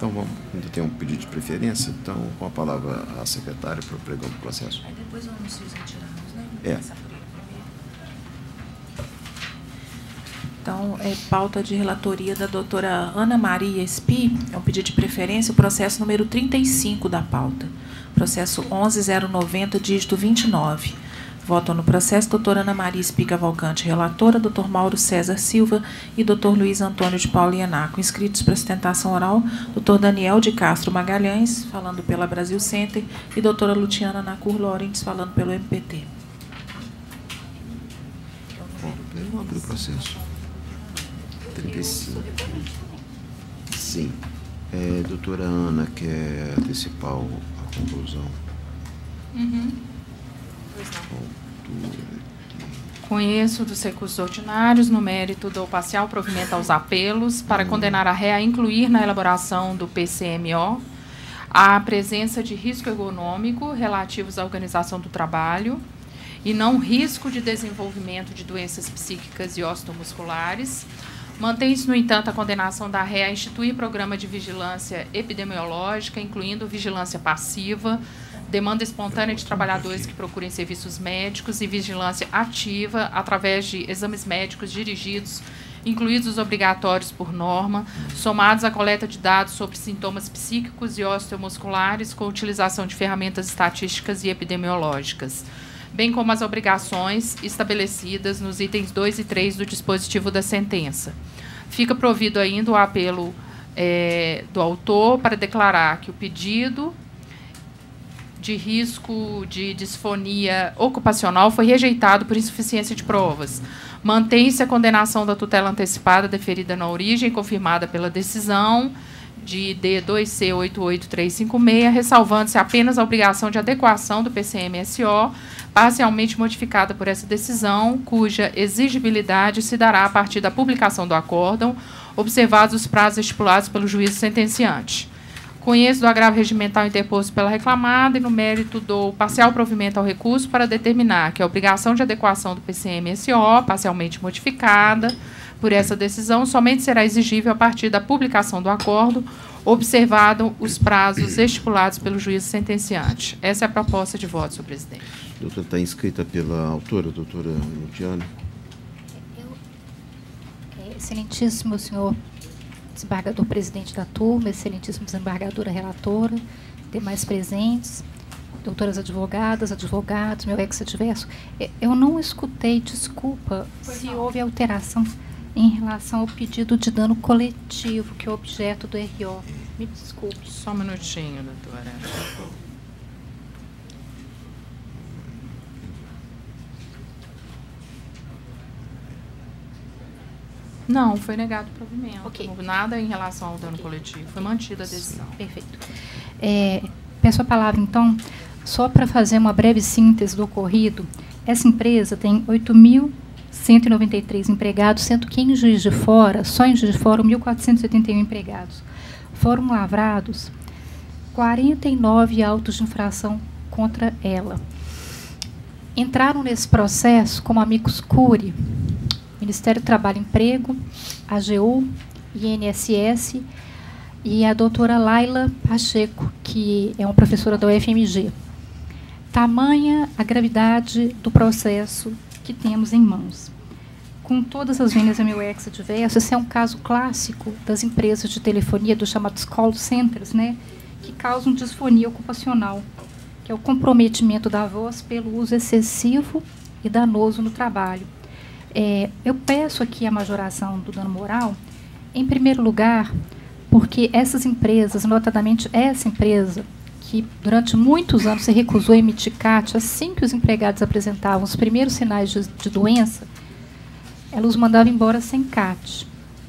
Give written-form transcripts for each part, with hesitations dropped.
Então, ainda tem um pedido de preferência, então, com a palavra a secretária para o pregão do processo. Aí depois eu anuncio os retirados, né? É. Então, pauta de relatoria da doutora Ana Maria Espi, é um pedido de preferência, o processo número 35 da pauta. Processo 11.090, dígito 29. Votam no processo doutora Ana Maria Espi Cavalcante, relatora, doutor Mauro César Silva e doutor Luiz Antônio de Paula Ianaco. Inscritos para sustentação oral, doutor Daniel de Castro Magalhães, falando pela Brasil Center, e doutora Luciana Nacur Lorentes, falando pelo MPT. Bom, eu vou abrir o processo. 35. Sim. Doutora Ana quer antecipar a conclusão. Conheço dos recursos ordinários no mérito do parcial provimento aos apelos para condenar a ré a incluir na elaboração do PCMO a presença de risco ergonômico relativos à organização do trabalho e não risco de desenvolvimento de doenças psíquicas e osteomusculares. Mantém-se, no entanto, a condenação da ré a instituir programa de vigilância epidemiológica, incluindo vigilância passiva, demanda espontânea de trabalhadores que procurem serviços médicos e vigilância ativa através de exames médicos dirigidos, incluídos os obrigatórios por norma, somados à coleta de dados sobre sintomas psíquicos e osteomusculares com utilização de ferramentas estatísticas e epidemiológicas, bem como as obrigações estabelecidas nos itens 2 e 3 do dispositivo da sentença. Fica provido ainda o apelo do autor para declarar que o pedido de risco de disfonia ocupacional foi rejeitado por insuficiência de provas. Mantém-se a condenação da tutela antecipada deferida na origem, confirmada pela decisão de D2C88356, ressalvando-se apenas a obrigação de adequação do PCMSO, parcialmente modificada por essa decisão, cuja exigibilidade se dará a partir da publicação do acórdão, observados os prazos estipulados pelo juízo sentenciante. Conheço do agravo regimental interposto pela reclamada e no mérito do parcial provimento ao recurso para determinar que a obrigação de adequação do PCMSO, parcialmente modificada por essa decisão, somente será exigível a partir da publicação do acordo, observado os prazos estipulados pelo juízo sentenciante. Essa é a proposta de voto, senhor presidente. Doutora, está inscrita pela autora, doutora Luciana. Excelentíssimo senhor desembargador presidente da turma, excelentíssima desembargadora relatora, demais presentes, doutoras advogadas, advogados, meu ex-adverso. Eu não escutei, desculpa, se houve alteração em relação ao pedido de dano coletivo, que é objeto do RO. Me desculpe. Só um minutinho, doutora. Não, foi negado o provimento. Okay. Não houve nada em relação ao dano coletivo. Foi mantida a decisão. Perfeito. Peço a palavra, então, só para fazer uma breve síntese do ocorrido. Essa empresa tem 8.193 empregados, sendo que em Juiz de Fora, só em Juiz de Fora, 1.481 empregados. Foram lavrados 49 autos de infração contra ela. Entraram nesse processo como amicus curiae Ministério do Trabalho e Emprego, AGU, INSS e a doutora Laila Pacheco, que é uma professora da UFMG. Tamanha a gravidade do processo que temos em mãos. Com todas as vênias a meu ex-adverso, esse é um caso clássico das empresas de telefonia, dos chamados call centers, né, que causam disfonia ocupacional, que é o comprometimento da voz pelo uso excessivo e danoso no trabalho. Eu peço aqui a majoração do dano moral, em primeiro lugar, porque essas empresas, notadamente essa empresa, que durante muitos anos se recusou a emitir CAT, assim que os empregados apresentavam os primeiros sinais de doença, ela os mandava embora sem CAT.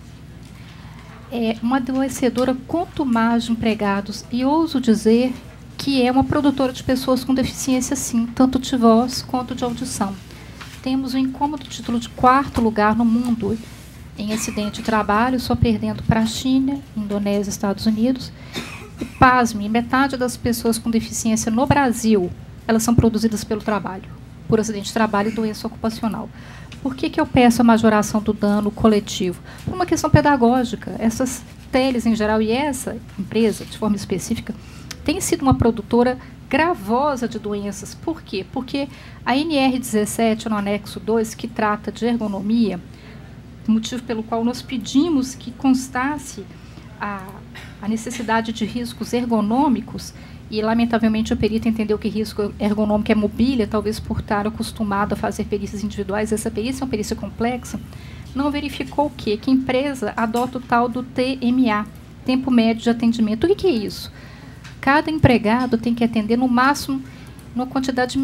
É uma adoecedora contumaz de empregados, e ouso dizer que é uma produtora de pessoas com deficiência, sim, tanto de voz quanto de audição. Temos o incômodo título de 4º lugar no mundo em acidente de trabalho, só perdendo para a China, Indonésia e Estados Unidos. E, pasme, metade das pessoas com deficiência no Brasil, elas são produzidas pelo trabalho, por acidente de trabalho e doença ocupacional. Por que eu peço a majoração do dano coletivo? Por uma questão pedagógica. Essas Teles em geral, e essa empresa, de forma específica, tem sido uma produtora gravosa de doenças. Por quê? Porque a NR17, no anexo 2, que trata de ergonomia, motivo pelo qual nós pedimos que constasse a necessidade de riscos ergonômicos, e, lamentavelmente, o perito entendeu que risco ergonômico é mobília, talvez por estar acostumado a fazer perícias individuais. Essa perícia é uma perícia complexa. Não verificou o quê? Que a empresa adota o tal do TMA, tempo médio de atendimento. O que é isso? Cada empregado tem que atender no máximo, numa quantidade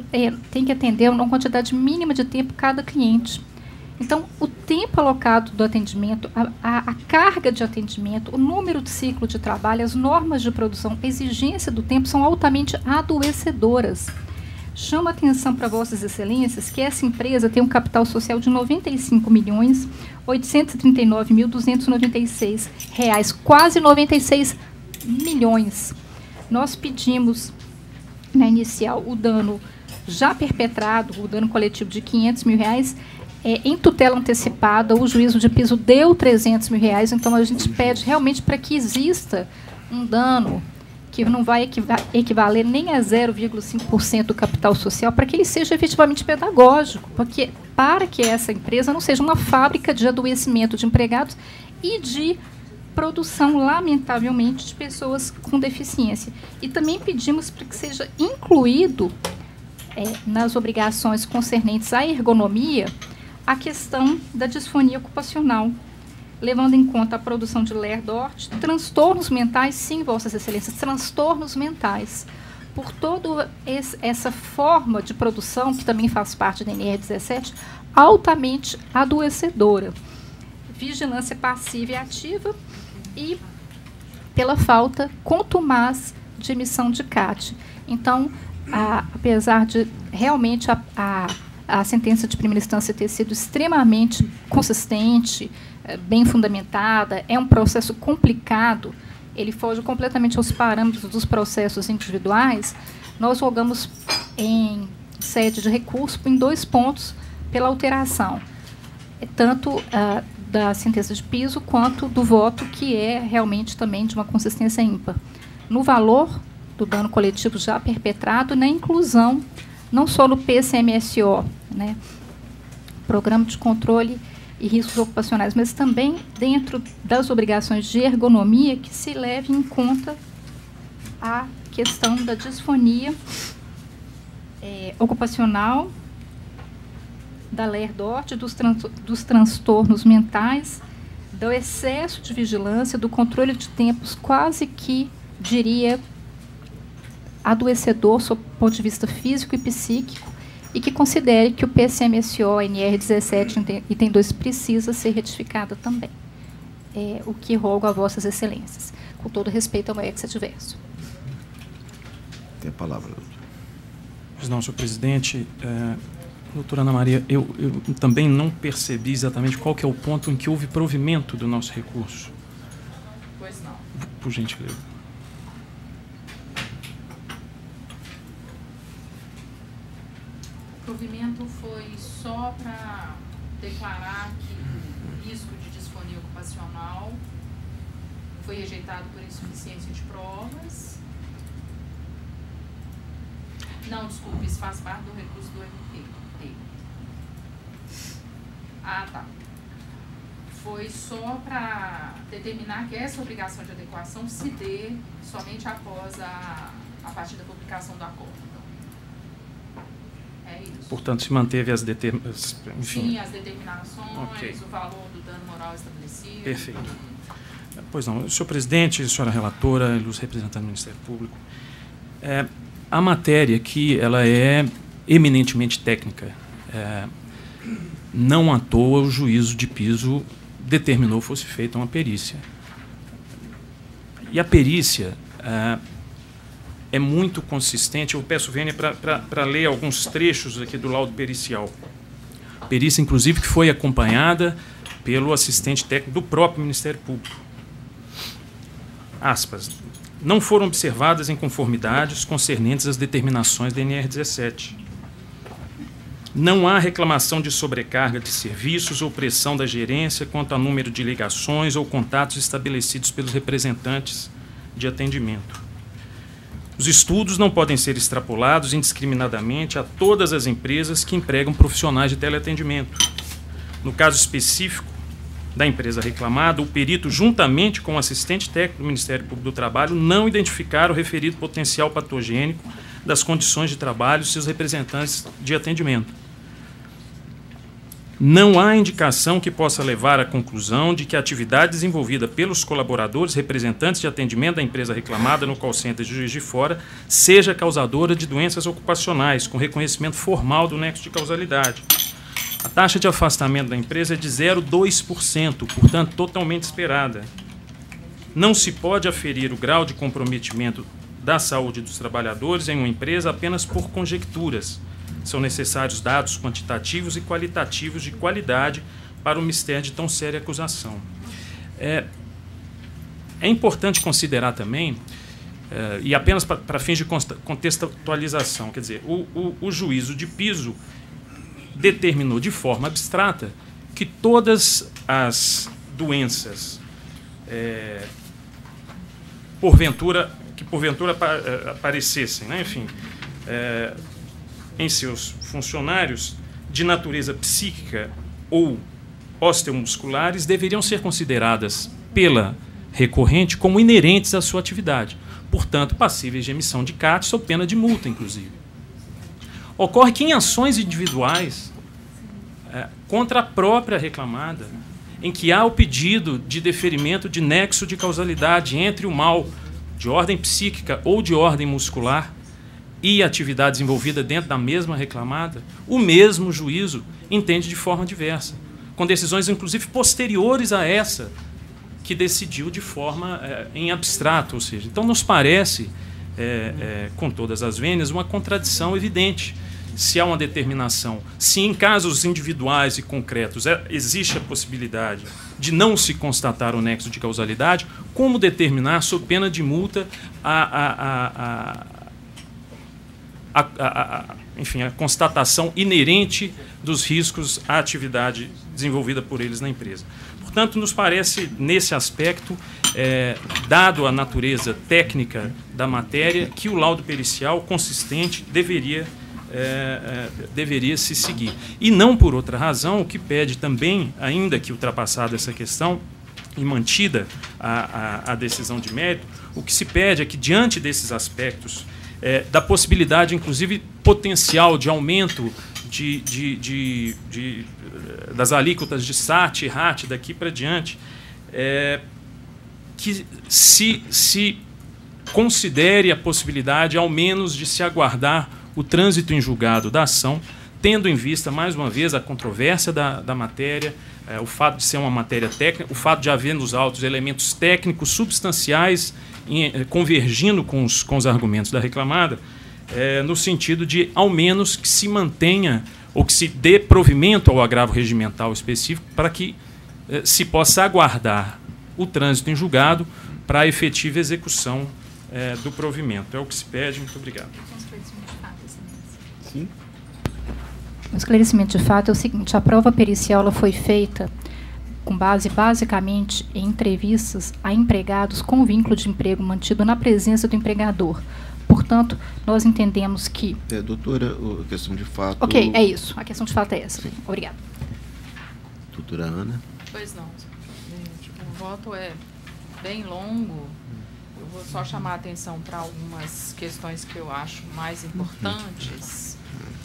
mínima de tempo cada cliente. Então, o tempo alocado do atendimento, a carga de atendimento, o número de ciclo de trabalho, as normas de produção, a exigência do tempo são altamente adoecedoras. Chama atenção para Vossas Excelências que essa empresa tem um capital social de R$ 95.839.296, quase 96 milhões. Nós pedimos, na inicial, o dano já perpetrado, o dano coletivo de R$ 500 mil, em tutela antecipada, o juízo de piso deu R$ 300 mil, então a gente pede realmente para que exista um dano que não vai equivaler nem a 0,5% do capital social, para que ele seja efetivamente pedagógico, porque para que essa empresa não seja uma fábrica de adoecimento de empregados e de produção, lamentavelmente, de pessoas com deficiência. E também pedimos para que seja incluído nas obrigações concernentes à ergonomia a questão da disfonia ocupacional, levando em conta a produção de Lerdort, transtornos mentais, sim, Vossas Excelências, transtornos mentais, por toda essa forma de produção, que também faz parte da NR17, altamente adoecedora. Vigilância passiva e ativa e pela falta contumaz de emissão de CAT. Então, apesar de realmente a sentença de primeira instância ter sido extremamente consistente, bem fundamentada, é um processo complicado, ele foge completamente aos parâmetros dos processos individuais, nós rogamos em sede de recurso em 2 pontos pela alteração, tanto da sentença de piso quanto do voto, que é realmente também de uma consistência ímpar, no valor do dano coletivo já perpetrado, na inclusão não só no PCMSO, né, Programa de Controle e Riscos Ocupacionais, mas também dentro das obrigações de ergonomia, que se leve em conta a questão da disfonia ocupacional, da Lerdort, dos transtornos mentais, do excesso de vigilância, do controle de tempos, quase que, diria, adoecedor, sob o ponto de vista físico e psíquico, e que considere que o PCMSO, NR17, item 2, precisa ser retificada também. É o que rogo a Vossas Excelências, com todo respeito ao ex-adverso. Tem a palavra, doutor. Pois não, senhor presidente. Doutora Ana Maria, eu também não percebi exatamente qual que é o ponto em que houve provimento do nosso recurso. Pois não. Por gentileza. O provimento foi só para declarar que o risco de disfonia ocupacional foi rejeitado por insuficiência de provas. Não, desculpe, isso faz parte do recurso do MP. Tá. Foi só para determinar que essa obrigação de adequação se dê somente após a partir da publicação do acordo. É isso. Portanto, se manteve as determinações. Sim, as determinações, okay. O valor do dano moral estabelecido. Perfeito. Pois não, senhor presidente, senhora relatora, ilustre representante do Ministério Público, a matéria aqui ela é eminentemente técnica. Não à toa o juízo de piso determinou fosse feita uma perícia. E a perícia é muito consistente. Eu peço vênia para ler alguns trechos aqui do laudo pericial. Perícia, inclusive, que foi acompanhada pelo assistente técnico do próprio Ministério Público. Aspas. Não foram observadas inconformidades concernentes às determinações da NR17. Não há reclamação de sobrecarga de serviços ou pressão da gerência quanto ao número de ligações ou contatos estabelecidos pelos representantes de atendimento. Os estudos não podem ser extrapolados indiscriminadamente a todas as empresas que empregam profissionais de teleatendimento. No caso específico da empresa reclamada, o perito, juntamente com o assistente técnico do Ministério Público do Trabalho, não identificaram o referido potencial patogênico das condições de trabalho de seus representantes de atendimento. Não há indicação que possa levar à conclusão de que a atividade desenvolvida pelos colaboradores representantes de atendimento da empresa reclamada no call center de Juiz de Fora seja causadora de doenças ocupacionais, com reconhecimento formal do nexo de causalidade. A taxa de afastamento da empresa é de 0,2%, portanto, totalmente esperada. Não se pode aferir o grau de comprometimento da saúde dos trabalhadores em uma empresa apenas por conjecturas. São necessários dados quantitativos e qualitativos de qualidade para o mistério de tão séria acusação. É importante considerar também, e apenas para fins de contextualização, quer dizer, o juízo de piso determinou de forma abstrata que todas as doenças que porventura aparecessem, né, enfim, em seus funcionários de natureza psíquica ou osteomusculares deveriam ser consideradas pela recorrente como inerentes à sua atividade, portanto, passíveis de emissão de CAT sob pena de multa, inclusive. Ocorre que em ações individuais contra a própria reclamada, em que há o pedido de deferimento de nexo de causalidade entre o mal de ordem psíquica ou de ordem muscular e a atividade desenvolvida dentro da mesma reclamada, o mesmo juízo entende de forma diversa, com decisões inclusive posteriores a essa que decidiu de forma em abstrato, ou seja, então nos parece, com todas as vênias, uma contradição evidente. Se há uma determinação, se em casos individuais e concretos existe a possibilidade de não se constatar o nexo de causalidade, como determinar, sob pena de multa, enfim, a constatação inerente dos riscos à atividade desenvolvida por eles na empresa. Portanto, nos parece, nesse aspecto, dado a natureza técnica da matéria, que o laudo pericial consistente deveria se seguir. E não por outra razão, o que pede também, ainda que ultrapassada essa questão e mantida a decisão de mérito, o que se pede é que, diante desses aspectos, da possibilidade, inclusive, potencial de aumento das alíquotas de SAT e RAT daqui para diante, que se considere a possibilidade, ao menos, de se aguardar o trânsito em julgado da ação, tendo em vista, mais uma vez, a controvérsia da matéria, o fato de ser uma matéria técnica, o fato de haver nos autos elementos técnicos substanciais convergindo com os argumentos da reclamada, no sentido de, ao menos, que se mantenha ou que se dê provimento ao agravo regimental específico para que se possa aguardar o trânsito em julgado para a efetiva execução do provimento. É o que se pede. Muito obrigado. Sim. O esclarecimento de fato é o seguinte: a prova pericial ela foi feita com base, basicamente, em entrevistas a empregados com vínculo de emprego mantido na presença do empregador. Portanto, nós entendemos que... doutora, a questão de fato... Ok, é isso. A questão de fato é essa. Sim. Obrigada. Doutora Ana. Pois não. O voto é bem longo. Eu vou só chamar a atenção para algumas questões que eu acho mais importantes.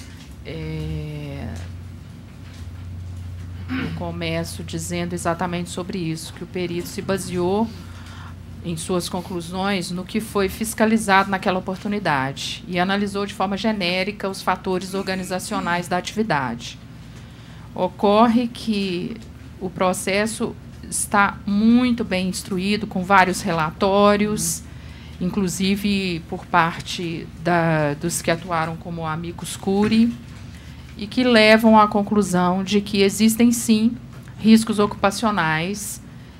Eu começo dizendo exatamente sobre isso, que o perito se baseou em suas conclusões no que foi fiscalizado naquela oportunidade e analisou de forma genérica os fatores organizacionais da atividade. Ocorre que o processo está muito bem instruído, com vários relatórios, inclusive por parte dos que atuaram como amicus curiae, e que levam à conclusão de que existem, sim, riscos ocupacionais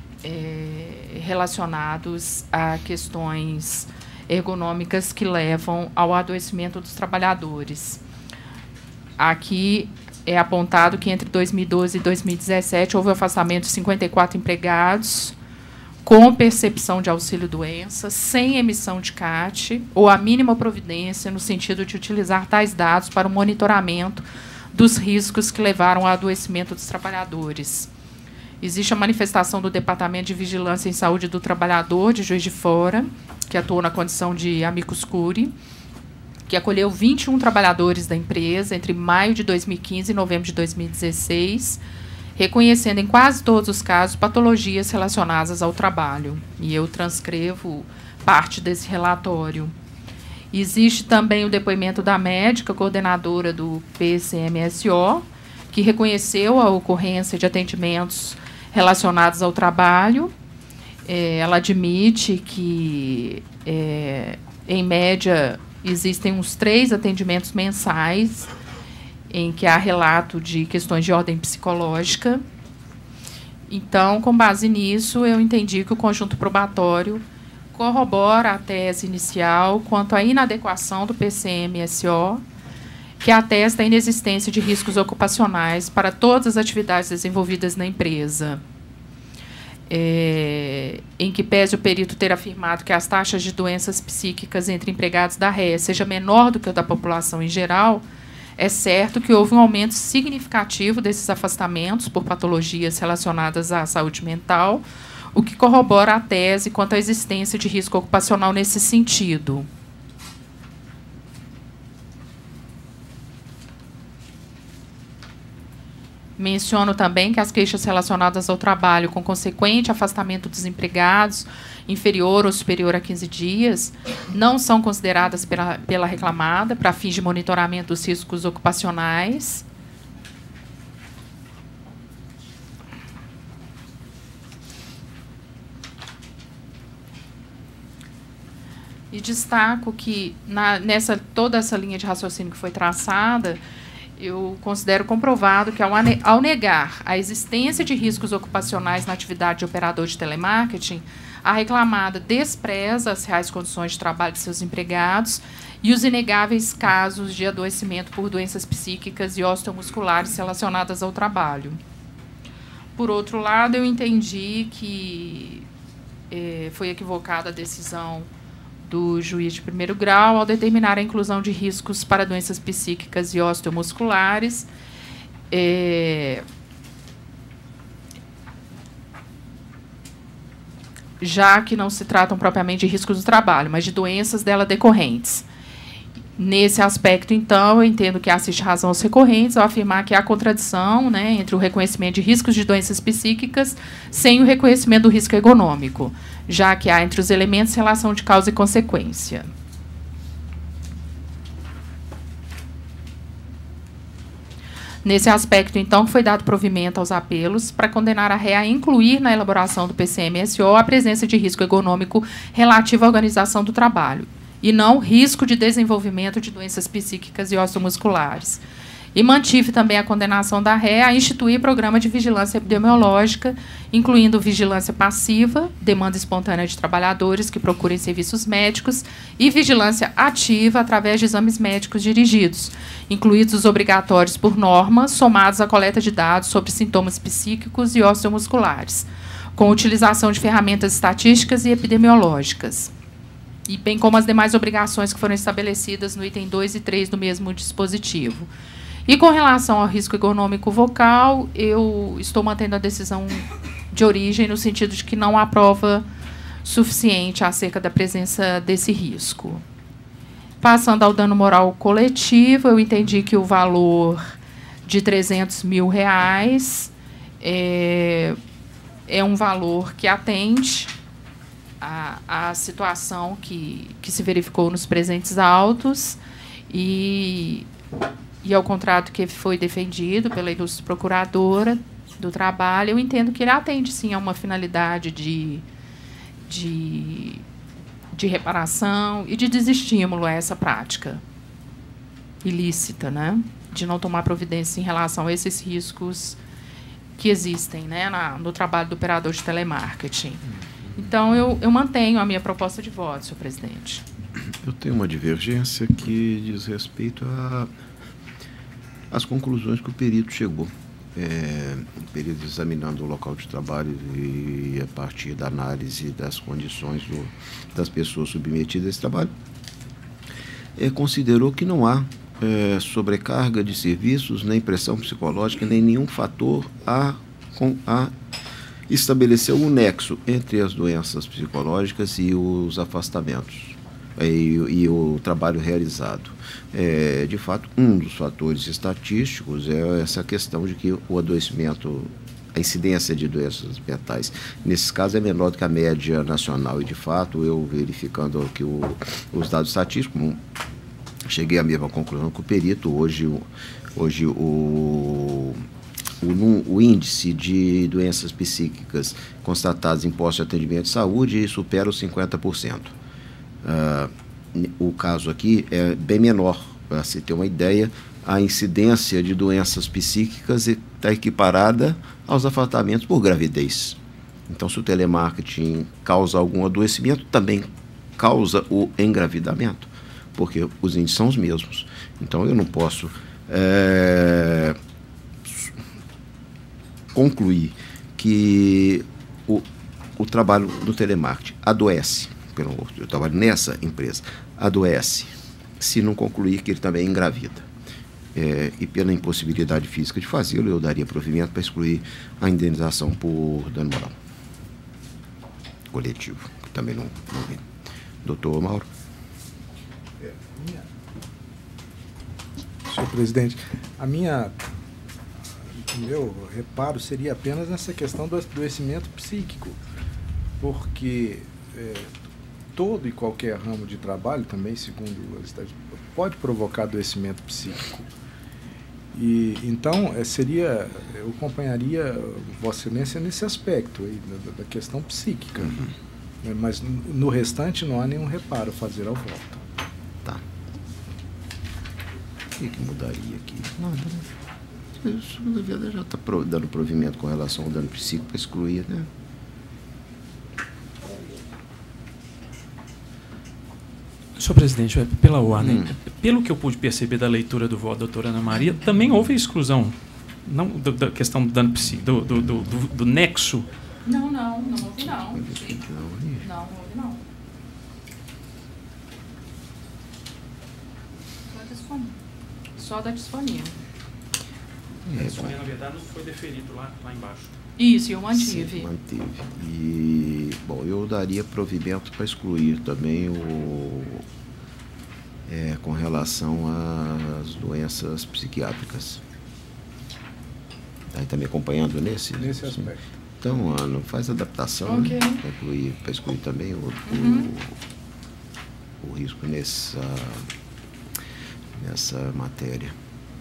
relacionados a questões ergonômicas que levam ao adoecimento dos trabalhadores. aqui é apontado que entre 2012 e 2017 houve o afastamento de 54 empregados com percepção de auxílio-doença, sem emissão de CAT ou a mínima providência no sentido de utilizar tais dados para o monitoramento dos riscos que levaram ao adoecimento dos trabalhadores. Existe a manifestação do Departamento de Vigilância em Saúde do Trabalhador de Juiz de Fora, que atuou na condição de amicus curiae, que acolheu 21 trabalhadores da empresa entre maio de 2015 e novembro de 2016, reconhecendo em quase todos os casos patologias relacionadas ao trabalho. E eu transcrevo parte desse relatório. Existe também o depoimento da médica coordenadora do PCMSO, que reconheceu a ocorrência de atendimentos relacionados ao trabalho. Ela admite que, em média, existem uns 3 atendimentos mensais em que há relato de questões de ordem psicológica. Então, com base nisso, eu entendi que o conjunto probatório corrobora a tese inicial quanto à inadequação do PCMSO, que atesta a inexistência de riscos ocupacionais para todas as atividades desenvolvidas na empresa. Em que pese o perito ter afirmado que as taxas de doenças psíquicas entre empregados da RE seja menor do que a da população em geral, é certo que houve um aumento significativo desses afastamentos por patologias relacionadas à saúde mental, o que corrobora a tese quanto à existência de risco ocupacional nesse sentido. Menciono também que as queixas relacionadas ao trabalho com consequente afastamento dos empregados, inferior ou superior a 15 dias, não são consideradas pela reclamada para fins de monitoramento dos riscos ocupacionais. E destaco que, toda essa linha de raciocínio que foi traçada, eu considero comprovado que, ao negar a existência de riscos ocupacionais na atividade de operador de telemarketing, a reclamada despreza as reais condições de trabalho de seus empregados e os inegáveis casos de adoecimento por doenças psíquicas e osteomusculares relacionadas ao trabalho. Por outro lado, eu entendi que foi equivocada a decisão do juiz de primeiro grau ao determinar a inclusão de riscos para doenças psíquicas e osteomusculares, já que não se tratam propriamente de riscos do trabalho, mas de doenças dela decorrentes. Nesse aspecto, então, eu entendo que assiste razão aos recorrentes ao afirmar que há contradição, né, entre o reconhecimento de riscos de doenças psíquicas sem o reconhecimento do risco ergonômico, já que há entre os elementos relação de causa e consequência. Nesse aspecto, então, foi dado provimento aos apelos para condenar a RE a incluir na elaboração do PCMSO a presença de risco ergonômico relativo à organização do trabalho, e não risco de desenvolvimento de doenças psíquicas e osteomusculares. E mantive também a condenação da RE a instituir programa de vigilância epidemiológica, incluindo vigilância passiva, demanda espontânea de trabalhadores que procurem serviços médicos, e vigilância ativa através de exames médicos dirigidos, incluídos os obrigatórios por norma, somados à coleta de dados sobre sintomas psíquicos e osteomusculares, com utilização de ferramentas estatísticas e epidemiológicas, e bem como as demais obrigações que foram estabelecidas no item 2 e 3 do mesmo dispositivo. E com relação ao risco ergonômico vocal, eu estou mantendo a decisão de origem no sentido de que não há prova suficiente acerca da presença desse risco. Passando ao dano moral coletivo, eu entendi que o valor de R$300 mil é um valor que atende à situação que se verificou nos presentes autos e ao contrato que foi defendido pela ilustre procuradora do trabalho, eu entendo que ele atende, sim, a uma finalidade de reparação e de desestímulo a essa prática ilícita, né, de não tomar providência em relação a esses riscos que existem, né, no trabalho do operador de telemarketing. Então, eu mantenho a minha proposta de voto, senhor presidente. Eu tenho uma divergência que diz respeito as conclusões que o perito chegou. O perito examinando o local de trabalho e a partir da análise das condições das pessoas submetidas a esse trabalho, considerou que não há sobrecarga de serviços, nem pressão psicológica, nem nenhum fator a estabelecer um nexo entre as doenças psicológicas e os afastamentos e o trabalho realizado. De fato, um dos fatores estatísticos é essa questão de que o adoecimento, a incidência de doenças mentais, nesses casos, é menor do que a média nacional. E, de fato, eu verificando aqui os dados estatísticos, cheguei à mesma conclusão que o perito. Hoje o índice de doenças psíquicas constatadas em postos de atendimento de saúde supera os 50%. O caso aqui é bem menor. Para se ter uma ideia, a incidência de doenças psíquicas está equiparada aos afastamentos por gravidez. Então, se o telemarketing causa algum adoecimento, também causa o engravidamento, porque os índices são os mesmos. Então, eu não posso concluir que o trabalho do telemarketing adoece, eu trabalho nessa empresa, adoece, se não concluir que ele também engravida. E pela impossibilidade física de fazê-lo, eu daria provimento para excluir a indenização por dano moral coletivo, que também não vi. Doutor Mauro. Senhor presidente, o meu reparo seria apenas nessa questão do adoecimento psíquico, porque todo e qualquer ramo de trabalho, também segundo a estatística, pode provocar adoecimento psíquico. E então eu acompanharia Vossa Excelência nesse aspecto aí, da questão psíquica. Uhum. Mas no restante não há nenhum reparo a fazer ao voto. Tá. O que mudaria aqui? Nada, né? Isso, na verdade, já está dando provimento com relação ao dano psíquico para excluir, né? Senhor presidente, pela ordem, pelo que eu pude perceber da leitura do voto da doutora Ana Maria, também houve a exclusão, não da questão do dano psíquico, do nexo. Não houve não. Não houve não. Só da disfonia. A disfonia, na verdade, não foi deferido lá embaixo. Isso, eu mantive. Sim, manteve. E, bom, eu daria provimento para excluir também com relação às doenças psiquiátricas. Está me acompanhando nesse aspecto. Então, Ana, faz adaptação, okay, para excluir também o risco nessa matéria.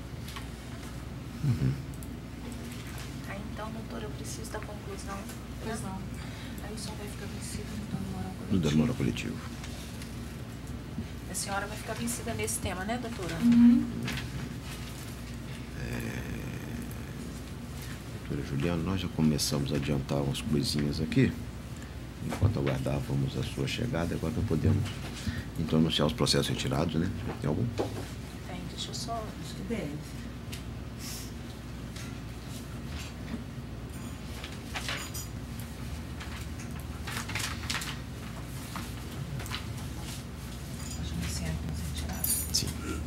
Uhum. Então, doutora, eu preciso da conclusão. Pois não. Aí só vai ficar vencida no dano moral coletivo. No dano moral coletivo. A senhora vai ficar vencida nesse tema, né, doutora? Uhum. Doutora Juliana, nós já começamos a adiantar umas coisinhas aqui, enquanto aguardávamos a sua chegada. Agora nós podemos, então, anunciar os processos retirados, né? Tem algum? Tem, deixa eu só... Acho que deve. Sim.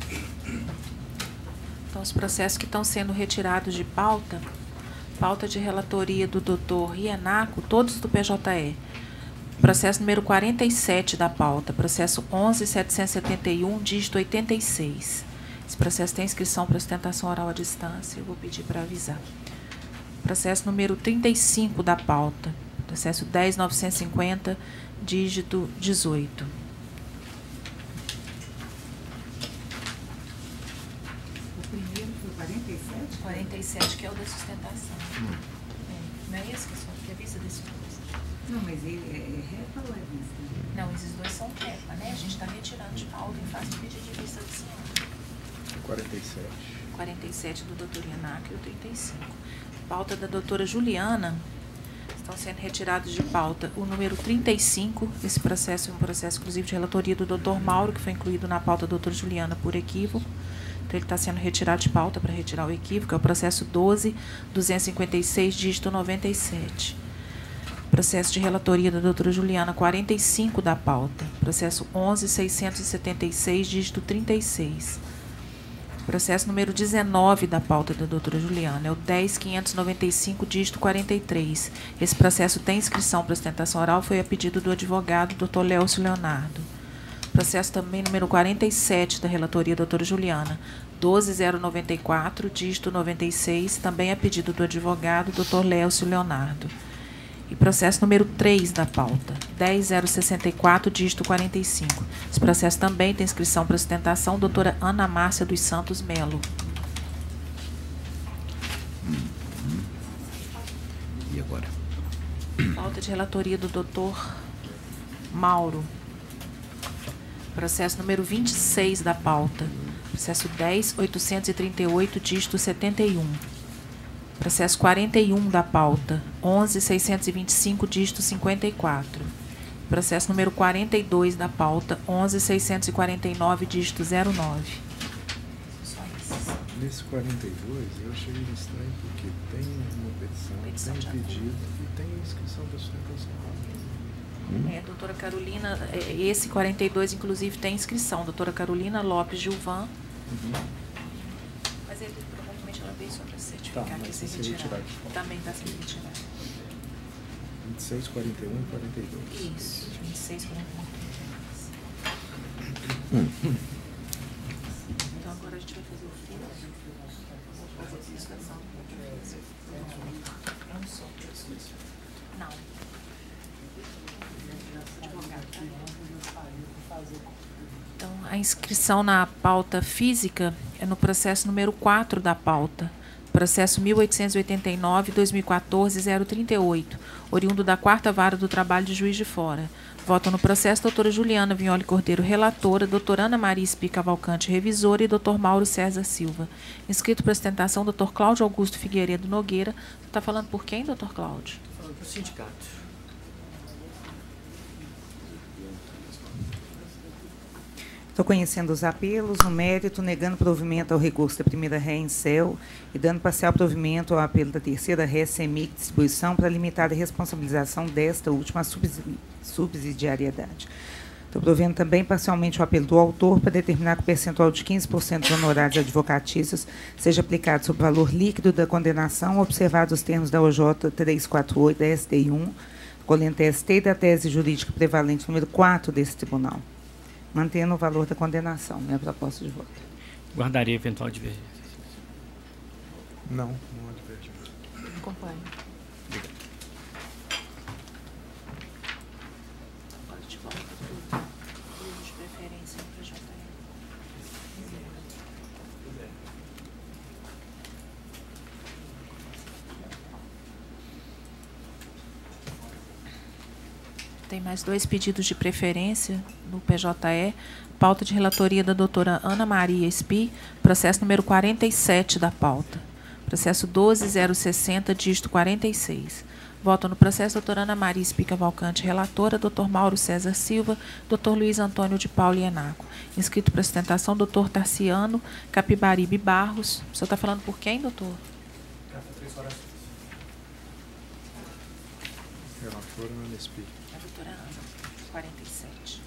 Então, os processos que estão sendo retirados de pauta de relatoria do doutor Rienaco, todos do PJE. Processo número 47 da pauta, processo 11.771, dígito 86. Esse processo tem inscrição para sustentação oral à distância, eu vou pedir para avisar. Processo número 35 da pauta, processo 10.950, dígito 18. O primeiro foi 47? 47, que é o da sustentação. Não é esse que é vista desse coisa? Não, mas ele é REPA ou é vista? Não, esses dois são REPA, né? A gente está retirando de pauta e faz o pedido de vista do senhor. 47. 47 do doutor Rienaco e o 35. Pauta da doutora Juliana. Estão sendo retirados de pauta o número 35. Esse processo é um processo exclusivo de relatoria do doutor Mauro, que foi incluído na pauta da doutora Juliana por equívoco. Então, ele está sendo retirado de pauta para retirar o equívoco. É o processo 12.256, dígito 97. Processo de relatoria da doutora Juliana, 45 da pauta. Processo 11.676, dígito 36. Processo número 19 da pauta da doutora Juliana, é o 10.595, dígito 43. Esse processo tem inscrição para sustentação oral, foi a pedido do advogado, doutor Léocio Leonardo. Processo também número 47 da relatoria, doutora Juliana, 12.094, dígito 96, também a pedido do advogado, doutor Léocio Leonardo. E processo número 3 da pauta, 10.064, dígito 45. Esse processo também tem inscrição para sustentação, doutora Ana Márcia dos Santos Melo. E agora? Pauta de relatoria do doutor Mauro. Processo número 26 da pauta, processo 10.838, dígito 71. Processo 41 da pauta, 11.625, dígito 54. Processo número 42 da pauta, 11.649, dígito 09. Nesse 42, eu achei estranho porque tem uma petição, tem pedido e tem inscrição da sustentação. Doutora Carolina, esse 42, inclusive, tem inscrição. Doutora Carolina Lopes Gilvan. Mas ele provavelmente ela veio só para certificar que se retirar. Também está sendo retirado. 26, 41 e 42. Isso, 26, 41 e 42. Então agora a gente vai fazer o fim. Vou fazer a inscrição. Eu não sou. Não. Então, a inscrição na pauta física é no processo número 4 da pauta, processo 1889-2014-038, oriundo da 4ª Vara do Trabalho de Juiz de Fora. Votam no processo doutora Juliana Vignoli Cordeiro, relatora, doutora Ana Maria Espi Cavalcante, revisora, e doutor Mauro César Silva. Inscrito para sustentação, doutor Cláudio Augusto Figueiredo Nogueira. Você está falando por quem, doutor Cláudio? Estou falando por sindicato. Estou conhecendo os apelos, no mérito, negando provimento ao recurso da primeira ré em céu e dando parcial provimento ao apelo da terceira ré CEMIC distribuição para limitar a responsabilização desta última subsidiariedade. Estou provendo também parcialmente o apelo do autor para determinar que o percentual de 15% dos honorários advocatícios seja aplicado sobre o valor líquido da condenação, observados os termos da OJ 348, da STI 1, colhendo TST e da tese jurídica prevalente número 4 desse tribunal, mantendo o valor da condenação. Minha proposta de voto. Guardaria eventual divergência. Não adverge. Acompanho. De preferência para JR. Tem mais 2 pedidos de preferência no PJE. Pauta de relatoria da doutora Ana Maria Espi, processo número 47 da pauta. Processo 12.060, dígito 46. Votam no processo doutora Ana Maria Espi Cavalcante, relatora, doutor Mauro César Silva, doutor Luiz Antônio de Paula Ienaco. Inscrito para sustentação, doutor Tarciano Capibaribe Barros. O senhor está falando por quem, doutor? Relatora Ana Espi. A doutora Ana, 47.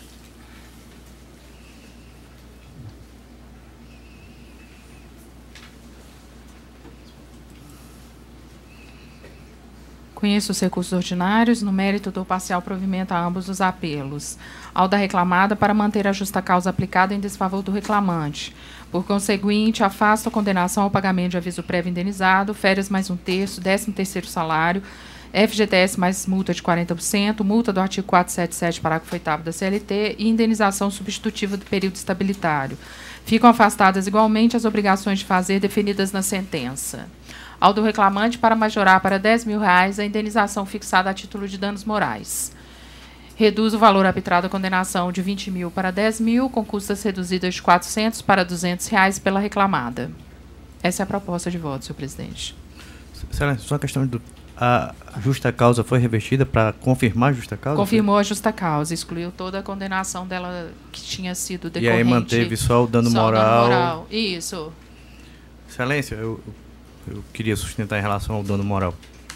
Conheço os recursos ordinários, no mérito dou parcial provimento a ambos os apelos. Ao da reclamada, para manter a justa causa aplicada em desfavor do reclamante. Por conseguinte, afasta a condenação ao pagamento de aviso prévio indenizado, férias mais 1/3, 13º salário, FGTS mais multa de 40%, multa do artigo 477, parágrafo 8º da CLT e indenização substitutiva do período estabilitário. Ficam afastadas igualmente as obrigações de fazer definidas na sentença. Ao do reclamante, para majorar para R$10.000 a indenização fixada a título de danos morais. Reduz o valor arbitrado à condenação de R$20.000 para R$10.000, com custas reduzidas de R$400 para R$200 pela reclamada. Essa é a proposta de voto, senhor presidente. Excelência, só a questão do a justa causa foi revestida para confirmar a justa causa? Confirmou a justa causa, excluiu toda a condenação dela que tinha sido decorrente. E aí manteve só o dano moral. Dano moral. Isso. Excelência, eu queria sustentar em relação ao dano moral.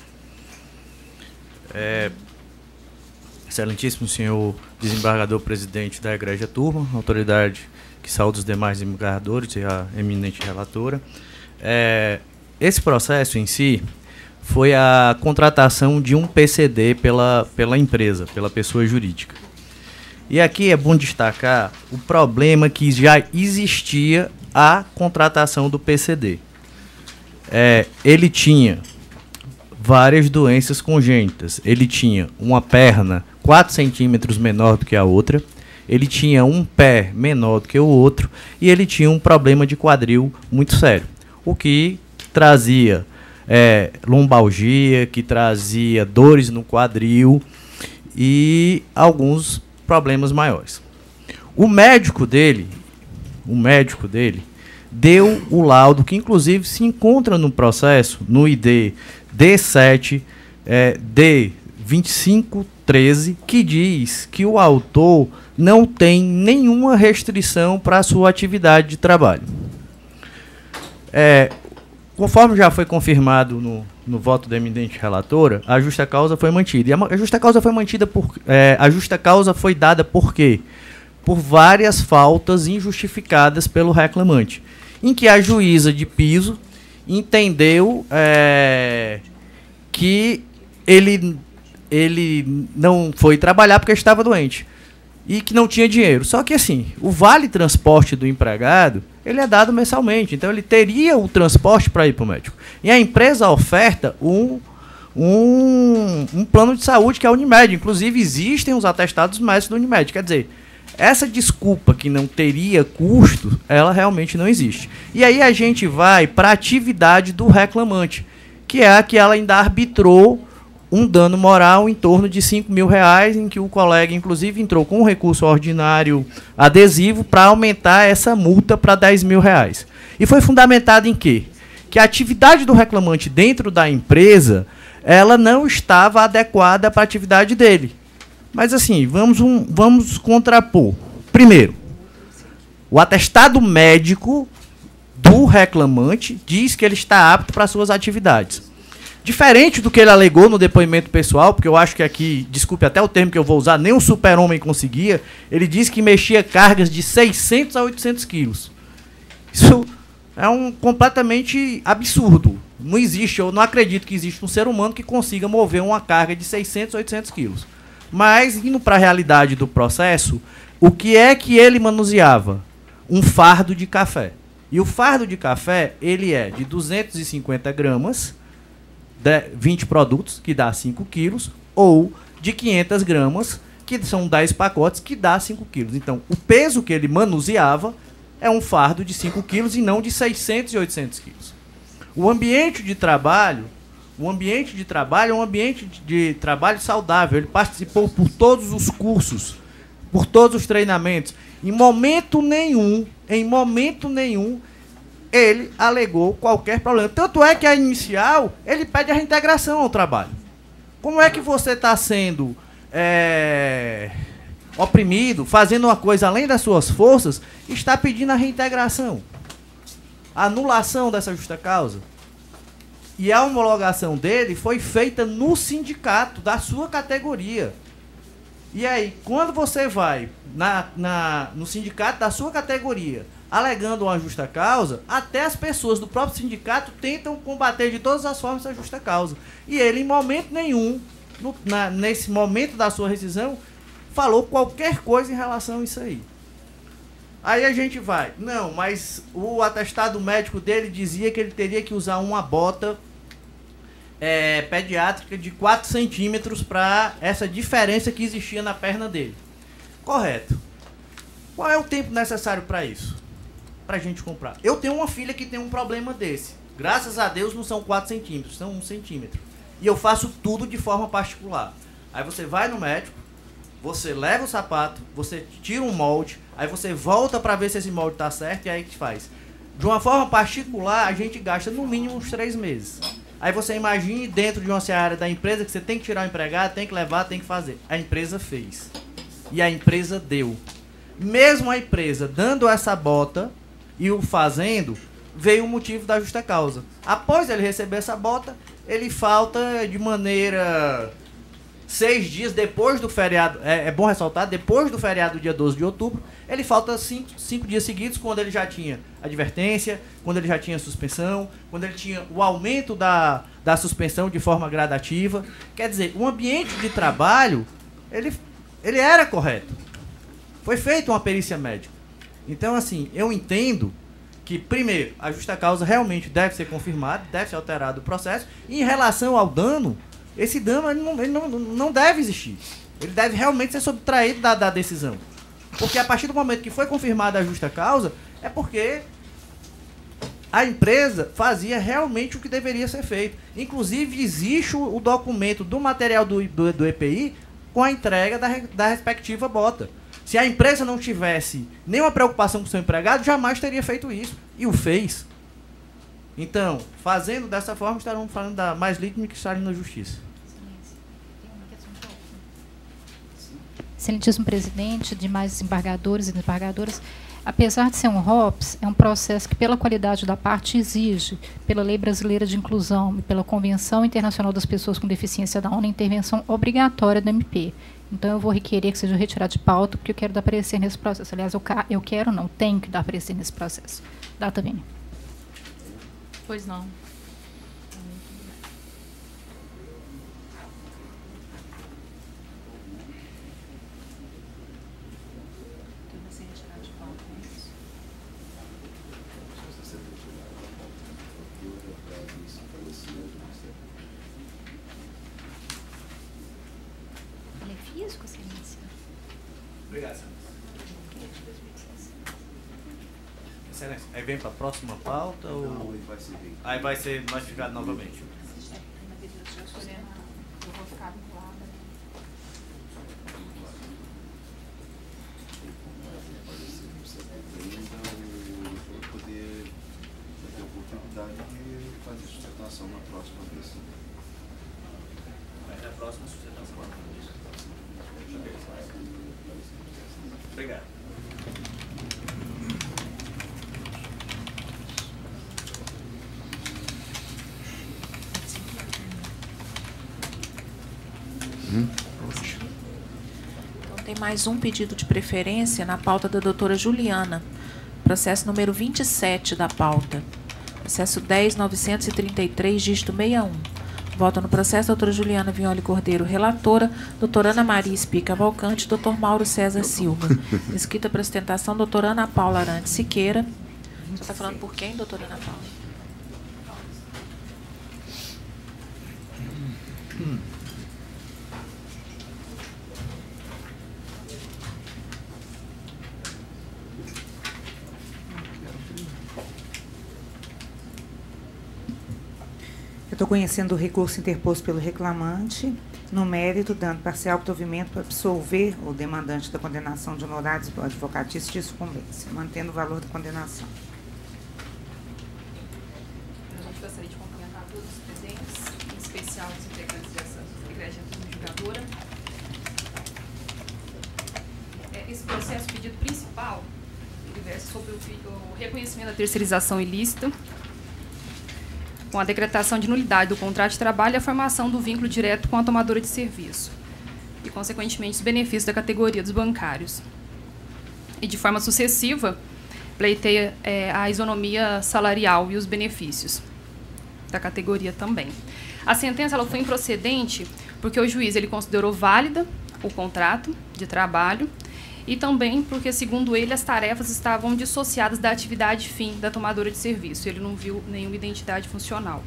Excelentíssimo senhor desembargador presidente da Egrégia Turma, autoridade que saúda os demais desembargadores e a eminente relatora. Esse processo em si foi a contratação de um PCD pela empresa, pela pessoa jurídica. E aqui é bom destacar o problema que já existia a contratação do PCD. Ele tinha várias doenças congênitas. Ele tinha uma perna 4 centímetros menor do que a outra, ele tinha um pé menor do que o outro e ele tinha um problema de quadril muito sério, o que trazia lombalgia, que trazia dores no quadril e alguns problemas maiores. O médico dele deu o laudo, que inclusive se encontra no processo, no ID D7, D2513, que diz que o autor não tem nenhuma restrição para a sua atividade de trabalho. Conforme já foi confirmado no voto da eminente relatora, a justa causa foi mantida. E a justa causa foi mantida a justa causa foi dada por quê? Por várias faltas injustificadas pelo reclamante, em que a juíza de piso entendeu que ele não foi trabalhar porque estava doente e que não tinha dinheiro. Só que assim, o vale transporte do empregado, ele é dado mensalmente, então ele teria o transporte para ir para o médico. E a empresa oferta um plano de saúde que é a Unimed. Inclusive existem os atestados médicos da Unimed. Quer dizer, essa desculpa que não teria custo, ela realmente não existe. E aí a gente vai para a atividade do reclamante, que é a que ela ainda arbitrou um dano moral em torno de R$5.000, em que o colega, inclusive, entrou com um recurso ordinário adesivo para aumentar essa multa para R$10.000. E foi fundamentado em quê? Que a atividade do reclamante dentro da empresa, ela não estava adequada para a atividade dele. Mas assim, vamos contrapor. Primeiro, o atestado médico do reclamante diz que ele está apto para suas atividades. Diferente do que ele alegou no depoimento pessoal, porque eu acho que aqui, desculpe até o termo que eu vou usar, nem um super-homem conseguia, ele disse que mexia cargas de 600 a 800 quilos. Isso é completamente absurdo. Não existe, eu não acredito que existe um ser humano que consiga mover uma carga de 600 a 800 quilos. Mas, indo para a realidade do processo, o que é que ele manuseava? Um fardo de café. E o fardo de café, ele é de 250 gramas, 20 produtos, que dá 5 quilos, ou de 500 gramas, que são 10 pacotes, que dá 5 quilos. Então, o peso que ele manuseava é um fardo de 5 quilos e não de 600 e 800 quilos. O ambiente de trabalho é um ambiente de trabalho saudável. Ele participou por todos os cursos, por todos os treinamentos. Em momento nenhum, ele alegou qualquer problema. Tanto é que a inicial, ele pede a reintegração ao trabalho. Como é que você está sendo oprimido, fazendo uma coisa além das suas forças, está pedindo a reintegração? A anulação dessa justa causa. E a homologação dele foi feita no sindicato da sua categoria. E aí, quando você vai no sindicato da sua categoria, alegando uma justa causa, até as pessoas do próprio sindicato tentam combater de todas as formas essa justa causa. E ele, em momento nenhum, nesse momento da sua rescisão, falou qualquer coisa em relação a isso aí. Aí a gente vai, não, mas o atestado médico dele dizia que ele teria que usar uma bota pediátrica de 4 centímetros para essa diferença que existia na perna dele. Correto. Qual é o tempo necessário para isso? Para a gente comprar. Eu tenho uma filha que tem um problema desse. Graças a Deus não são 4 centímetros, são 1 centímetro. E eu faço tudo de forma particular. Aí você vai no médico, você leva o sapato, você tira um molde, aí você volta para ver se esse molde está certo e aí que faz. De uma forma particular, a gente gasta no mínimo uns 3 meses. Aí você imagine dentro de uma área da empresa que você tem que tirar o empregado, tem que levar, tem que fazer. A empresa fez. E a empresa deu. Mesmo a empresa dando essa bota e o fazendo, veio o motivo da justa causa. Após ele receber essa bota, ele falta de maneira 6 dias depois do feriado, é bom ressaltar, depois do feriado do dia 12 de outubro, ele falta 5 dias seguidos, quando ele já tinha advertência, quando ele já tinha suspensão, quando ele tinha o aumento da suspensão de forma gradativa. Quer dizer, o ambiente de trabalho, ele era correto. Foi feita uma perícia médica. Então, assim, eu entendo que, primeiro, a justa causa realmente deve ser confirmada, deve ser alterado o processo, e em relação ao dano, esse dano ele não deve existir. Ele deve realmente ser subtraído da decisão. Porque a partir do momento que foi confirmada a justa causa, é porque a empresa fazia realmente o que deveria ser feito. Inclusive, existe o documento do material do EPI com a entrega da respectiva bota. Se a empresa não tivesse nenhuma preocupação com o seu empregado, jamais teria feito isso. E o fez. Então, fazendo dessa forma, estarão falando da mais líquida que estarem na justiça. Excelentíssimo presidente, demais desembargadores e desembargadoras, apesar de ser um ROPS, é um processo que, pela qualidade da parte, exige, pela Lei Brasileira de Inclusão e pela Convenção Internacional das Pessoas com Deficiência da ONU, a intervenção obrigatória do MP. Então, eu vou requerer que seja retirado de pauta, porque eu quero dar parecer nesse processo. Aliás, eu quero, não, tenho que dar parecer nesse processo. Data, Vênia. Pois não. Ele é físico, excelência? Obrigado, excelência. Aí vem para a próxima pauta? Ou... Não, ele vai ser bem. Aí vai ser notificado novamente. Eu vou ficar vinculada. Poder ter a oportunidade de fazer sustentação na próxima vez. Vai na próxima sustentação. Obrigado. Então, tem mais um pedido de preferência na pauta da doutora Juliana. Processo número 27 da pauta. Processo 10.933, dígito 61. Vota no processo doutora Juliana Vignoli Cordeiro, relatora, doutora Ana Maria Espi Cavalcante, doutor Mauro César Silva. Escrita para sustentação, doutora Ana Paula Arantes Siqueira. Você está falando por quem, doutora Ana Paula? Eu estou conhecendo o recurso interposto pelo reclamante, no mérito, dando parcial provimento para absolver o demandante da condenação de honorários advocatícios de sucumbência, mantendo o valor da condenação. A gente gostaria de cumprimentar todos os presentes, em especial os integrantes dessa igreja julgadora. Esse processo, pedido principal, ele versa sobre o reconhecimento da terceirização ilícita, com a decretação de nulidade do contrato de trabalho e a formação do vínculo direto com a tomadora de serviço e, consequentemente, os benefícios da categoria dos bancários. E, de forma sucessiva, pleiteia a isonomia salarial e os benefícios da categoria também. A sentença ela foi improcedente porque o juiz ele considerou válida o contrato de trabalho e também porque, segundo ele, as tarefas estavam dissociadas da atividade fim da tomadora de serviço. Ele não viu nenhuma identidade funcional.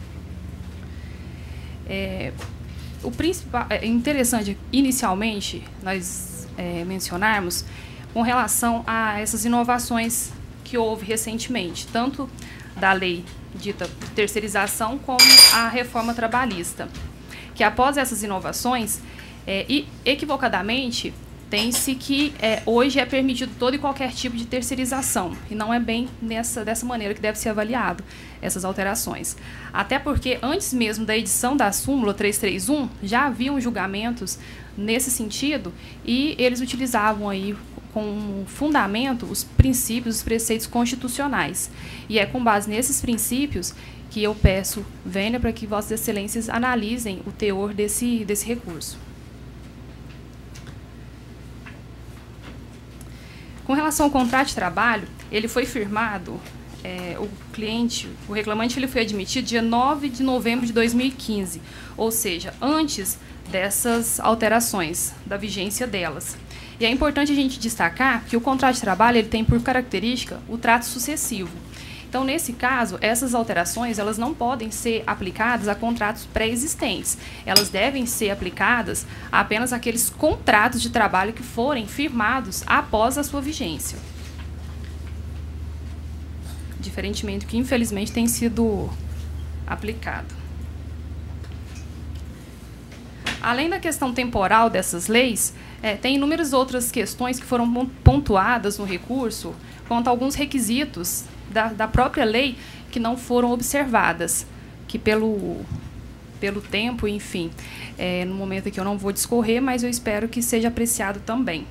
O principal, é interessante, inicialmente, nós mencionarmos com relação a essas inovações que houve recentemente, tanto da lei dita de terceirização como a reforma trabalhista, que após essas inovações, equivocadamente, Tem-se que hoje é permitido todo e qualquer tipo de terceirização, e não é bem dessa maneira que deve ser avaliado essas alterações. Até porque, antes mesmo da edição da súmula 331, já haviam julgamentos nesse sentido, e eles utilizavam aí como fundamento os princípios, os preceitos constitucionais. E é com base nesses princípios que eu peço, vênia, para que Vossas Excelências analisem o teor desse recurso. Com relação ao contrato de trabalho, ele foi firmado, o reclamante ele foi admitido dia 9 de novembro de 2015, ou seja, antes dessas alterações, da vigência delas. E é importante a gente destacar que o contrato de trabalho ele tem por característica o trato sucessivo. Então, nesse caso, essas alterações elas não podem ser aplicadas a contratos pré-existentes. Elas devem ser aplicadas a apenas aqueles contratos de trabalho que forem firmados após a sua vigência. Diferentemente do que, infelizmente, tem sido aplicado. Além da questão temporal dessas leis, tem inúmeras outras questões que foram pontuadas no recurso quanto a alguns requisitos da própria lei que não foram observadas, que pelo tempo, enfim, no momento aqui eu não vou discorrer, mas eu espero que seja apreciado também.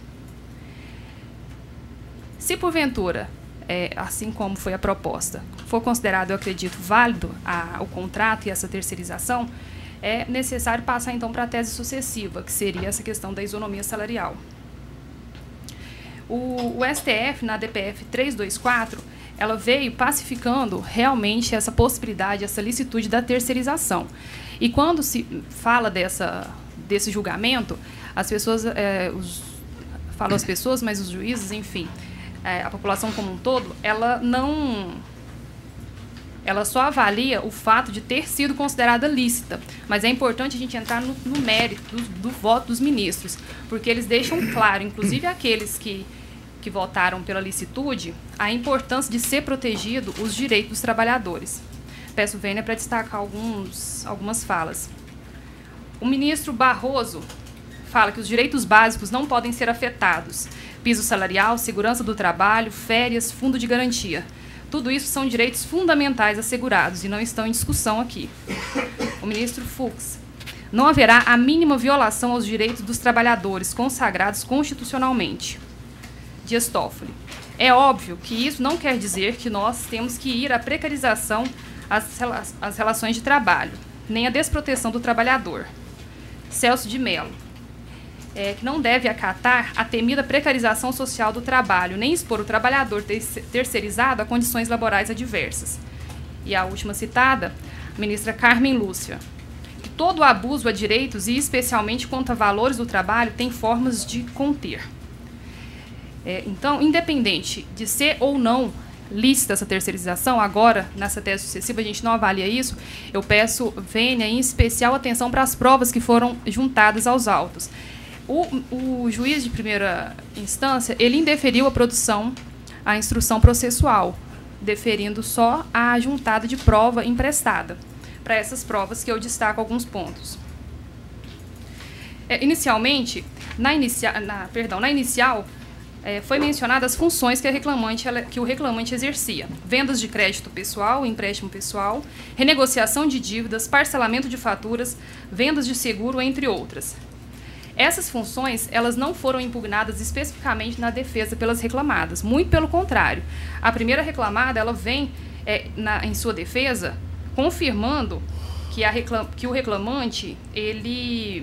Se porventura, assim como foi a proposta, for considerado, eu acredito, válido o contrato e essa terceirização, é necessário passar então para a tese sucessiva, que seria essa questão da isonomia salarial. O STF, na DPF 324, ela veio pacificando realmente essa possibilidade, essa licitude da terceirização. E quando se fala desse julgamento, as pessoas, falo as pessoas, mas os juízes, enfim, a população como um todo, ela só avalia o fato de ter sido considerada lícita, mas é importante a gente entrar no mérito do voto dos ministros, porque eles deixam claro, inclusive aqueles que votaram pela licitude, a importância de ser protegido os direitos dos trabalhadores. Peço vênia para destacar algumas falas. O ministro Barroso fala que os direitos básicos não podem ser afetados. Piso salarial, segurança do trabalho, férias, fundo de garantia. Tudo isso são direitos fundamentais assegurados e não estão em discussão aqui. O ministro Fux. Não haverá a mínima violação aos direitos dos trabalhadores consagrados constitucionalmente. Dias Toffoli. É óbvio que isso não quer dizer que nós temos que ir à precarização às relações de trabalho, nem à desproteção do trabalhador. Celso de Mello. Que não deve acatar a temida precarização social do trabalho, nem expor o trabalhador terceirizado a condições laborais adversas. E a última citada, a ministra Carmen Lúcia. Que todo abuso a direitos, e especialmente quanto a valores do trabalho, tem formas de conter. Então, independente de ser ou não lícita essa terceirização, agora, nessa tese sucessiva, a gente não avalia isso, eu peço vênia, em especial, atenção para as provas que foram juntadas aos autos. O juiz de primeira instância, ele indeferiu a instrução processual, deferindo só a juntada de prova emprestada. Para essas provas que eu destaco alguns pontos. Inicialmente, na inicial, foi mencionadas as funções que o reclamante exercia. Vendas de crédito pessoal, empréstimo pessoal, renegociação de dívidas, parcelamento de faturas, vendas de seguro, entre outras. Essas funções, elas não foram impugnadas especificamente na defesa pelas reclamadas, muito pelo contrário. A primeira reclamada, ela vem em sua defesa confirmando que o reclamante, ele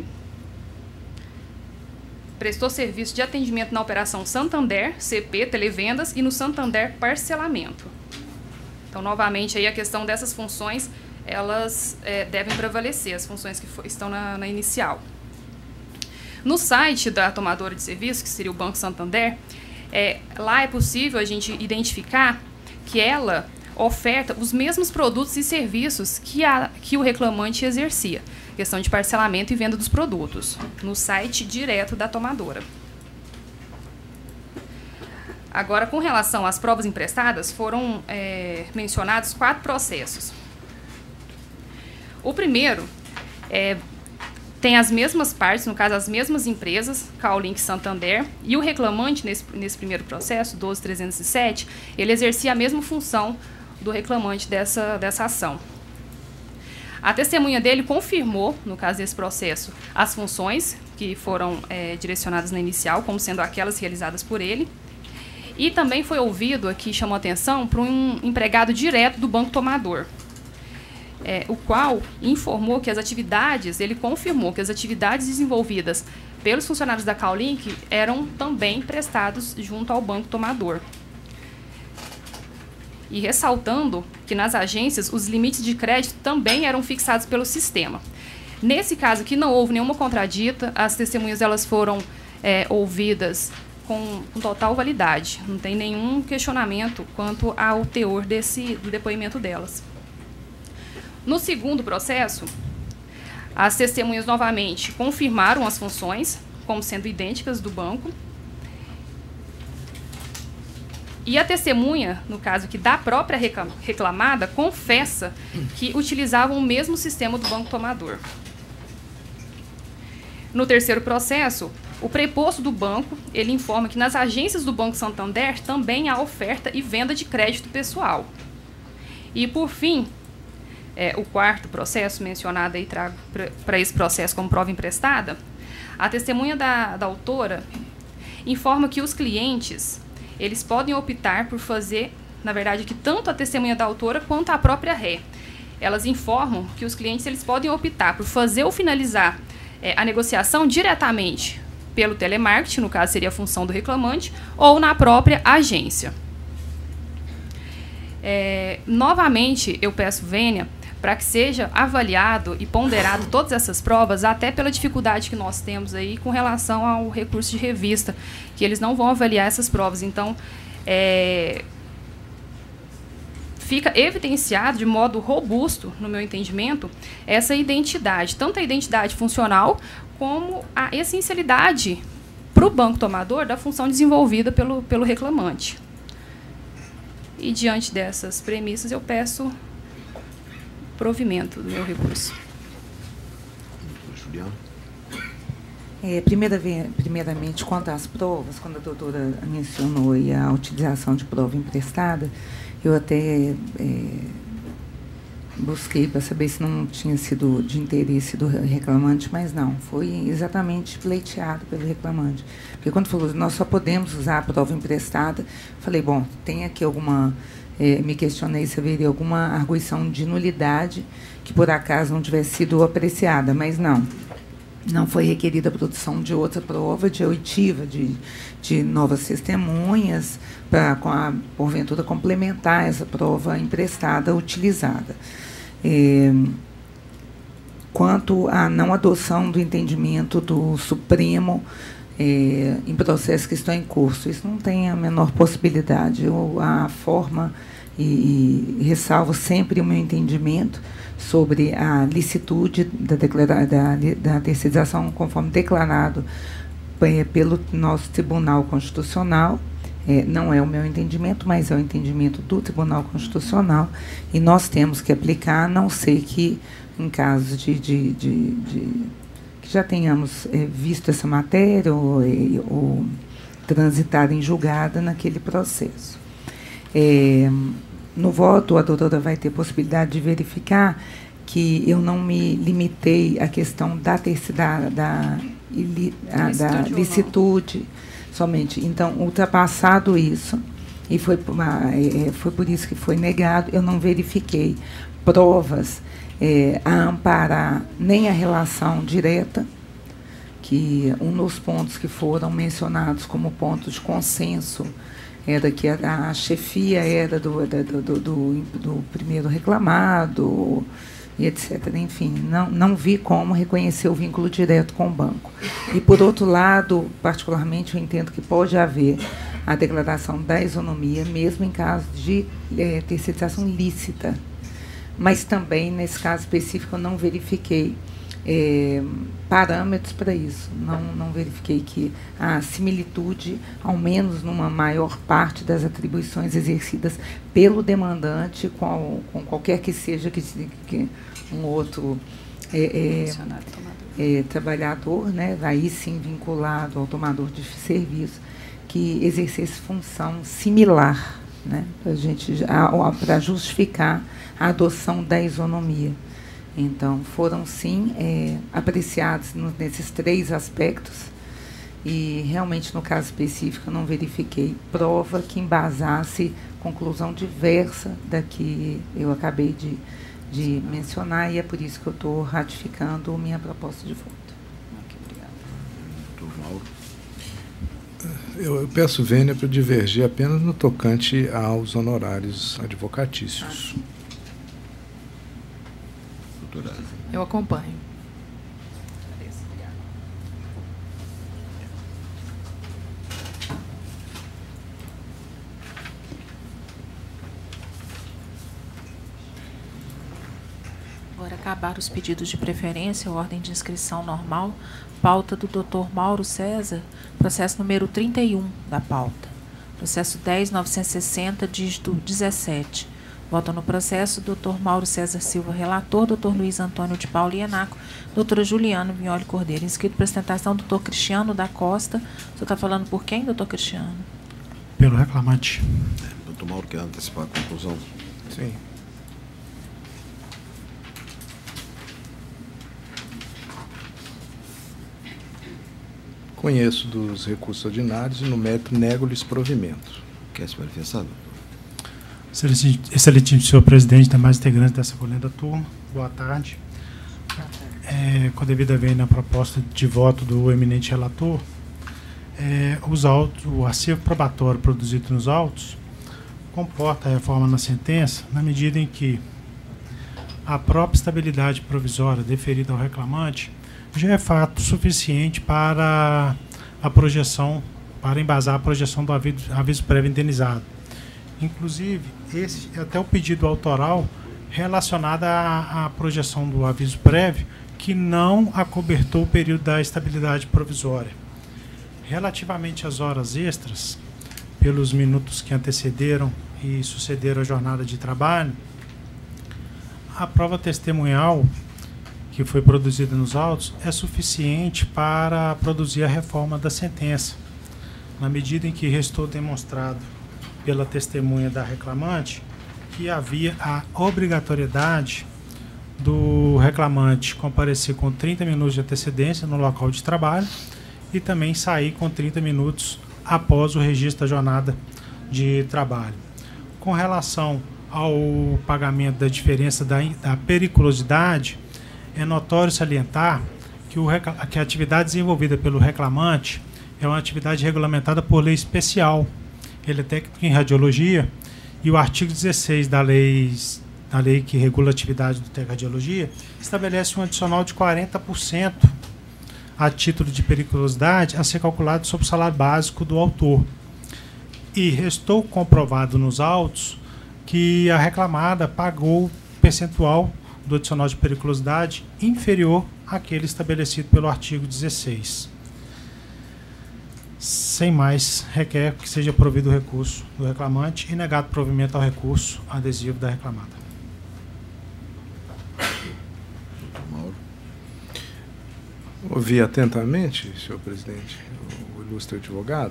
prestou serviço de atendimento na Operação Santander, CP, Televendas, e no Santander Parcelamento. Então, novamente, aí a questão dessas funções, elas devem prevalecer, as funções que estão na inicial. No site da tomadora de serviço, que seria o Banco Santander, lá é possível a gente identificar que ela oferta os mesmos produtos e serviços que o reclamante exercia. Questão de parcelamento e venda dos produtos, no site direto da tomadora. Agora, com relação às provas emprestadas, foram mencionados 4 processos. O primeiro tem as mesmas partes, no caso, as mesmas empresas, Callink e Santander, e o reclamante, nesse primeiro processo, 12.307, ele exercia a mesma função do reclamante dessa ação. A testemunha dele confirmou, no caso desse processo, as funções que foram direcionadas na inicial, como sendo aquelas realizadas por ele, e também foi ouvido, aqui chamou atenção, para um empregado direto do Banco Tomador, o qual informou que as atividades, ele confirmou que as atividades desenvolvidas pelos funcionários da Callink eram também prestados junto ao Banco Tomador. E ressaltando que nas agências os limites de crédito também eram fixados pelo sistema. Nesse caso aqui não houve nenhuma contradita, as testemunhas elas foram ouvidas com total validade, não tem nenhum questionamento quanto ao teor do depoimento delas. No segundo processo, as testemunhas novamente confirmaram as funções como sendo idênticas do banco. E a testemunha, no caso aqui da própria reclamada, confessa que utilizavam o mesmo sistema do Banco Tomador. No terceiro processo, o preposto do banco, ele informa que nas agências do Banco Santander também há oferta e venda de crédito pessoal. E, por fim, o quarto processo mencionado aí, trago para esse processo como prova emprestada, a testemunha da autora informa que os clientes, eles podem optar por fazer, na verdade, que tanto a testemunha da autora quanto a própria ré. Elas informam que os clientes eles podem optar por fazer ou finalizar a negociação diretamente pelo telemarketing, no caso seria a função do reclamante, ou na própria agência. Novamente, eu peço vênia para que seja avaliado e ponderado todas essas provas, até pela dificuldade que nós temos aí com relação ao recurso de revista, que eles não vão avaliar essas provas. Então, fica evidenciado de modo robusto, no meu entendimento, essa identidade, tanto a identidade funcional como a essencialidade para o banco tomador da função desenvolvida pelo reclamante. E, diante dessas premissas, eu peço provimento do meu recurso. Juliana. Primeiramente, quanto às provas, quando a doutora mencionou a utilização de prova emprestada, eu até busquei para saber se não tinha sido de interesse do reclamante, mas não, foi exatamente pleiteado pelo reclamante. Porque quando falou, nós só podemos usar a prova emprestada, falei, bom, tem aqui alguma... me questionei se haveria alguma arguição de nulidade que, por acaso, não tivesse sido apreciada, mas não foi requerida a produção de outra prova, de oitiva, de novas testemunhas, para, porventura, complementar essa prova emprestada utilizada. Quanto à não adoção do entendimento do Supremo em processos que estão em curso, isso não tem a menor possibilidade. A forma, e ressalvo sempre o meu entendimento sobre a licitude da terceirização conforme declarado pelo nosso Tribunal Constitucional. Não é o meu entendimento, mas é o entendimento do Tribunal Constitucional, e nós temos que aplicar, a não ser que, em caso que já tenhamos visto essa matéria ou transitado em julgada naquele processo. No voto, a doutora vai ter possibilidade de verificar que eu não me limitei à questão da licitude somente. Então, ultrapassado isso, e foi por isso que foi negado, eu não verifiquei provas a amparar nem a relação direta, que um dos pontos que foram mencionados como ponto de consenso era que a chefia era do primeiro reclamado, e etc. Enfim, não vi como reconhecer o vínculo direto com o banco. E, por outro lado, particularmente, eu entendo que pode haver a declaração da isonomia, mesmo em caso de terceirização lícita. Mas também, nesse caso específico, eu não verifiquei parâmetros para isso. Não verifiquei que a similitude, ao menos numa maior parte das atribuições exercidas pelo demandante, com qualquer que seja um outro trabalhador, né, aí sim vinculado ao tomador de serviço, que exercesse função similar, né, para justificar a adoção da isonomia. Então, foram sim apreciados nesses 3 aspectos e realmente no caso específico eu não verifiquei prova que embasasse conclusão diversa da que eu acabei de mencionar, e é por isso que eu estou ratificando minha proposta de voto. Obrigada. Doutor Mauro. Eu peço vênia para divergir apenas no tocante aos honorários advocatícios. Doutora. Eu acompanho. Agora acabaram os pedidos de preferência, ordem de inscrição normal, pauta do Dr. Mauro César, processo número 31 da pauta. Processo 10.960, dígito 17. Votam no processo Dr. Mauro César Silva, relator, Dr. Luiz Antônio de Paula Ienaco, doutora Juliana Vignoli Cordeiro. Inscrito para apresentação, Dr. Cristiano da Costa. O senhor está falando por quem, doutor Cristiano? Pelo reclamante. Doutor Mauro quer antecipar a conclusão? Sim. Conheço dos recursos ordinários e no mérito nego-lhes provimento. Quer se manifestar, doutor? Excelentíssimo senhor presidente, demais integrantes dessa colenda turma, boa tarde. Com a devida vênia na proposta de voto do eminente relator, o acervo probatório produzido nos autos comporta a reforma na sentença na medida em que a própria estabilidade provisória deferida ao reclamante já é fato suficiente para a projeção, para embasar a projeção do aviso prévio indenizado. Inclusive, esse é até o pedido autoral relacionado à projeção do aviso prévio que não acobertou o período da estabilidade provisória. Relativamente às horas extras, pelos minutos que antecederam e sucederam a jornada de trabalho, a prova testemunhal que foi produzida nos autos é suficiente para produzir a reforma da sentença, na medida em que restou demonstrado pela testemunha da reclamante que havia a obrigatoriedade do reclamante comparecer com 30 minutos de antecedência no local de trabalho e também sair com 30 minutos após o registro da jornada de trabalho. Com relação ao pagamento da diferença da periculosidade, é notório salientar que a atividade desenvolvida pelo reclamante é uma atividade regulamentada por lei especial. Ele é técnico em radiologia e o artigo 16 da lei que regula a atividade do técnico em radiologia estabelece um adicional de 40% a título de periculosidade a ser calculado sobre o salário básico do autor. E restou comprovado nos autos que a reclamada pagou percentual do adicional de periculosidade inferior àquele estabelecido pelo artigo 16. Sem mais, requer que seja provido o recurso do reclamante e negado provimento ao recurso adesivo da reclamada. Mauro. Ouvi atentamente, senhor presidente, o ilustre advogado.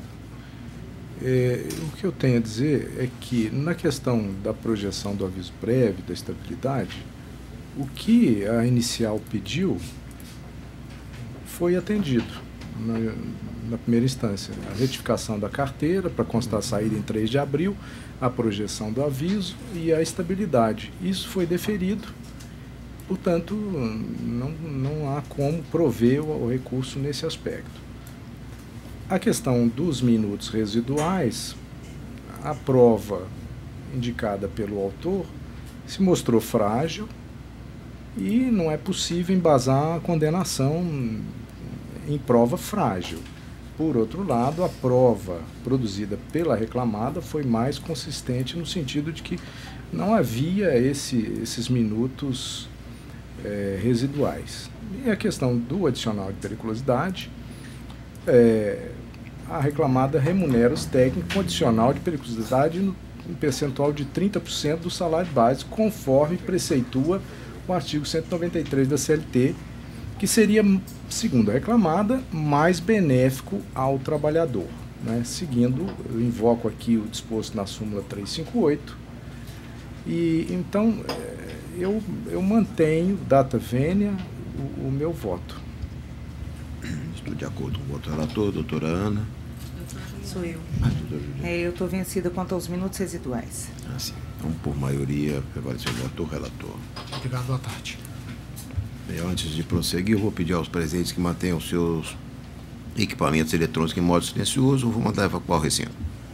O que eu tenho a dizer é que, na questão da projeção do aviso prévio, da estabilidade, o que a inicial pediu foi atendido na primeira instância. A retificação da carteira para constar a saída em 3 de abril, a projeção do aviso e a estabilidade. Isso foi deferido, portanto, não há como prover o recurso nesse aspecto. A questão dos minutos residuais, a prova indicada pelo autor se mostrou frágil e não é possível embasar a condenação em prova frágil. Por outro lado, a prova produzida pela reclamada foi mais consistente no sentido de que não havia esses minutos residuais. E a questão do adicional de periculosidade, a reclamada remunera os técnicos com adicional de periculosidade no percentual de 30% do salário básico, conforme preceitua com o artigo 193 da CLT, que seria, segundo a reclamada, mais benéfico ao trabalhador, né? Seguindo, eu invoco aqui o disposto na súmula 358, e então eu mantenho, data vênia, o meu voto. Estou de acordo com o voto relator, doutora Ana. Sou eu. Eu estou vencida quanto aos minutos residuais. Sim. Então, por maioria, prevaleceu o voto do relator. Obrigado, boa tarde. Bem, antes de prosseguir, eu vou pedir aos presentes que mantenham seus equipamentos eletrônicos em modo silencioso. Eu vou mandar evacuar o recinto.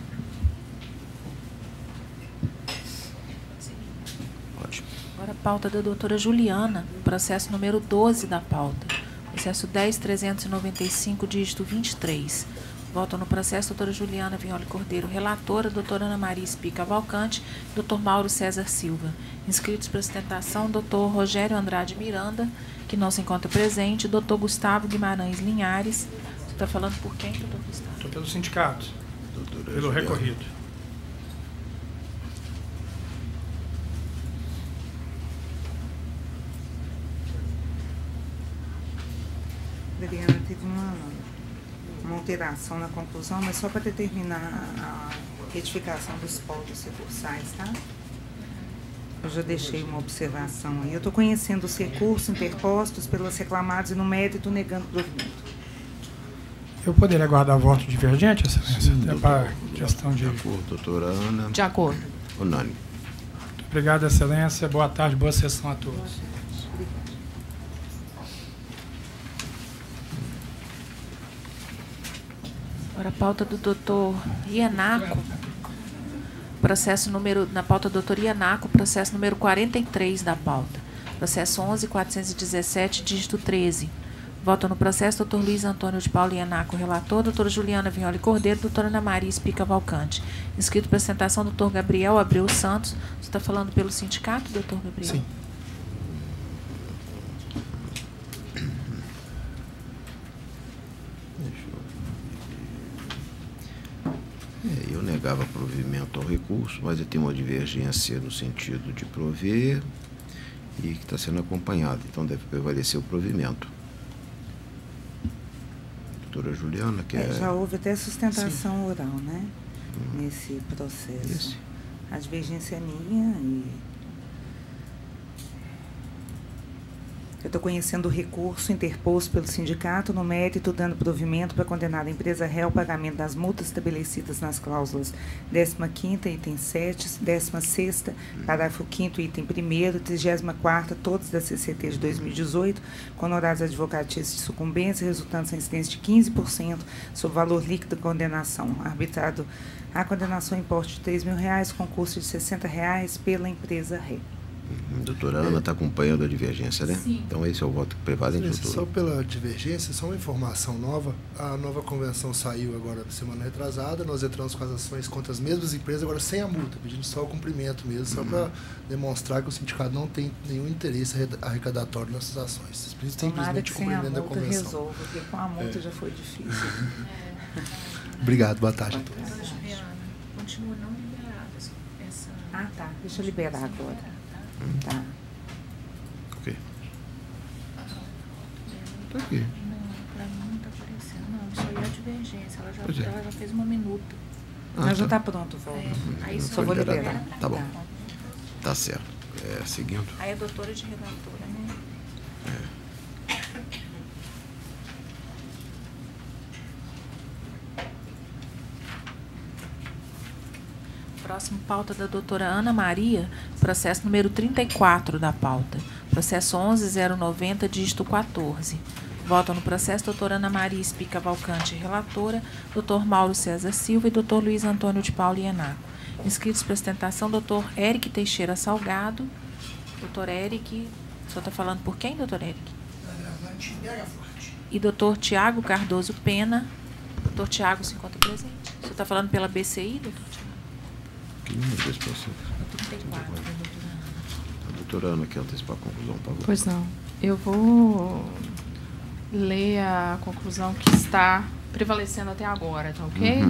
Pode. Agora a pauta da doutora Juliana, processo número 12 da pauta. Processo 10.395, dígito 23. Votam no processo doutora Juliana Vignoli Cordeiro, relatora, doutora Ana Maria Espí Cavalcante, doutor Mauro César Silva. Inscritos para sustentação, doutor Rogério Andrade Miranda, que não se encontra presente, doutor Gustavo Guimarães Linhares. Você está falando por quem, doutor Gustavo? Estou pelo sindicato, Doutora pelo Juliana. recorrido. Adriana, teve uma alteração na conclusão, mas só para determinar a retificação dos pódios recursais, tá? Eu já deixei uma observação aí. Eu estou conhecendo os recursos interpostos pelas reclamadas e no mérito negando provimento. Eu poderia aguardar voto divergente, excelência? Sim, Até para questão de... De acordo, doutora Ana. De acordo. Unânime. Muito obrigado, excelência. Boa tarde, boa sessão a todos. Agora a pauta do doutor Ianaco, processo número, na pauta do doutor Ianaco, processo número 43 da pauta. Processo 11.417, dígito 13. Votam no processo doutor Luiz Antônio de Paulo Ianaco, relator, doutora Juliana Vignoli Cordeiro, doutora Ana Maria Espí Cavalcante. Inscrito para apresentação, doutor Gabriel Abreu Santos. Você está falando pelo sindicato, doutor Gabriel? Sim. Eu negava provimento ao recurso, mas eu tenho uma divergência no sentido de prover e que está sendo acompanhado, então deve prevalecer o provimento. Doutora Juliana, quer... Já houve até sustentação oral, né? Nesse processo. Esse. A divergência é minha e... Eu estou conhecendo o recurso interposto pelo sindicato no mérito, dando provimento para condenar a empresa réu ao pagamento das multas estabelecidas nas cláusulas 15ª, item 7, 16ª, parágrafo 5º, item 1º, 34ª, todos da CCT de 2018, com honorários advocatícios de sucumbência, resultantes em incidência de 15% sobre o valor líquido da condenação. Arbitrado a condenação em importe de R$3.000, concurso de R$60 pela empresa réu. Doutora Ana está acompanhando a divergência, né? Sim. Então esse é o voto prevalente, doutora. Só pela divergência, só uma informação nova. A nova convenção saiu agora na semana retrasada. Nós entramos com as ações contra as mesmas empresas, agora sem a multa, pedindo só o cumprimento mesmo, só para demonstrar que o sindicato não tem nenhum interesse arrecadatório nessas ações. Simplesmente o cumprimento da convenção. Resolvo, porque com a multa já foi difícil. Obrigado, boa tarde a todos. Continua não liberada essa... Ah, tá. Deixa eu liberar agora. Tá. Ok. Tá aqui. Não, para mim não está aparecendo. Não, isso aí é a divergência. Ela já fez uma minuta. Mas já está pronto o voto. Aí só vou liberar. Tá bom. Tá certo. Seguindo. Aí a doutora de relatora, né? Próximo pauta da doutora Ana Maria, processo número 34 da pauta. Processo 11.090, dígito 14. Votam no processo doutora Ana Maria Espí Cavalcante, relatora, doutor Mauro César Silva e doutor Luiz Antônio de Paulo Ianaco. Inscritos para sustentação, doutor Eric Teixeira Salgado. Doutor Eric, o senhor está falando por quem, doutor Eric? E doutor Tiago Cardoso Pena. Doutor Tiago se encontra presente. O senhor está falando pela BCI, doutor Tiago? Que número desse processo? 34, doutora Ana. A doutora Ana quer antecipar a conclusão, por favor. Pois não. Eu vou ler a conclusão que está prevalecendo até agora, tá ok?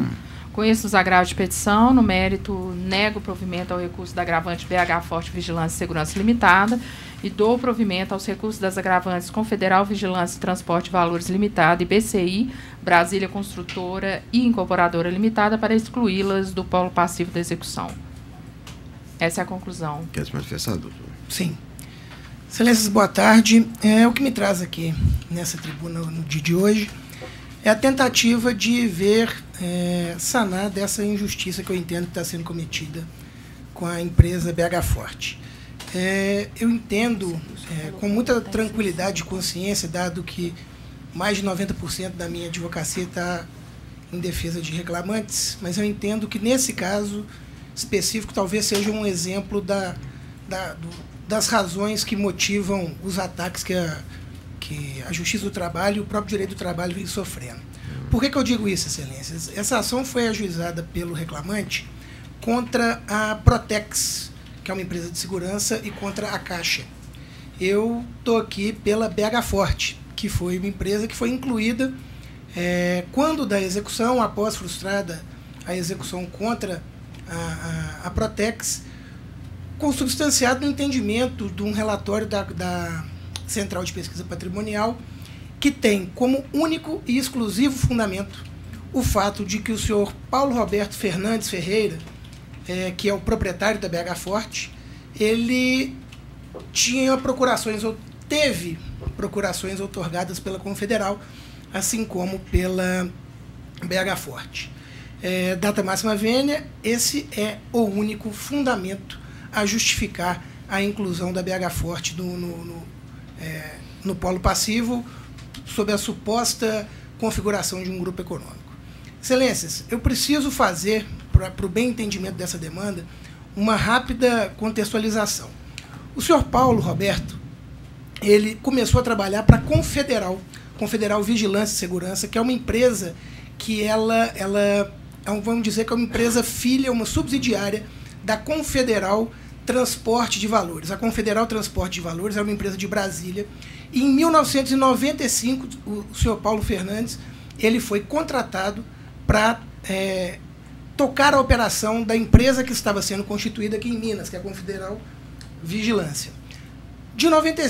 Conheço os agravos de petição. No mérito, nego o provimento ao recurso da agravante BH Forte Vigilância e Segurança Limitada e dou provimento aos recursos das agravantes Confederal Vigilância e Transporte Valores Limitada e BCI, Brasília Construtora e Incorporadora Limitada, para excluí-las do polo passivo da execução. Essa é a conclusão. Quer se manifestar, doutor? Sim. Excelências, boa tarde. O que me traz aqui nessa tribuna no dia de hoje é a tentativa de ver sanar dessa injustiça que eu entendo que está sendo cometida com a empresa BH Forte. Eu entendo com muita tranquilidade de consciência, dado que mais de 90% da minha advocacia está em defesa de reclamantes, mas eu entendo que nesse caso específico talvez seja um exemplo das razões que motivam os ataques que a Justiça do Trabalho e o próprio Direito do Trabalho vem sofrendo. Por que eu digo isso, Excelências? Essa ação foi ajuizada pelo reclamante contra a Protex, que é uma empresa de segurança, e contra a Caixa. Eu estou aqui pela BH Forte, que foi uma empresa que foi incluída quando da execução, após frustrada a execução contra a Protex, consubstanciado no entendimento de um relatório da Central de Pesquisa Patrimonial, que tem como único e exclusivo fundamento o fato de que o senhor Paulo Roberto Fernandes Ferreira, que é o proprietário da BH Forte, ele tinha procurações, ou teve procurações outorgadas pela Confederal, assim como pela BH Forte. Data máxima vênia, esse é o único fundamento a justificar a inclusão da BH Forte no polo passivo, sob a suposta configuração de um grupo econômico. Excelências, eu preciso fazer, para o bem entendimento dessa demanda, uma rápida contextualização. O senhor Paulo Roberto, ele começou a trabalhar para a Confederal Vigilância e Segurança, que é uma empresa que vamos dizer que é uma empresa filha, uma subsidiária da Confederal Transporte de Valores. A Confederal Transporte de Valores é uma empresa de Brasília. E em 1995, o senhor Paulo Fernandes, ele foi contratado para tocar a operação da empresa que estava sendo constituída aqui em Minas, que é a Confederal Vigilância. De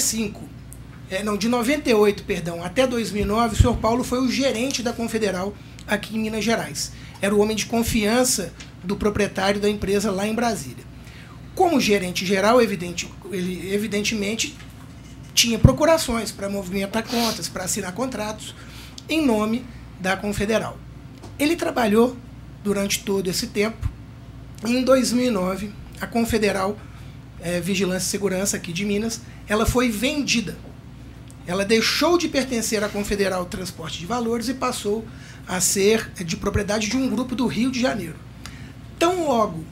98, até 2009, o senhor Paulo foi o gerente da Confederal aqui em Minas Gerais. Era o homem de confiança do proprietário da empresa lá em Brasília. Como gerente geral, ele evidentemente tinha procurações para movimentar contas, para assinar contratos em nome da Confederal. Ele trabalhou durante todo esse tempo. Em 2009, a Confederal Vigilância e Segurança aqui de Minas, ela foi vendida. Ela deixou de pertencer à Confederal Transporte de Valores e passou a ser de propriedade de um grupo do Rio de Janeiro. Tão logo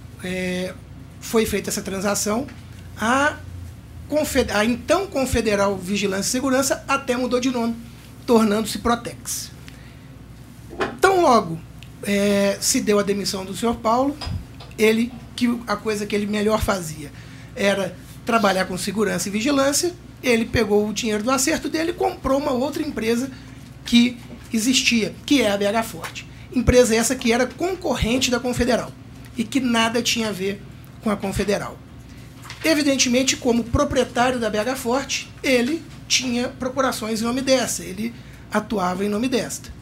foi feita essa transação, a então Confederal Vigilância e Segurança até mudou de nome, tornando-se Protex. Tão logo se deu a demissão do senhor Paulo, a coisa que ele melhor fazia era trabalhar com segurança e vigilância. Ele pegou o dinheiro do acerto dele e comprou uma outra empresa que existia, que é a BH Forte. Empresa essa que era concorrente da Confederal e que nada tinha a ver com a Confederal. Evidentemente, como proprietário da BH Forte, ele tinha procurações em nome dessa, ele atuava em nome desta.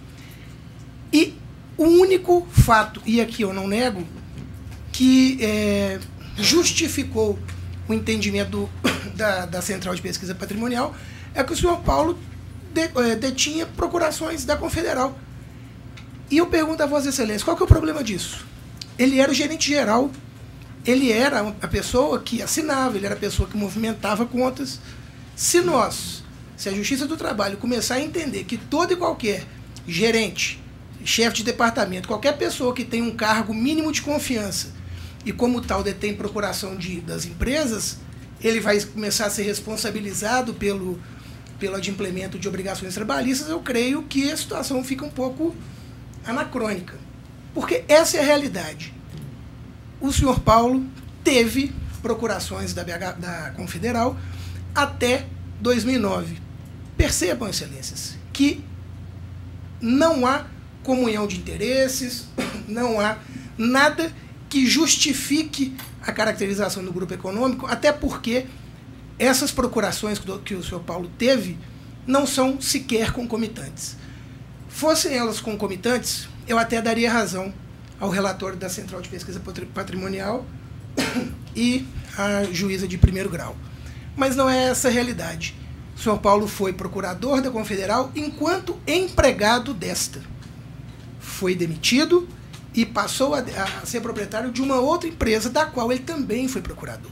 E o único fato, e aqui eu não nego, que justificou o entendimento da Central de Pesquisa Patrimonial é que o senhor Paulo detinha procurações da Confederal. E eu pergunto a Vossa Excelência, qual que é o problema disso? Ele era o gerente geral, ele era a pessoa que assinava, ele era a pessoa que movimentava contas. Se a Justiça do Trabalho começar a entender que todo e qualquer gerente, chefe de departamento, qualquer pessoa que tem um cargo mínimo de confiança e como tal detém procuração das empresas, ele vai começar a ser responsabilizado pelo adimplemento de obrigações trabalhistas, eu creio que a situação fica um pouco anacrônica. Porque essa é a realidade. O senhor Paulo teve procurações da Confederal até 2009. Percebam, Excelências, que não há comunhão de interesses, não há nada que justifique a caracterização do grupo econômico, até porque essas procurações que o senhor Paulo teve não são sequer concomitantes. Fossem elas concomitantes, eu até daria razão ao relatório da Central de Pesquisa Patrimonial e à juíza de primeiro grau. Mas não é essa a realidade. O senhor Paulo foi procurador da Confederal enquanto empregado desta. Foi demitido e passou a ser proprietário de uma outra empresa, da qual ele também foi procurador.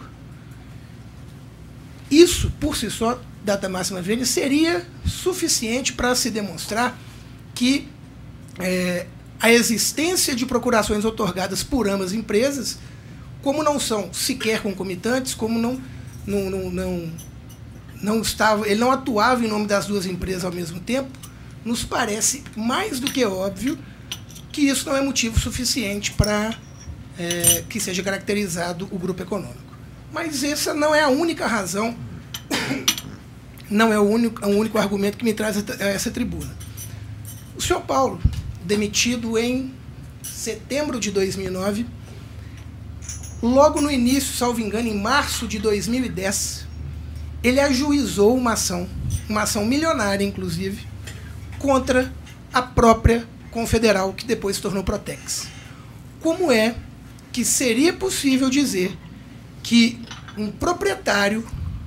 Isso, por si só, data máxima vênia, seria suficiente para se demonstrar que a existência de procurações outorgadas por ambas empresas, como não são sequer concomitantes, como ele não atuava em nome das duas empresas ao mesmo tempo, nos parece mais do que óbvio que isso não é motivo suficiente para que seja caracterizado o grupo econômico. Mas essa não é a única razão, não é o único argumento que me traz a essa tribuna. O senhor Paulo, demitido em setembro de 2009, logo no início, salvo engano, em março de 2010, ele ajuizou uma ação milionária, inclusive, contra a própria Confederal, que depois se tornou Protex. Como é que seria possível dizer que um proprietário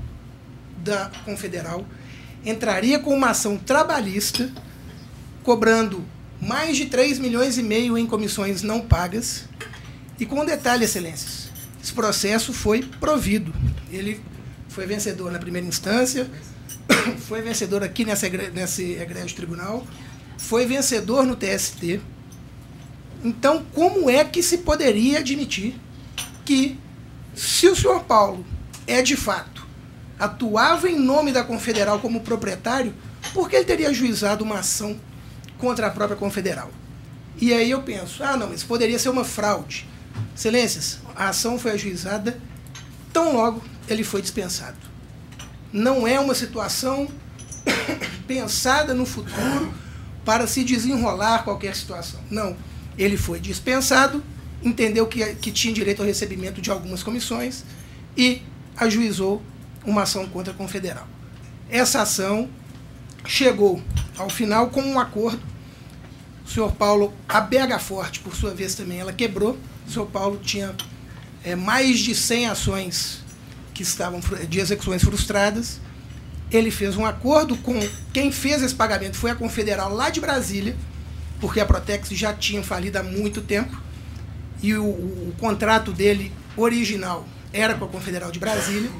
da Confederal entraria com uma ação trabalhista, cobrando mais de 3,5 milhões em comissões não pagas, e com um detalhe, excelências, esse processo foi provido. Ele foi vencedor na primeira instância, foi vencedor aqui nesse egrégio tribunal, foi vencedor no TST. Então, como é que se poderia admitir que, se o senhor Paulo de fato, atuava em nome da Confederal como proprietário, por que ele teria ajuizado uma ação contra a própria Confederal? E aí eu penso, não, mas poderia ser uma fraude. Excelências, a ação foi ajuizada tão logo ele foi dispensado. Não é uma situação pensada no futuro para se desenrolar qualquer situação. Não. Ele foi dispensado, entendeu que tinha direito ao recebimento de algumas comissões e ajuizou uma ação contra a Confederal. Essa ação chegou ao final com um acordo. O senhor Paulo, a BH Forte, por sua vez, também ela quebrou. O senhor Paulo tinha mais de 100 ações que estavam de execuções frustradas. Ele fez um acordo com quem fez esse pagamento, foi a Confederal lá de Brasília, porque a Protex já tinha falido há muito tempo, e o contrato dele original era com a Confederal de Brasília.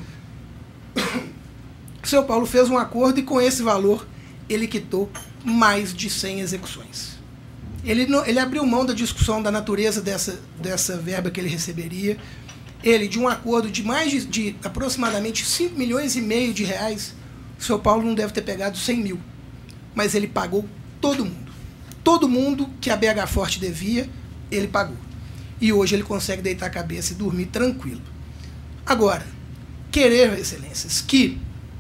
O senhor Paulo fez um acordo e com esse valor ele quitou mais de 100 execuções. Ele abriu mão da discussão da natureza dessa verba que ele receberia. Ele, de um acordo de de aproximadamente 5,5 milhões de reais, o senhor Paulo não deve ter pegado 100 mil, mas ele pagou todo mundo. Todo mundo que a BH Forte devia, ele pagou. E hoje ele consegue deitar a cabeça e dormir tranquilo. Agora, querer, excelências, que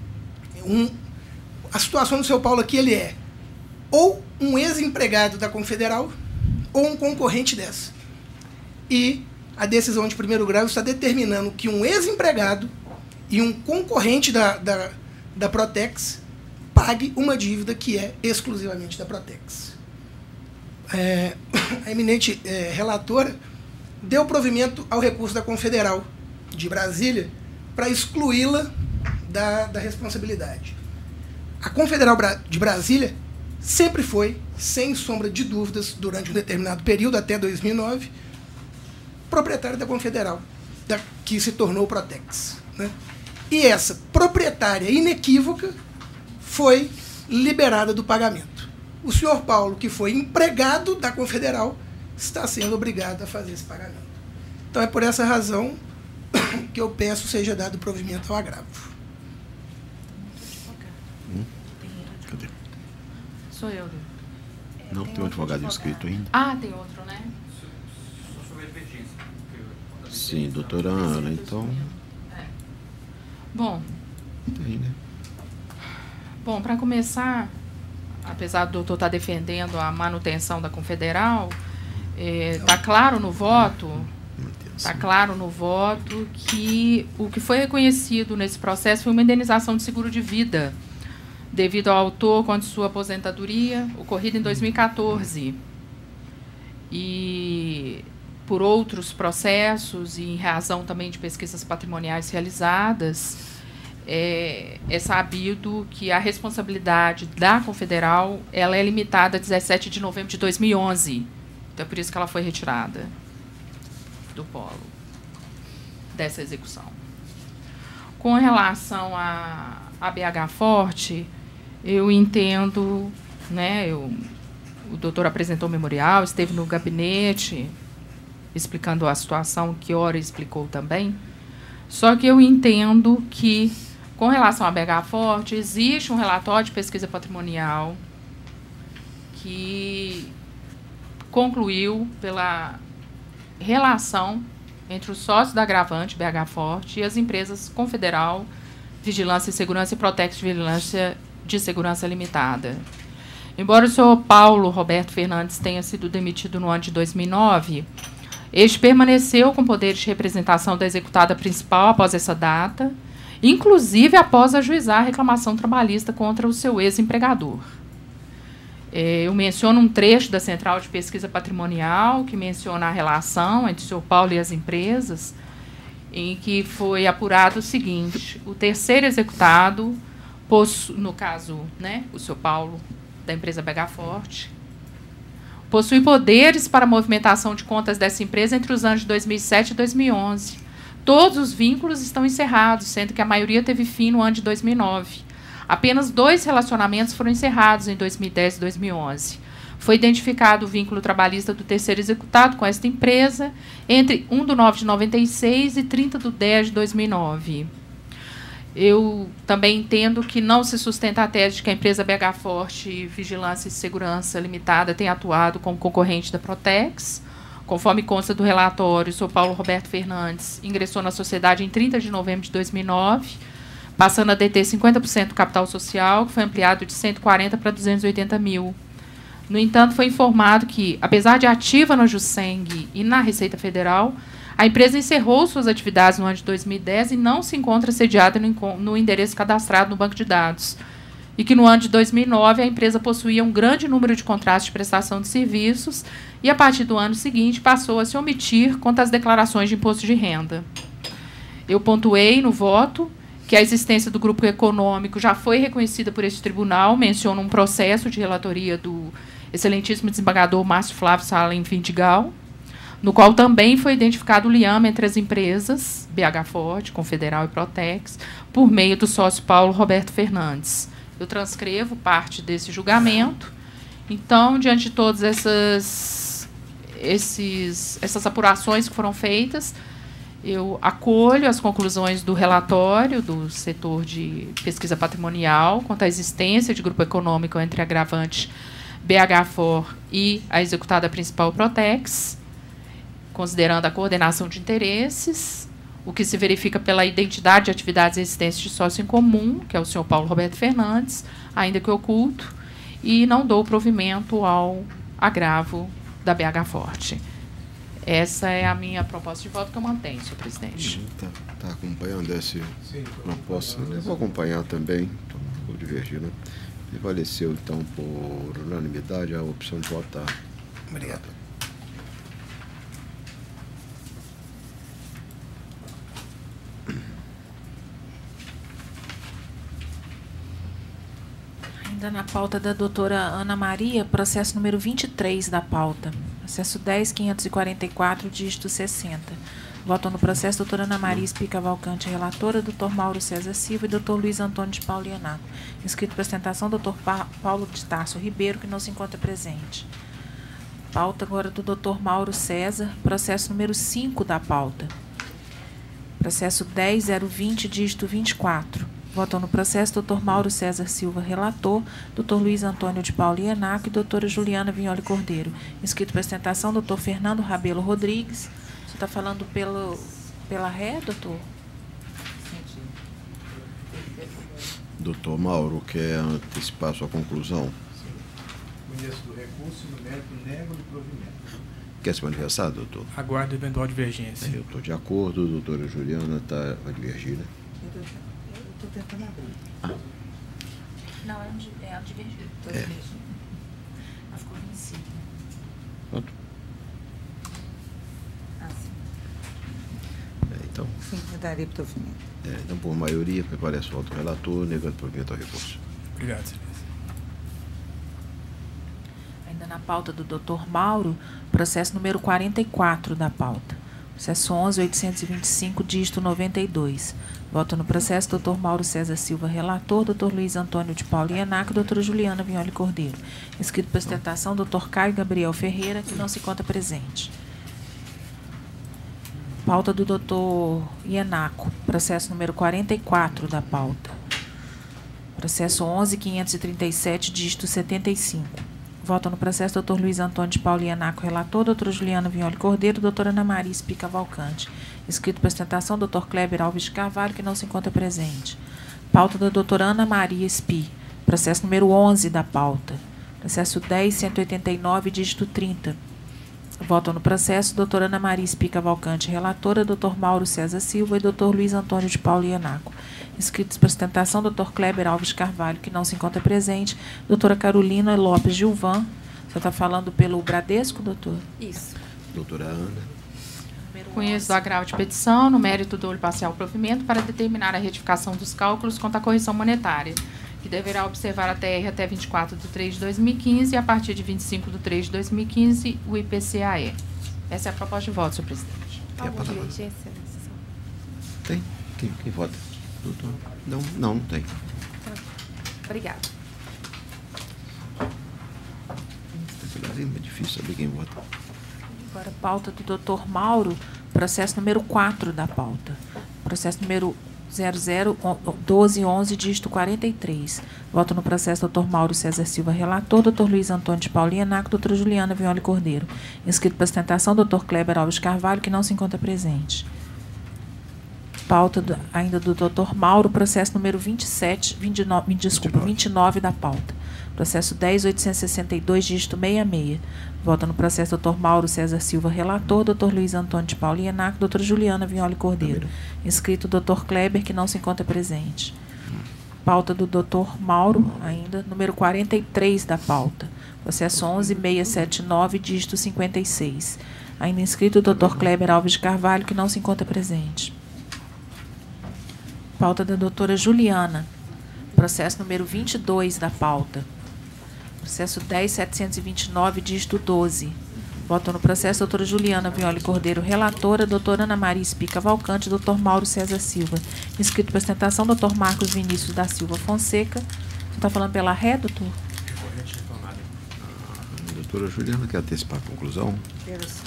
a situação do seu Paulo aqui, ele é ou um ex-empregado da Confederal ou um concorrente dessa. E a decisão de primeiro grau está determinando que um ex-empregado e um concorrente da Protex pague uma dívida que é exclusivamente da Protex. A eminente relatora deu provimento ao recurso da Confederal de Brasília para excluí-la da responsabilidade. A Confederal de Brasília sempre foi, sem sombra de dúvidas, durante um determinado período, até 2009, proprietária da Confederal, que se tornou Protex, né? E essa proprietária inequívoca foi liberada do pagamento. O senhor Paulo, que foi empregado da Confederal, está sendo obrigado a fazer esse pagamento. Então é por essa razão que eu peço seja dado provimento ao agravo. Cadê? Sou eu. Não, tem um advogado inscrito ainda. Ah, tem outro, né? Sim, doutora Ana, então... Bom, Tem, né? para começar, apesar do doutor estar defendendo a manutenção da Confederal, está claro no voto, que o que foi reconhecido nesse processo foi uma indenização de seguro de vida, devido ao autor quanto sua aposentadoria, ocorrida em 2014. E por outros processos e em razão também de pesquisas patrimoniais realizadas, é sabido que a responsabilidade da Confederal ela é limitada a 17 de novembro de 2011. Então, é por isso que ela foi retirada do polo dessa execução. Com relação à BH Forte, eu entendo, né, o doutor apresentou o memorial, esteve no gabinete explicando a situação, que hora explicou também. Só que eu entendo que, com relação à BH Forte, existe um relatório de pesquisa patrimonial que concluiu pela relação entre os sócios da agravante BH Forte e as empresas Confederal, Vigilância e Segurança e Protex Vigilância de Segurança Limitada. Embora o senhor Paulo Roberto Fernandes tenha sido demitido no ano de 2009, este permaneceu com poderes de representação da executada principal após essa data, inclusive após ajuizar a reclamação trabalhista contra o seu ex-empregador. Eu menciono um trecho da Central de Pesquisa Patrimonial, que menciona a relação entre o senhor Paulo e as empresas, em que foi apurado o seguinte: o terceiro executado, no caso, né, o senhor Paulo, da empresa BH Forte, possui poderes para a movimentação de contas dessa empresa entre os anos de 2007 e 2011. Todos os vínculos estão encerrados, sendo que a maioria teve fim no ano de 2009. Apenas 2 relacionamentos foram encerrados em 2010 e 2011. Foi identificado o vínculo trabalhista do terceiro executado com esta empresa entre 1 de 9 de 96 e 30 de 10 de 2009. Eu também entendo que não se sustenta a tese de que a empresa BH Forte Vigilância e Segurança Limitada tenha atuado como concorrente da Protex. Conforme consta do relatório, o senhor Paulo Roberto Fernandes ingressou na sociedade em 30 de novembro de 2009, passando a deter 50% do capital social, que foi ampliado de 140 para 280 mil. No entanto, foi informado que, apesar de ativa na Juseng e na Receita Federal, a empresa encerrou suas atividades no ano de 2010 e não se encontra sediada no endereço cadastrado no banco de dados. E que, no ano de 2009, a empresa possuía um grande número de contratos de prestação de serviços e, a partir do ano seguinte, passou a se omitir quanto às declarações de imposto de renda. Eu pontuei no voto que a existência do grupo econômico já foi reconhecida por este tribunal, menciono um processo de relatoria do excelentíssimo desembargador Márcio Flávio Salem Vindigal, no qual também foi identificado o liame entre as empresas BH Forte, Confederal e Protex, por meio do sócio Paulo Roberto Fernandes. Eu transcrevo parte desse julgamento. Então, diante de todas essas apurações que foram feitas, eu acolho as conclusões do relatório do setor de pesquisa patrimonial quanto à existência de grupo econômico entre a agravante BH For e a executada principal Protex, considerando a coordenação de interesses, o que se verifica pela identidade de atividades existentes de sócio em comum, que é o senhor Paulo Roberto Fernandes, ainda que oculto, e não dou provimento ao agravo da BH Forte. Essa é a minha proposta de voto que eu mantenho, senhor presidente. Está acompanhando essa proposta? Eu vou acompanhar também, então vou divergir, né? Prevaleceu, então, por unanimidade a opção de votar. Obrigado. Ainda na pauta da doutora Ana Maria, processo número 23 da pauta. Processo 10.544, dígito 60. Votam no processo doutora Ana Maria Espi Cavalcante, relatora, doutor Mauro César Silva e doutor Luiz Antônio de Paulo Ianato. Inscrito para ostentação, doutor Paulo de Tarso Ribeiro, que não se encontra presente. Pauta agora do doutor Mauro César, processo número 5 da pauta. Processo 10.020, dígito 24. Votam no processo doutor Mauro César Silva, relator, doutor Luiz Antônio de Paulo Ianato e doutora Juliana Vignoli Cordeiro. Inscrito para ostentação, doutor Fernando Rabelo Rodrigues. Você está falando pela ré, doutor? Doutor Mauro, quer antecipar sua conclusão? Conheço do recurso e no mérito nego de provimento. Quer se manifestar, doutor? Aguardo eventual divergência. Eu estou de acordo, doutora Juliana está a divergir, né? Eu estou tentando abrir. Não, é a divergência. É. Ela ficou vencida. Pronto. Então, sim, eu daria provimento. Então, por maioria, prevalece o voto do relator, negando provimento ao recurso. Obrigado, senhor. Ainda na pauta do Dr. Mauro, processo número 44 da pauta. Processo 11.825, dígito 92. Voto no processo, Dr. Mauro César Silva, relator, Dr. Luiz Antônio de Paula Ienac, doutora Juliana Vignoli Cordeiro. Inscrito para sustentação, Dr. Caio Gabriel Ferreira, que não se encontra presente. Pauta do Dr. Ienaco, processo número 44 da pauta. Processo 11.537, dígito 75. Voto no processo, Dr. Luiz Antônio de Paula Ienaco, relator, doutora Juliana Vignoli Cordeiro, doutora Ana Maria Espica Cavalcante. Inscrito para sustentação, Dr. Kleber Alves de Carvalho, que não se encontra presente. Pauta da doutora Ana Maria Espi, processo número 11 da pauta. Processo 10.189, dígito 30. Votam no processo, doutora Ana Maria Espica Cavalcante, relatora, Dr. Mauro César Silva e Dr. Luiz Antônio de Paula Ienaco. Inscritos para sustentação, Dr. Kleber Alves Carvalho, que não se encontra presente. Doutora Carolina Lopes Gilvan. Você está falando pelo Bradesco, doutor? Isso. Doutora Ana. Conheço do agravo de petição, no mérito do parcial provimento, para determinar a retificação dos cálculos quanto à correção monetária, que deverá observar a TR até 24 de 3 de 2015 e, a partir de 25 de 3 de 2015, o IPCAE. Essa é a proposta de voto, senhor presidente. Alguma divergência nessa sessão? Tem? Quem vota? Doutor? Não tem. Obrigada. É difícil saber quem vota. Agora, pauta do Dr. Mauro, processo número 4 da pauta. Processo número 001211, dígito 43. Voto no processo Dr. Mauro César Silva, relator, Dr. Luiz Antônio de Paula Ienaco, doutora Juliana Vignoli Cordeiro. Inscrito para sustentação, Dr. Kleber Alves Carvalho, que não se encontra presente. Pauta ainda do Dr. Mauro, processo número 29 da pauta. Processo 10.862, dígito 66. Vota no processo Dr. Mauro César Silva, relator, Dr. Luiz Antônio de Paula Ienaco, doutora Juliana Vignoli Cordeiro. Inscrito Dr. Kleber, que não se encontra presente. Pauta do Dr. Mauro, ainda, número 43 da pauta. Processo 11.679, dígito 56. Ainda inscrito Dr. Kleber Alves de Carvalho, que não se encontra presente. Pauta da doutora Juliana. Processo número 22 da pauta. Processo 10.729, dígito 12. Voto no processo, doutora Juliana Vignoli Cordeiro, relatora, doutora Ana Maria Espica Cavalcante, doutor Mauro César Silva. Inscrito para sustentação, doutor Marcos Vinícius da Silva Fonseca. Você está falando pela ré, doutor? Doutora Juliana, quer antecipar a conclusão? Quero sim.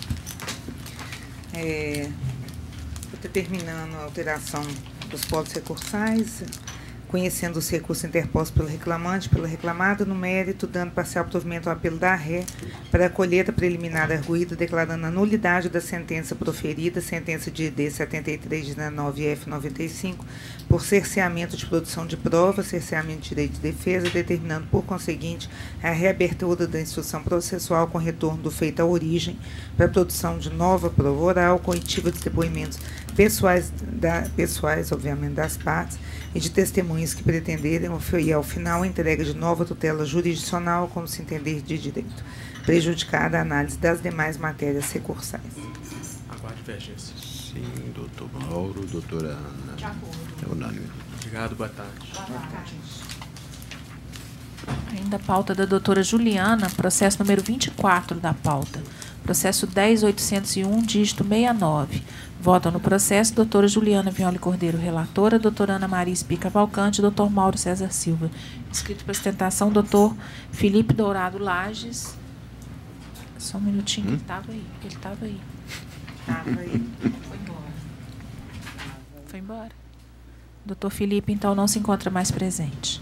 Estou determinando a alteração dos polos recursais, conhecendo os recursos interpostos pelo reclamante, pela reclamada, no mérito, dando parcial provimento ao apelo da ré para a colheita preliminar arguída, declarando a nulidade da sentença proferida, sentença de ID 73/19F95, por cerceamento de produção de prova, cerceamento de direito de defesa, determinando, por conseguinte, a reabertura da instrução processual com retorno do feito à origem para a produção de nova prova oral, coitiva dos depoimentos pessoais, obviamente, das partes, e de testemunhas que pretenderem e, ao final, a entrega de nova tutela jurisdicional, como se entender de direito, prejudicada a análise das demais matérias recursais. Aguarde divergência. Sim, doutor Mauro, doutora Ana. De acordo. É unânime. Obrigado, boa tarde. Boa tarde. Ainda a pauta da doutora Juliana, processo número 24 da pauta. Processo 10.801, dígito 69. Votam no processo doutora Juliana Vignoli Cordeiro, relatora, doutora Ana Maria Espica Cavalcante, doutor Mauro César Silva. Inscrito para sustentação, doutor Felipe Dourado Lages. Só um minutinho, ele estava aí. Estava aí. Foi embora. Foi embora. Doutor Felipe, então, não se encontra mais presente.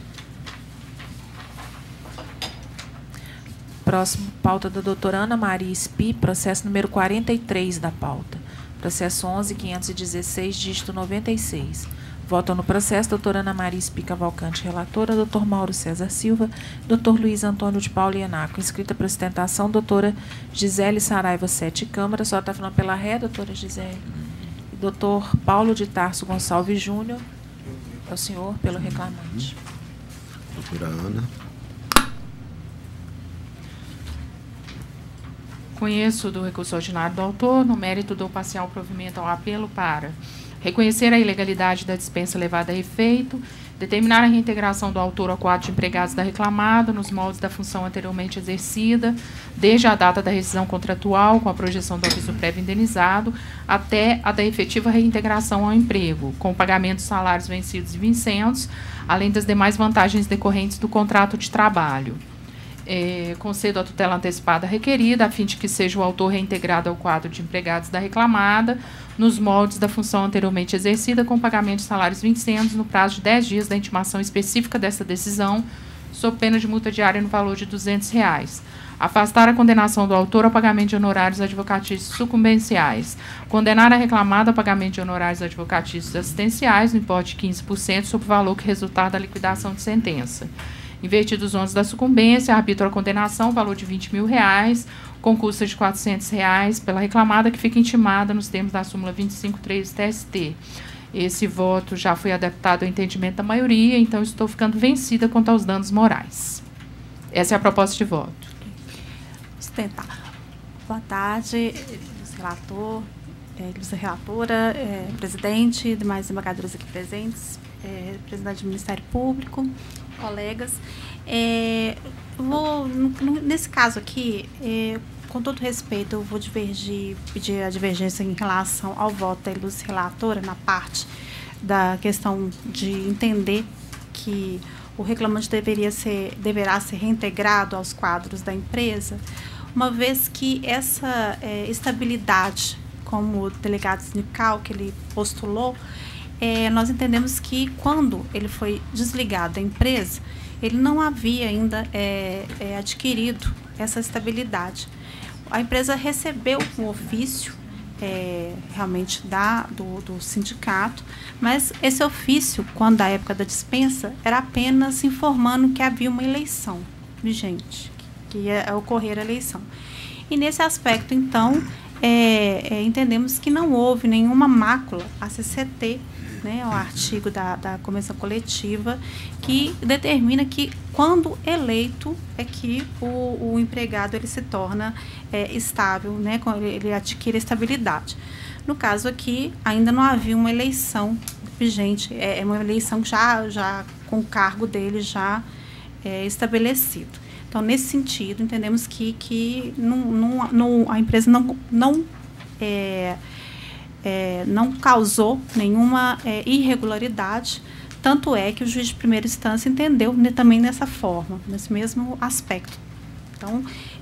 Próximo, pauta da doutora Ana Maria Espi, processo número 43 da pauta. Processo 11.516, dígito 96. Votam no processo doutora Ana Maria Espi Cavalcante, relatora, doutor Mauro César Silva, doutor Luiz Antônio de Paulo Ienaco. Inscrita para sustentação, doutora Gisele Saraiva, 7 Câmara. Só está falando pela ré, doutora Gisele. E doutor Paulo de Tarso Gonçalves Júnior, é o senhor, pelo reclamante. Doutora Ana. Conheço do recurso ordinário do autor, no mérito do parcial provimento ao apelo para reconhecer a ilegalidade da dispensa levada a efeito, determinar a reintegração do autor ao quadro de empregados da reclamada nos moldes da função anteriormente exercida, desde a data da rescisão contratual, com a projeção do aviso prévio indenizado, até a da efetiva reintegração ao emprego, com o pagamento dos salários vencidos e vincendos, além das demais vantagens decorrentes do contrato de trabalho. Concedo a tutela antecipada requerida, a fim de que seja o autor reintegrado ao quadro de empregados da reclamada, nos moldes da função anteriormente exercida, com pagamento de salários vincendos no prazo de 10 dias da intimação específica dessa decisão, sob pena de multa diária no valor de R$ 200. Afastar a condenação do autor ao pagamento de honorários advocatícios sucumbenciais. Condenar a reclamada ao pagamento de honorários advocatícios assistenciais, no importe de 15%, sobre o valor que resultar da liquidação de sentença. Invertidos os ônus da sucumbência, arbitro a condenação, valor de R$ 20.000, com custa de R$ 400 pela reclamada, que fica intimada nos termos da súmula 25.3 TST. Esse voto já foi adaptado ao entendimento da maioria, então estou ficando vencida quanto aos danos morais. Essa é a proposta de voto. Sustentar. Boa tarde, relatora, presidente, demais desembargadores aqui presentes, representante do Ministério Público, colegas. Nesse caso aqui, com todo respeito, eu vou pedir a divergência em relação ao voto da ilustre relatora na parte da questão de entender que o reclamante deverá ser reintegrado aos quadros da empresa, uma vez que essa estabilidade, como o delegado sindical que ele postulou, nós entendemos que quando ele foi desligado da empresa, ele não havia ainda adquirido essa estabilidade. A empresa recebeu um ofício realmente do sindicato, mas esse ofício, quando da época da dispensa, era apenas informando que havia uma eleição vigente, que ia ocorrer a eleição. E nesse aspecto, então, entendemos que não houve nenhuma mácula a CCT, o artigo da convenção coletiva, que determina que, quando eleito, é que o empregado ele se torna estável, quando ele adquire estabilidade. No caso aqui, ainda não havia uma eleição vigente, uma eleição já com o cargo dele já estabelecido. Então, nesse sentido, entendemos que a empresa não causou nenhuma irregularidade, tanto é que o juiz de primeira instância entendeu também nessa forma, nesse mesmo aspecto. Então,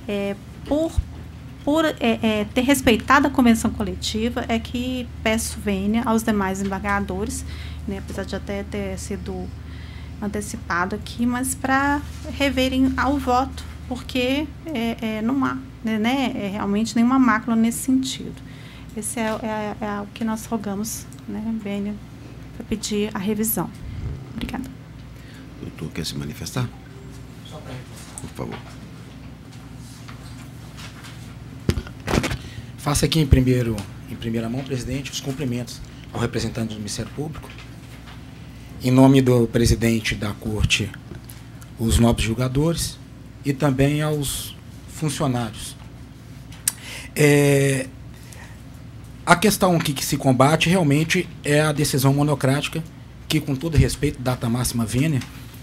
por ter respeitado a convenção coletiva, é que peço vênia aos demais embargadores, apesar de até ter sido antecipado aqui, mas para reverem ao voto, porque não há realmente nenhuma mácula nesse sentido. Esse é o que nós rogamos, Bênia, para pedir a revisão. Obrigada. O doutor quer se manifestar? Só para por favor. Faço aqui em primeira mão, presidente, os cumprimentos ao representante do Ministério Público. Em nome do presidente da Corte, os nobres julgadores e também aos funcionários. A questão que se combate realmente é a decisão monocrática que, com todo respeito, data máxima vênia,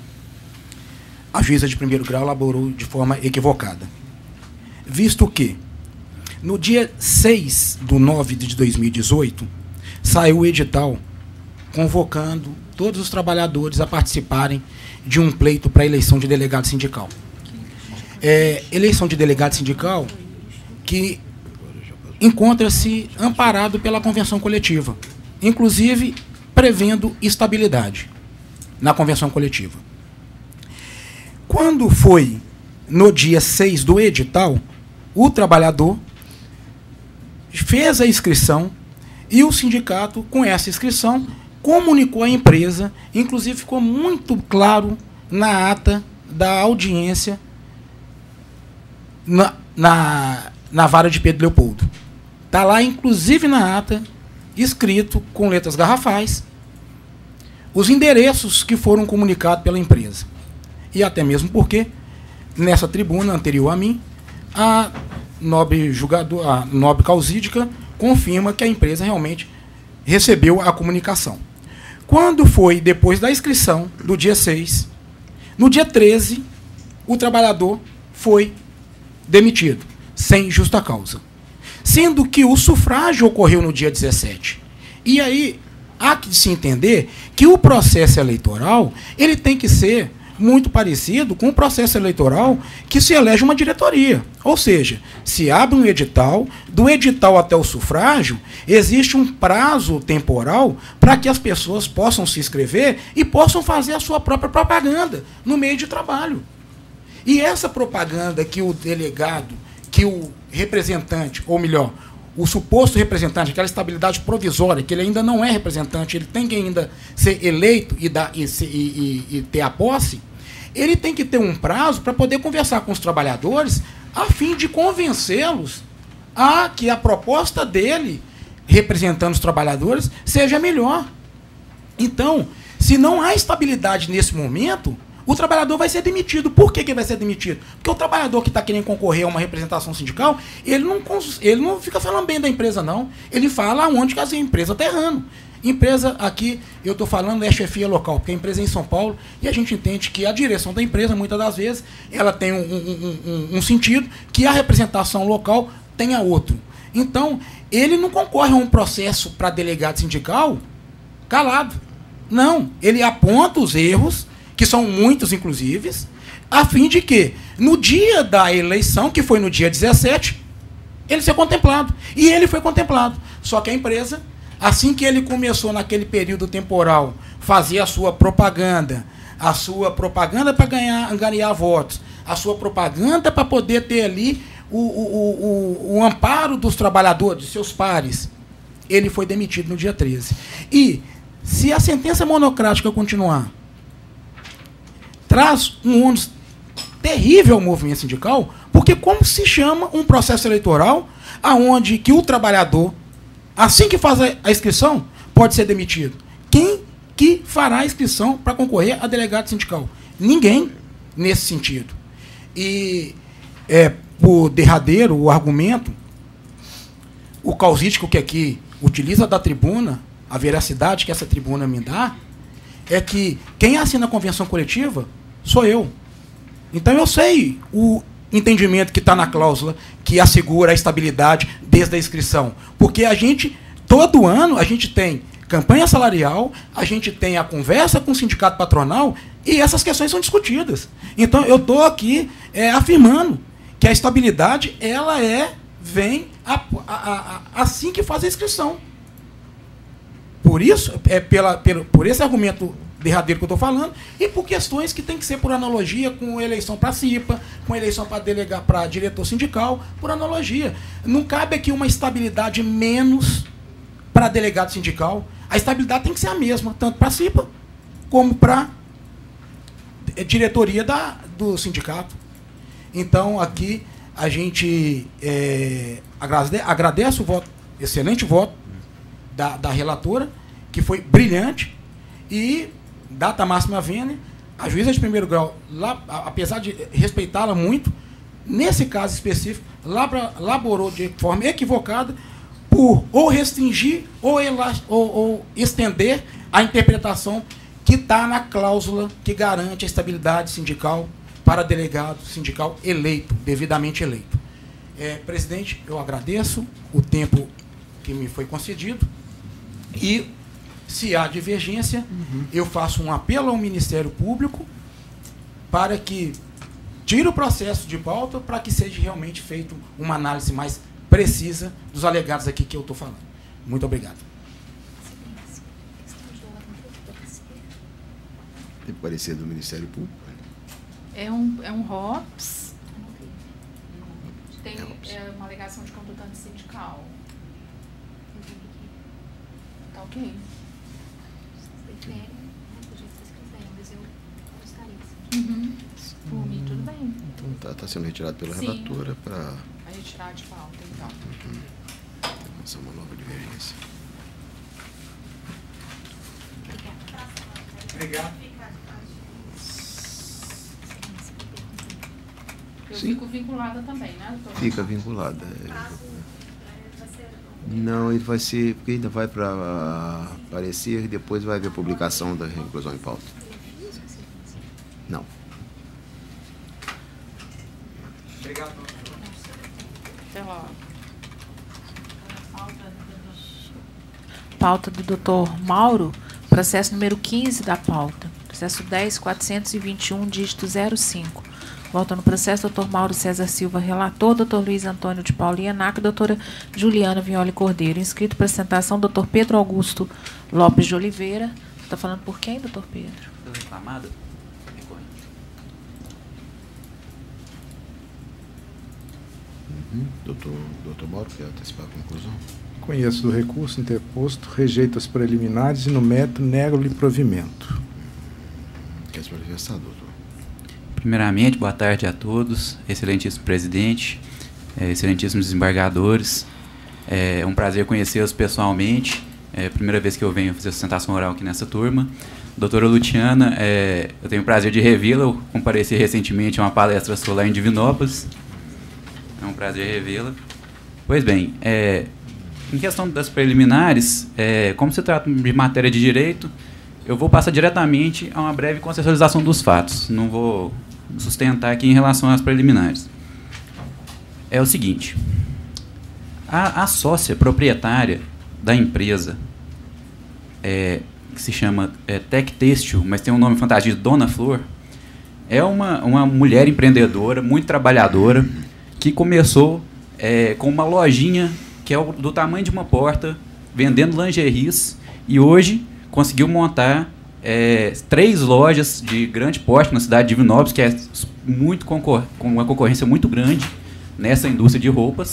a juíza de primeiro grau elaborou de forma equivocada. Visto que, no dia 6/9 de 2018, saiu o edital convocando todos os trabalhadores a participarem de um pleito para a eleição de delegado sindical. Eleição de delegado sindical que encontra-se amparado pela convenção coletiva, inclusive prevendo estabilidade na convenção coletiva. Quando foi no dia 6 do edital, o trabalhador fez a inscrição e o sindicato, com essa inscrição, comunicou à empresa, inclusive ficou muito claro na ata da audiência na vara de Pedro Leopoldo. Está lá, inclusive na ata, escrito com letras garrafais, os endereços que foram comunicados pela empresa. E até mesmo porque, nessa tribuna anterior a mim, a nobre causídica confirma que a empresa realmente recebeu a comunicação. Quando foi depois da inscrição, do dia 6, no dia 13, o trabalhador foi demitido, sem justa causa. Sendo que o sufrágio ocorreu no dia 17. E aí, há que se entender que o processo eleitoral ele tem que ser muito parecido com o processo eleitoral que se elege uma diretoria. Ou seja, se abre um edital, do edital até o sufrágio, existe um prazo temporal para que as pessoas possam se inscrever e possam fazer a sua própria propaganda no meio de trabalho. E essa propaganda que o delegado, que o representante, ou melhor, o suposto representante, aquela estabilidade provisória, que ele ainda não é representante, ele tem que ainda ser eleito e ter a posse, ele tem que ter um prazo para poder conversar com os trabalhadores a fim de convencê-los a que a proposta dele, representando os trabalhadores, seja melhor. Então, se não há estabilidade nesse momento, o trabalhador vai ser demitido. Por que ele vai ser demitido? Porque o trabalhador que está querendo concorrer a uma representação sindical, ele não fica falando bem da empresa, não. Ele fala onde que a empresa está errando. Empresa aqui, eu estou falando, é chefia local, porque a empresa é em São Paulo, e a gente entende que a direção da empresa, muitas das vezes, ela tem um sentido que a representação local tenha outro. Então, ele não concorre a um processo para delegado sindical calado. Não, ele aponta os erros, que são muitos, inclusive, a fim de que, no dia da eleição, que foi no dia 17, ele seja contemplado. E ele foi contemplado. Só que a empresa, assim que ele começou naquele período temporal, fazer a sua propaganda para ganhar votos, a sua propaganda para poder ter ali o amparo dos trabalhadores, de seus pares, ele foi demitido no dia 13. E, se a sentença monocrática continuar, traz um ônus terrível ao movimento sindical, porque como se chama um processo eleitoral aonde que o trabalhador, assim que faz a inscrição, pode ser demitido? Quem que fará a inscrição para concorrer a delegado sindical? Ninguém nesse sentido. E, por derradeiro, o argumento, o causídico que aqui utiliza da tribuna, a veracidade que essa tribuna me dá, é que quem assina a convenção coletiva sou eu. Então eu sei o entendimento que está na cláusula que assegura a estabilidade desde a inscrição. Porque a gente, todo ano, a gente tem campanha salarial, a gente tem a conversa com o sindicato patronal e essas questões são discutidas. Então eu estou aqui afirmando que a estabilidade ela vem assim que faz a inscrição. Por isso, por esse argumento derradeiro que eu estou falando, e por questões que tem que ser por analogia com eleição para CIPA, com eleição para delegar para diretor sindical, por analogia. Não cabe aqui uma estabilidade menos para delegado sindical. A estabilidade tem que ser a mesma, tanto para CIPA como para diretoria do sindicato. Então, aqui, a gente agradece o voto, excelente voto da relatora, que foi brilhante, e data máxima vênia, a juíza de primeiro grau, apesar de respeitá-la muito, nesse caso específico, laborou de forma equivocada por ou restringir ou estender a interpretação que está na cláusula que garante a estabilidade sindical para delegado sindical eleito, devidamente eleito. Presidente, eu agradeço o tempo que me foi concedido e, se há divergência, eu faço um apelo ao Ministério Público para que tire o processo de pauta para que seja realmente feita uma análise mais precisa dos alegados aqui que eu estou falando. Muito obrigado. Tem parecer do Ministério Público? É um ROPS. Tem uma alegação de conduta antissindical. Tá ok. Por mim, tudo bem. Então está sendo retirado pela relatora para... Vai retirar de pauta, então. Essa é uma nova divergência. Obrigado. Eu fico vinculada também, né, doutor? Fica vinculada. Não, ele vai ser, porque ainda vai para aparecer e depois vai haver a publicação da inclusão em pauta. Não. Obrigado. Até logo. Pauta do Dr. Mauro, processo número 15 da pauta. Processo 10.421, dígito 05. Volta no processo, Dr. Mauro César Silva, relator, Dr. Luiz Antônio de Paula Naco, doutora Juliana Vignoli Cordeiro. Inscrito para apresentação, Dr. Pedro Augusto Lopes de Oliveira. Está falando por quem, Dr. Pedro? Pela reclamada? Doutor Mauro, quer antecipar a conclusão? Conheço do recurso interposto, rejeito as preliminares e no mérito nego-lhe provimento. Quer se manifestar, doutor? Primeiramente, boa tarde a todos, excelentíssimo presidente, excelentíssimos desembargadores. É um prazer conhecê-los pessoalmente. É a primeira vez que eu venho fazer sustentação oral aqui nessa turma. Doutora Luciana, eu tenho o prazer de revê-la. Eu compareci recentemente a uma palestra sua lá em Divinópolis. É um prazer revê-la. Pois bem, em questão das preliminares, como se trata de matéria de direito, eu vou passar diretamente a uma breve contextualização dos fatos. Não vou sustentar aqui em relação às preliminares. É o seguinte, a sócia proprietária da empresa, que se chama Tec Têxtil, mas tem um nome fantasia de Dona Flor, é uma mulher empreendedora, muito trabalhadora, que começou com uma lojinha que é do tamanho de uma porta, vendendo lingeries, e hoje conseguiu montar 3 lojas de grande porte na cidade de Divinópolis, que é com uma concorrência muito grande nessa indústria de roupas.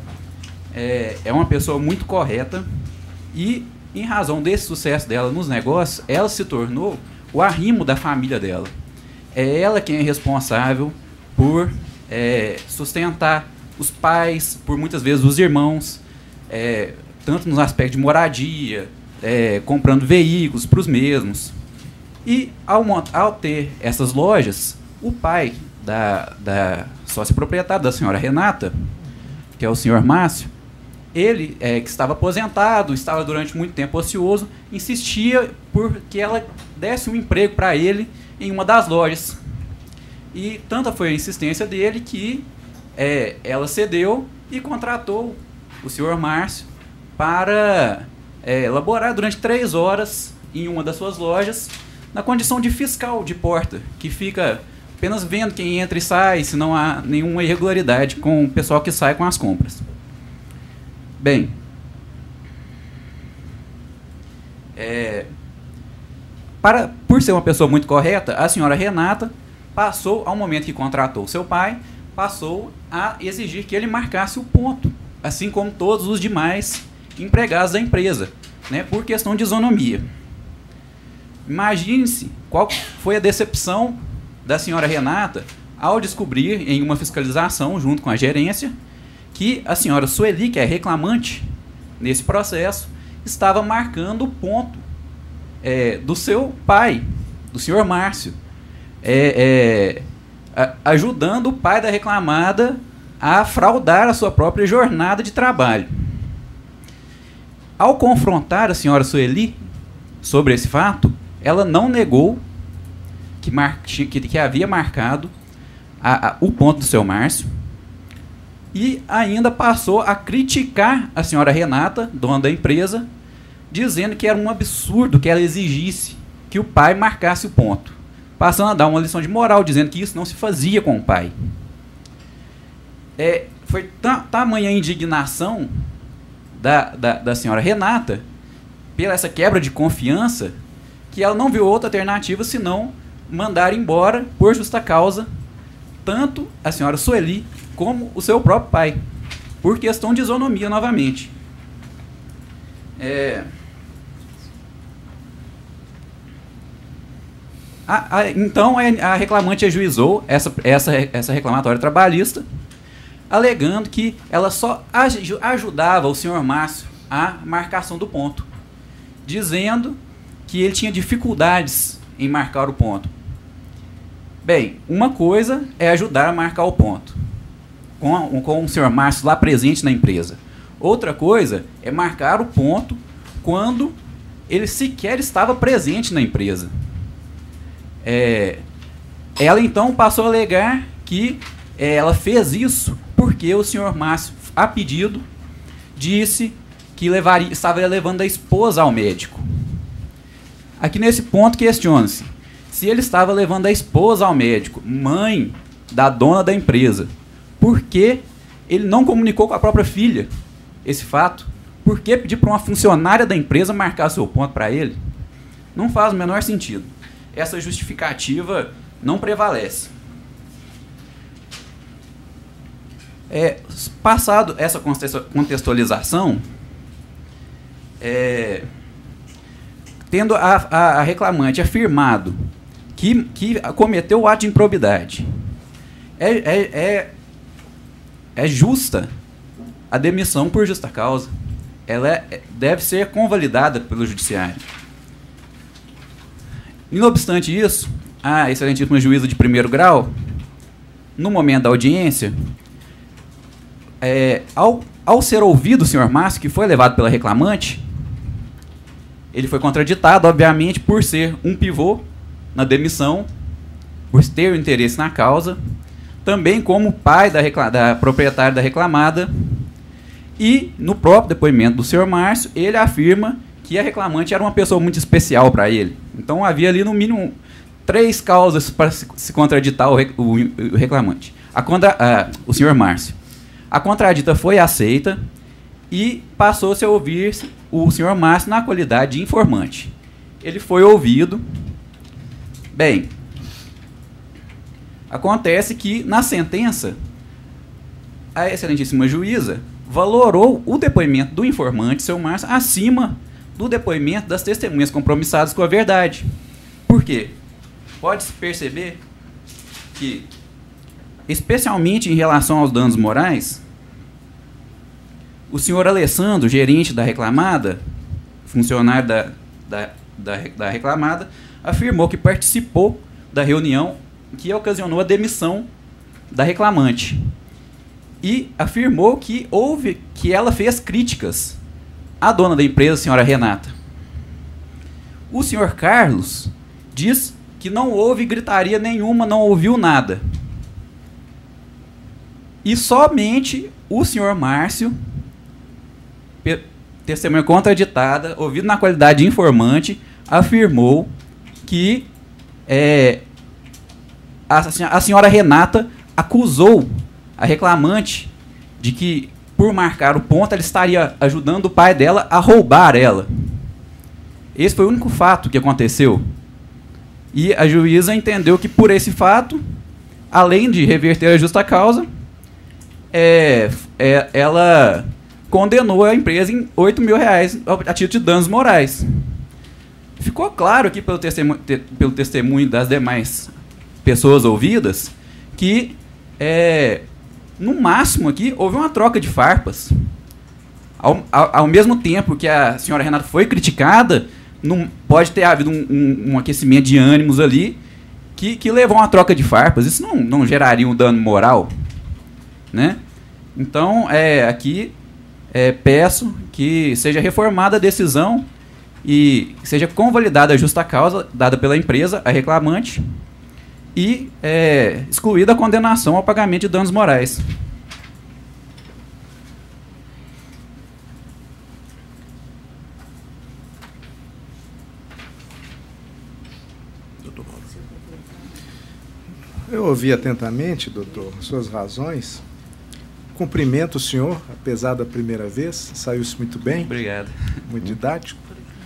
É uma pessoa muito correta e, em razão desse sucesso dela nos negócios, ela se tornou o arrimo da família dela. É ela quem é responsável por sustentar os pais, por muitas vezes os irmãos, tanto nos aspectos de moradia, comprando veículos para os mesmos. E ao ter essas lojas, o pai da sócia proprietária, da senhora Renata, que é o senhor Márcio, ele, que estava aposentado, estava durante muito tempo ocioso, insistia por que ela desse um emprego para ele em uma das lojas. E tanta foi a insistência dele que ela cedeu e contratou o senhor Márcio para laborar durante 3 horas em uma das suas lojas, na condição de fiscal de porta, que fica apenas vendo quem entra e sai, se não há nenhuma irregularidade com o pessoal que sai com as compras. Bem, por ser uma pessoa muito correta, a senhora Renata passou, ao momento que contratou o seu pai, passou a exigir que ele marcasse o ponto, assim como todos os demais empregados da empresa, né, por questão de isonomia. Imagine-se qual foi a decepção da senhora Renata ao descobrir em uma fiscalização junto com a gerência que a senhora Sueli, que é reclamante nesse processo, estava marcando o ponto do seu pai, do senhor Márcio, ajudando o pai da reclamada a fraudar a sua própria jornada de trabalho. Ao confrontar a senhora Sueli sobre esse fato, ela não negou que havia marcado o ponto do seu Márcio e ainda passou a criticar a senhora Renata, dona da empresa, dizendo que era um absurdo que ela exigisse que o pai marcasse o ponto, passando a dar uma lição de moral, dizendo que isso não se fazia com o pai. Foi tamanha a indignação da senhora Renata pela essa quebra de confiança que ela não viu outra alternativa senão mandar embora por justa causa tanto a senhora Sueli como o seu próprio pai, por questão de isonomia novamente. Então, a reclamante ajuizou essa reclamatória trabalhista, alegando que ela só ajudava o senhor Márcio a marcação do ponto, dizendo que ele tinha dificuldades em marcar o ponto. Bem, uma coisa é ajudar a marcar o ponto, com o senhor Márcio lá presente na empresa. Outra coisa é marcar o ponto quando ele sequer estava presente na empresa. Ela então passou a alegar que ela fez isso porque o senhor Márcio, a pedido, disse que estava levando a esposa ao médico. Aqui nesse ponto questiona-se se ele estava levando a esposa ao médico, mãe da dona da empresa, por que ele não comunicou com a própria filha esse fato? Por que pedir para uma funcionária da empresa marcar seu ponto para ele? Não faz o menor sentido. Essa justificativa não prevalece. Passado essa contextualização, tendo a reclamante afirmado que cometeu o ato de improbidade, é justa a demissão por justa causa. Ela deve ser convalidada pelo judiciário. Não obstante isso, a excelentíssima juíza de primeiro grau, no momento da audiência, ao ser ouvido o senhor Márcio, que foi levado pela reclamante, ele foi contraditado, obviamente, por ser um pivô na demissão, por ter o interesse na causa, também como pai da proprietária da reclamada, e no próprio depoimento do senhor Márcio, ele afirma que a reclamante era uma pessoa muito especial para ele. Então havia ali no mínimo 3 causas para se contraditar o reclamante. O senhor Márcio. A contradita foi aceita e passou-se a ouvir o senhor Márcio na qualidade de informante. Ele foi ouvido. Bem, acontece que na sentença a excelentíssima juíza valorou o depoimento do informante, seu Márcio, acima do depoimento das testemunhas compromissadas com a verdade. Por quê? Pode-se perceber que, especialmente em relação aos danos morais, o senhor Alessandro, gerente da reclamada, funcionário da reclamada, afirmou que participou da reunião que ocasionou a demissão da reclamante. E afirmou que ela fez críticas à dona da empresa, a senhora Renata. O senhor Carlos diz que não houve gritaria nenhuma, não ouviu nada. E somente o senhor Márcio, testemunha contraditada, ouvido na qualidade de informante, afirmou que a senhora Renata acusou a reclamante de que, por marcar o ponto, ela estaria ajudando o pai dela a roubar ela. Esse foi o único fato que aconteceu. E a juíza entendeu que, por esse fato, além de reverter a justa causa, ela condenou a empresa em R$8.000 a título de danos morais. Ficou claro aqui pelo testemunho das demais pessoas ouvidas que, no máximo aqui, houve uma troca de farpas. Ao mesmo tempo que a senhora Renata foi criticada, não pode ter havido um aquecimento de ânimos ali que levou a uma troca de farpas. Isso não geraria um dano moral, né? Então, aqui peço que seja reformada a decisão e seja convalidada a justa causa dada pela empresa, a reclamante, e excluída a condenação ao pagamento de danos morais. Eu ouvi atentamente, doutor, suas razões. Cumprimento o senhor, apesar da primeira vez, saiu-se muito bem. Obrigado. Muito didático.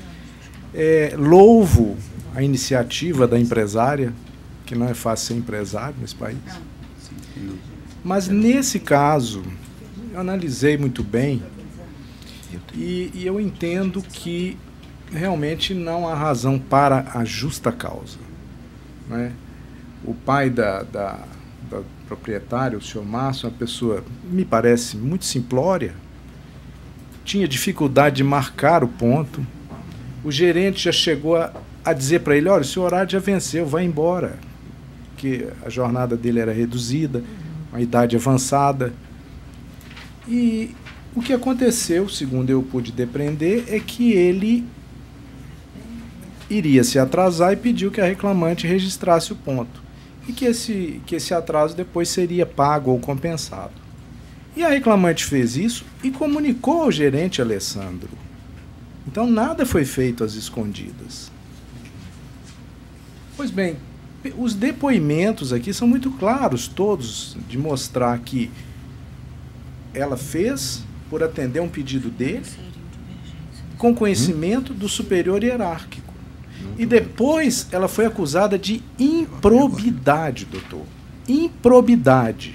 Louvo a iniciativa da empresária, que não é fácil ser empresário nesse país. Mas nesse caso, eu analisei muito bem e eu entendo que realmente não há razão para a justa causa. né? O pai da proprietária, o senhor Márcio, uma pessoa, me parece, muito simplória, tinha dificuldade de marcar o ponto. O gerente já chegou a dizer para ele, olha, o seu horário já venceu, vai embora, porque a jornada dele era reduzida, a idade avançada. E o que aconteceu, segundo eu pude depreender, é que ele iria se atrasar e pediu que a reclamante registrasse o ponto. E que esse atraso depois seria pago ou compensado. E a reclamante fez isso e comunicou ao gerente Alessandro. Então nada foi feito às escondidas. Pois bem, os depoimentos aqui são muito claros, todos, de mostrar que ela fez por atender um pedido dele, com conhecimento do superior hierárquico. E depois ela foi acusada de improbidade, doutor. Improbidade.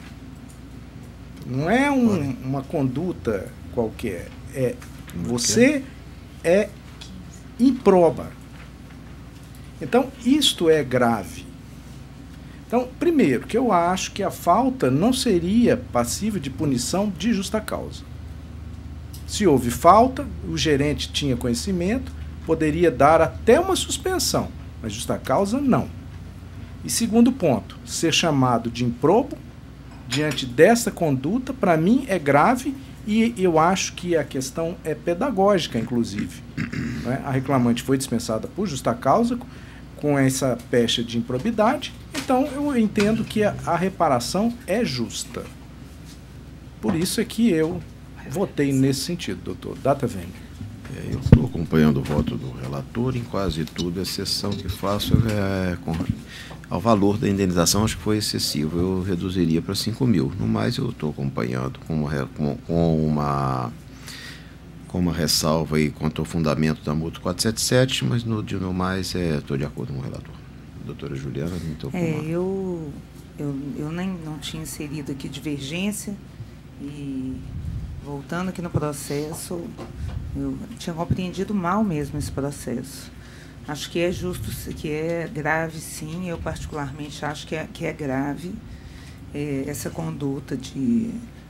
Não é uma conduta qualquer. Você é improba. Então, isto é grave. Então, primeiro, que eu acho que a falta não seria passível de punição de justa causa. Se houve falta, o gerente tinha conhecimento, poderia dar até uma suspensão, mas justa causa, não. E segundo ponto, ser chamado de improbo diante dessa conduta, para mim, é grave e eu acho que a questão é pedagógica, inclusive. Né? A reclamante foi dispensada por justa causa, com essa pecha de improbidade, então eu entendo que a reparação é justa. Por isso é que eu votei nesse sentido, doutor. Data vem. Eu estou acompanhando o voto do relator em quase tudo, a exceção que faço ao valor da indenização, acho que foi excessivo, eu reduziria para 5 mil. No mais, eu estou acompanhando com uma ressalva aí quanto ao fundamento da multa 477, mas no mais estou de acordo com o relator. Doutora Juliana, não estou com eu nem não tinha inserido aqui divergência e voltando aqui no processo, eu tinha compreendido mal mesmo esse processo. Acho que é justo, que é grave, sim. Eu particularmente acho que é grave essa conduta de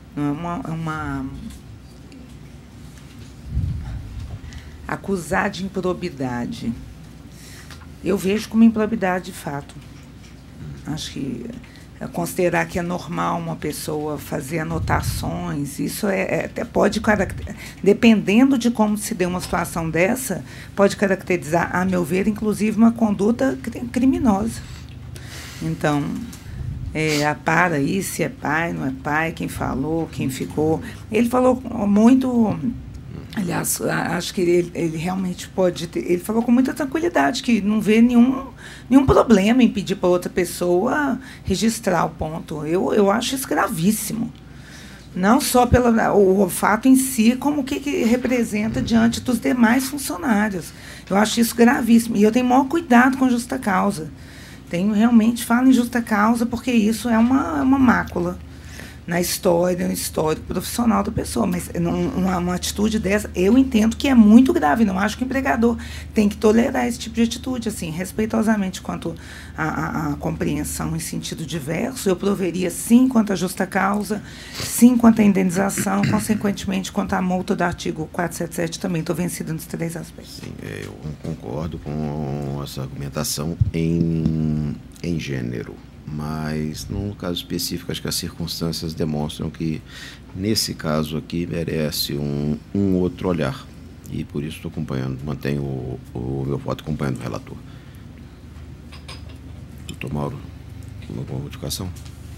acusar de improbidade. Eu vejo como improbidade de fato. Acho que considerar que é normal uma pessoa fazer anotações, isso até pode dependendo de como se deu uma situação dessa, pode caracterizar, a meu ver, inclusive uma conduta criminosa. Então, para aí se é pai, não é pai, quem falou, quem ficou. Ele falou muito. Aliás, acho que ele realmente pode ter. Ele falou com muita tranquilidade que não vê nenhum problema em pedir para outra pessoa registrar o ponto. Eu acho isso gravíssimo. Não só pelo o fato em si, como o que representa diante dos demais funcionários. Eu acho isso gravíssimo. E eu tenho maior cuidado com justa causa. Realmente falo em justa causa, porque isso é uma mácula na história, no histórico profissional da pessoa. Mas uma atitude dessa, eu entendo que é muito grave. Não acho que o empregador tem que tolerar esse tipo de atitude, assim, respeitosamente quanto à compreensão em sentido diverso. Eu proveria sim quanto à justa causa, sim quanto à indenização, consequentemente quanto à multa do artigo 477 também. Estou vencida nos 3 aspectos. Sim, eu concordo com essa argumentação em gênero. Mas, no caso específico, acho que as circunstâncias demonstram que, nesse caso aqui, merece um outro olhar. E, por isso, estou acompanhando, mantenho o meu voto acompanhando o relator. Doutor Mauro, alguma modificação?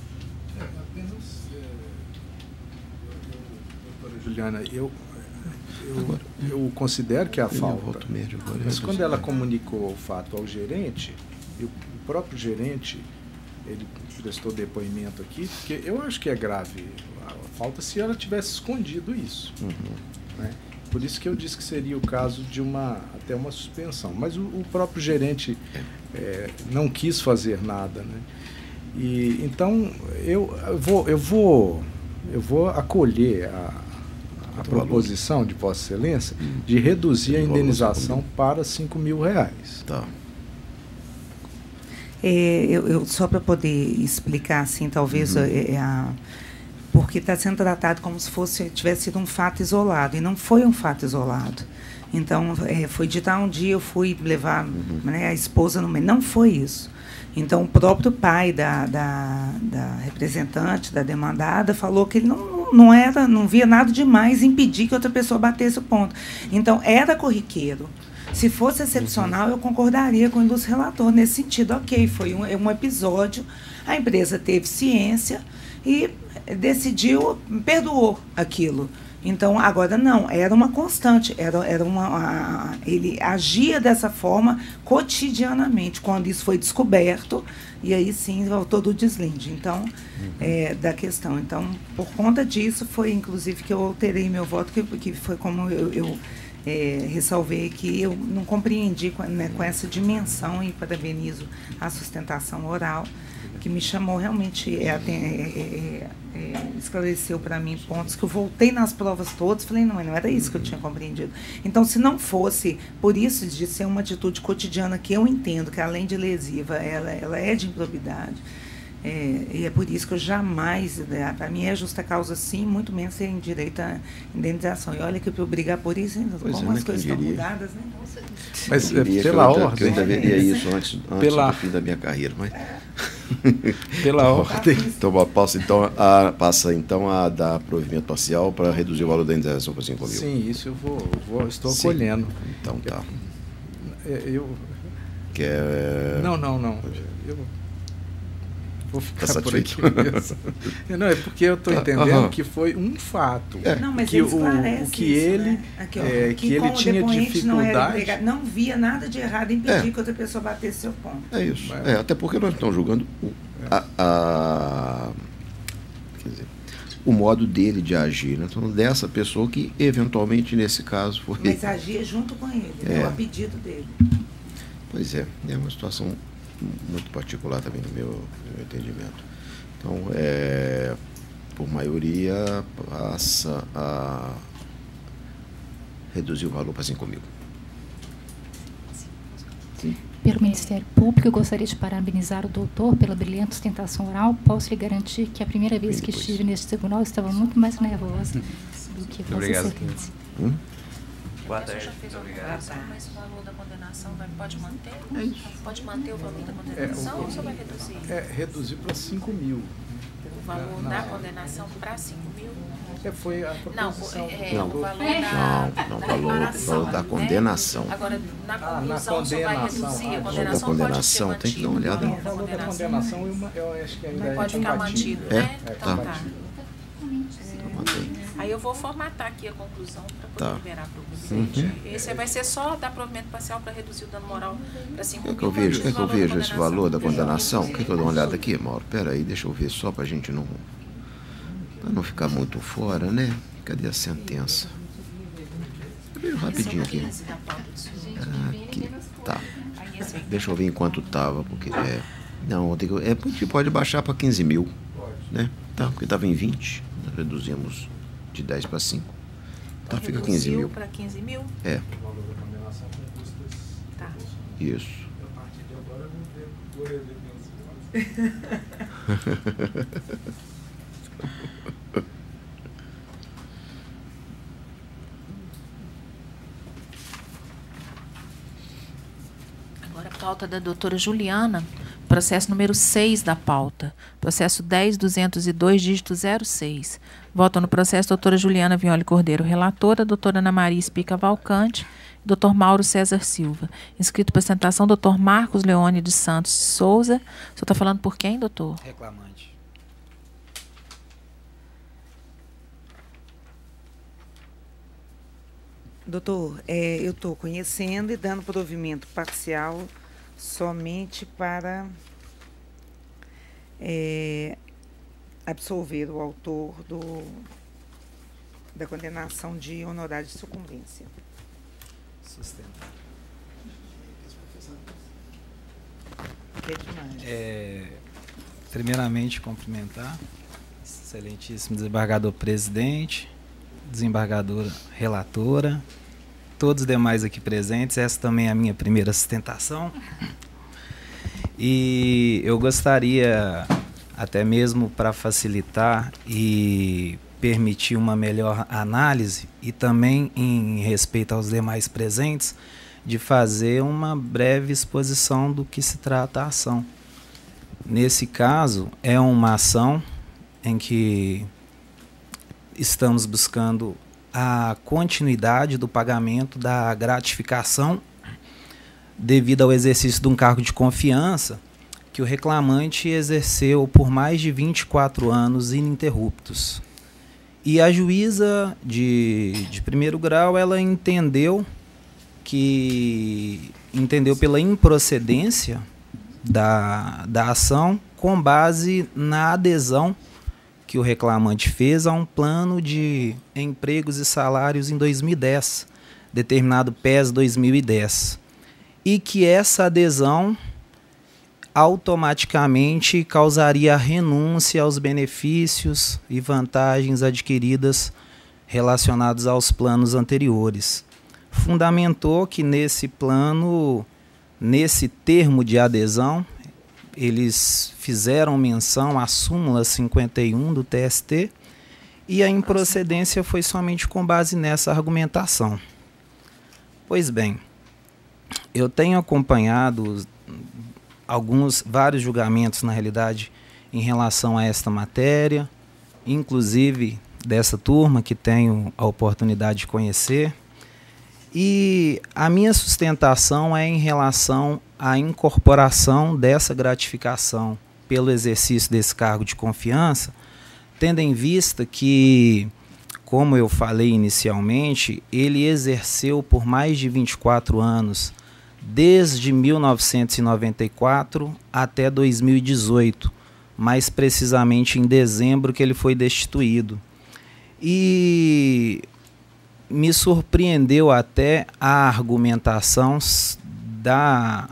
Doutora Juliana, eu considero que é a falta. Mas quando ela comunicou o fato ao gerente, o próprio gerente, ele prestou depoimento aqui, porque eu acho que é grave a falta se ela tivesse escondido isso. Né? Por isso que eu disse que seria o caso de até uma suspensão. Mas o próprio gerente não quis fazer nada. Né? E, então, eu vou acolher a proposição de Vossa Excelência de reduzir a indenização para R$5.000. Tá. Só para poder explicar, assim, talvez, porque está sendo tratado como se tivesse sido um fato isolado, e não foi um fato isolado. Então, foi de tal um dia eu fui levar a esposa no meio. Não foi isso. Então, o próprio pai da representante, da demandada, falou que ele não via nada demais impedir que outra pessoa batesse o ponto. Então, era corriqueiro. Se fosse excepcional, eu concordaria com o ilustre relator nesse sentido. Ok, foi um episódio, a empresa teve ciência e decidiu, perdoou aquilo. Então, agora não, era uma constante, ele agia dessa forma cotidianamente. Quando isso foi descoberto, e aí sim todo o deslinde. Então, da questão. Então, por conta disso, foi inclusive que eu alterei meu voto, que foi como eu ressalvei que eu não compreendi com essa dimensão, e parabenizo a sustentação oral, que me chamou realmente, esclareceu para mim pontos que eu voltei nas provas todas, falei, não era isso que eu tinha compreendido. Então, se não fosse, por isso de ser uma atitude cotidiana que eu entendo, que além de lesiva, ela é de improbidade, e é por isso que eu jamais, para mim é justa causa sim, muito menos ser em direito à indenização. E olha que para eu brigar por isso, como as coisas estão mudadas, né? Mas pela ordem. Eu ainda veria isso antes do fim da minha carreira, mas... Pela ordem. Então, passa então a dar provimento parcial para reduzir o valor da indenização para 5 mil. Sim, isso eu estou acolhendo. Então tá. Não. Eu vou ficar por aqui mesmo. Não, é porque eu estou entendendo que foi um fato. Não, mas que ele tinha dificuldade. Não via nada de errado em impedir que outra pessoa batesse seu ponto. É isso. Até porque nós estamos julgando quer dizer, o modo dele de agir. Né? Então, dessa pessoa que, eventualmente, nesse caso, foi... Mas agia junto com ele, a pedido dele. Pois é uma situação muito particular também no meu entendimento. Então, por maioria, passa a reduzir o valor para 5 mil. Sim. Pelo Ministério Público, eu gostaria de parabenizar o doutor pela brilhante sustentação oral. Posso lhe garantir que a primeira vez que estive neste tribunal, eu estava muito mais nervosa do que Vossa Excelência. Boa tarde. Já fez uma condenação, mas o valor da condenação pode manter? Pode manter o valor da condenação ou só vai reduzir? Reduzir para 5 mil. O valor da condenação para 5 mil? Foi a proposição. O valor da condenação. Agora, na conclusão, só vai reduzir a condenação? Da condenação, tem que dar uma olhada. O valor da condenação, eu acho que ainda pode ficar mantido, né? Então tá. Mantém. Aí eu vou formatar aqui a conclusão para poder liberar para o presidente. Esse vai ser só dar provimento parcial para reduzir o dano moral para 5 mil. Quer que eu veja esse valor da condenação? Quer que eu dê uma olhada aqui, Mauro? Espera aí, deixa eu ver só para a gente não ficar muito fora, né? Cadê a sentença? Eu vejo rapidinho aqui. Aqui, tá. Deixa eu ver enquanto estava, porque pode baixar para 15 mil, né? Tá, porque estava em 20, nós reduzimos de 10 para 5. Tá, fica 15 mil. Para 15 mil? É. Tá. Isso. A partir de agora eu vou rever Agora a pauta da doutora Juliana, processo número 6 da pauta, processo 10.202, dígito 06. Votam no processo doutora Juliana Vignoli Cordeiro, relatora, doutora Ana Maria Espica Valcante, doutor Mauro César Silva. Inscrito para apresentação, doutor Marcos Leone de Santos de Souza. O senhor está falando por quem, doutor? Reclamante. Doutor, eu estou conhecendo e dando provimento parcial somente para absolver o autor da condenação de honorário de sucumbência. Sustentável. Primeiramente, cumprimentar excelentíssimo desembargador presidente, desembargadora relatora, todos os demais aqui presentes. Essa também é a minha primeira sustentação. E eu gostaria, até mesmo para facilitar e permitir uma melhor análise, e também em respeito aos demais presentes, de fazer uma breve exposição do que se trata a ação. Nesse caso, é uma ação em que estamos buscando a continuidade do pagamento da gratificação devido ao exercício de um cargo de confiança que o reclamante exerceu por mais de 24 anos ininterruptos. E a juíza de primeiro grau, ela entendeu pela improcedência da ação com base na adesão que o reclamante fez a um plano de empregos e salários em 2010, determinado PES 2010, e que essa adesão automaticamente causaria a renúncia aos benefícios e vantagens adquiridas relacionados aos planos anteriores. Fundamentou que nesse plano, nesse termo de adesão, eles fizeram menção à súmula 51 do TST e a improcedência foi somente com base nessa argumentação. Pois bem, eu tenho acompanhado vários julgamentos, na realidade, em relação a esta matéria, inclusive dessa turma que tenho a oportunidade de conhecer, e a minha sustentação é em relação à incorporação dessa gratificação pelo exercício desse cargo de confiança, tendo em vista que, como eu falei inicialmente, ele exerceu por mais de 24 anos, desde 1994 até 2018, mais precisamente em dezembro que ele foi destituído. E me surpreendeu até a argumentação da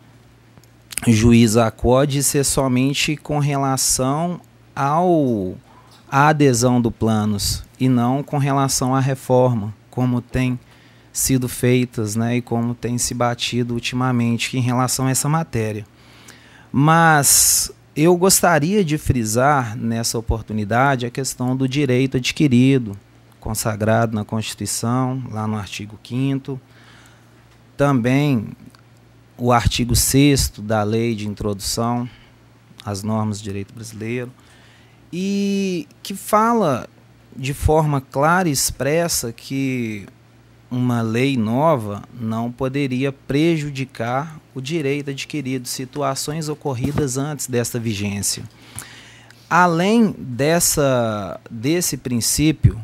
juíza Acode ser somente com relação à adesão do planos e não com relação à reforma, como tem sido feitas, né, e como tem se batido ultimamente em relação a essa matéria. Mas eu gostaria de frisar nessa oportunidade a questão do direito adquirido, consagrado na Constituição, lá no artigo 5º, também o artigo 6º da Lei de Introdução às Normas do Direito Brasileiro, e que fala de forma clara e expressa que uma lei nova não poderia prejudicar o direito adquirido, situações ocorridas antes desta vigência. Além desse princípio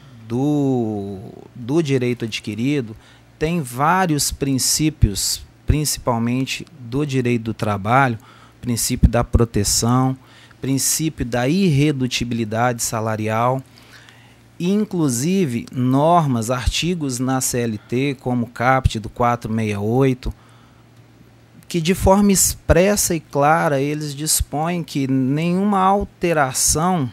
do direito adquirido, tem vários princípios, principalmente do direito do trabalho, princípio da proteção, princípio da irredutibilidade salarial, inclusive normas, artigos na CLT, como o caput do 468, que de forma expressa e clara eles dispõem que nenhuma alteração,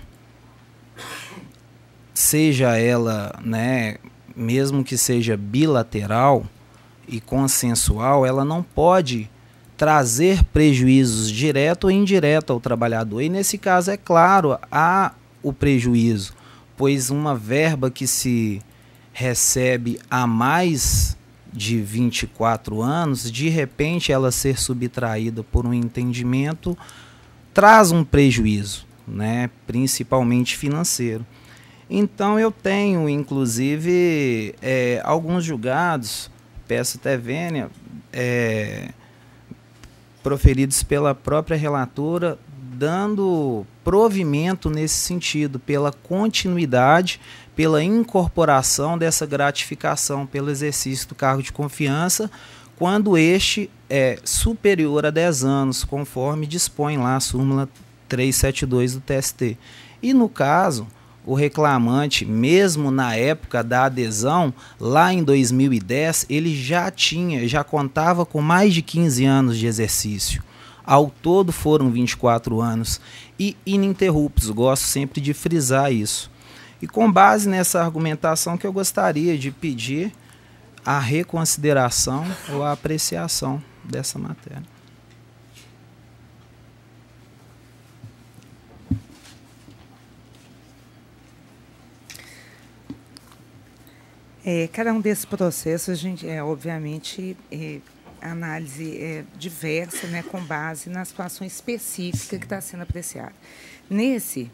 seja ela, né, mesmo que seja bilateral e consensual, ela não pode trazer prejuízos direto ou indireto ao trabalhador. E nesse caso, é claro, há o prejuízo, pois uma verba que se recebe há mais de 24 anos, de repente ela ser subtraída por um entendimento, traz um prejuízo, né, principalmente financeiro. Então eu tenho, inclusive, alguns julgados, peço até vênia, proferidos pela própria relatora, dando provimento nesse sentido, pela continuidade, pela incorporação dessa gratificação pelo exercício do cargo de confiança, quando este é superior a 10 anos, conforme dispõe lá a súmula 372 do TST. E no caso, o reclamante, mesmo na época da adesão, lá em 2010, ele já contava com mais de 15 anos de exercício. Ao todo foram 24 anos e ininterruptos, gosto sempre de frisar isso. E com base nessa argumentação que eu gostaria de pedir a reconsideração ou a apreciação dessa matéria. Cada um desses processos, a gente, obviamente, análise diversa, né, com base na situação específica que está sendo apreciada. Nesse,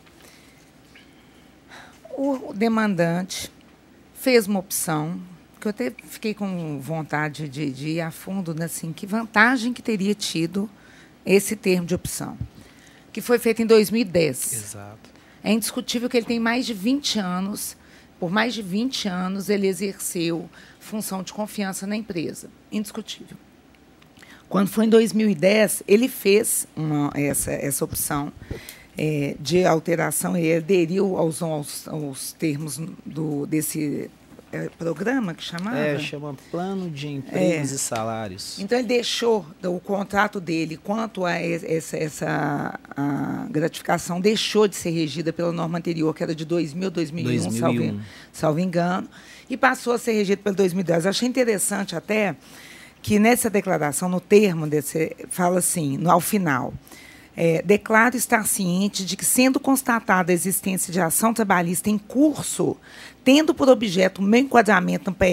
o demandante fez uma opção, que eu até fiquei com vontade de ir a fundo, né, assim, que vantagem que teria tido esse termo de opção, que foi feito em 2010. Exato. É indiscutível que ele tem mais de 20 anos, por mais de 20 anos ele exerceu função de confiança na empresa, indiscutível. Quando foi em 2010, ele fez essa opção de alteração e aderiu aos termos desse programa que chamava? Chama Plano de Empregos e Salários. Então, ele deixou o contrato dele, quanto a essa gratificação, deixou de ser regida pela norma anterior, que era de 2001, salvo engano, e passou a ser regida pelo 2010. Eu achei interessante até que nessa declaração, no termo, fala assim, ao final, declaro estar ciente de que, sendo constatada a existência de ação trabalhista em curso, tendo por objeto o meu enquadramento no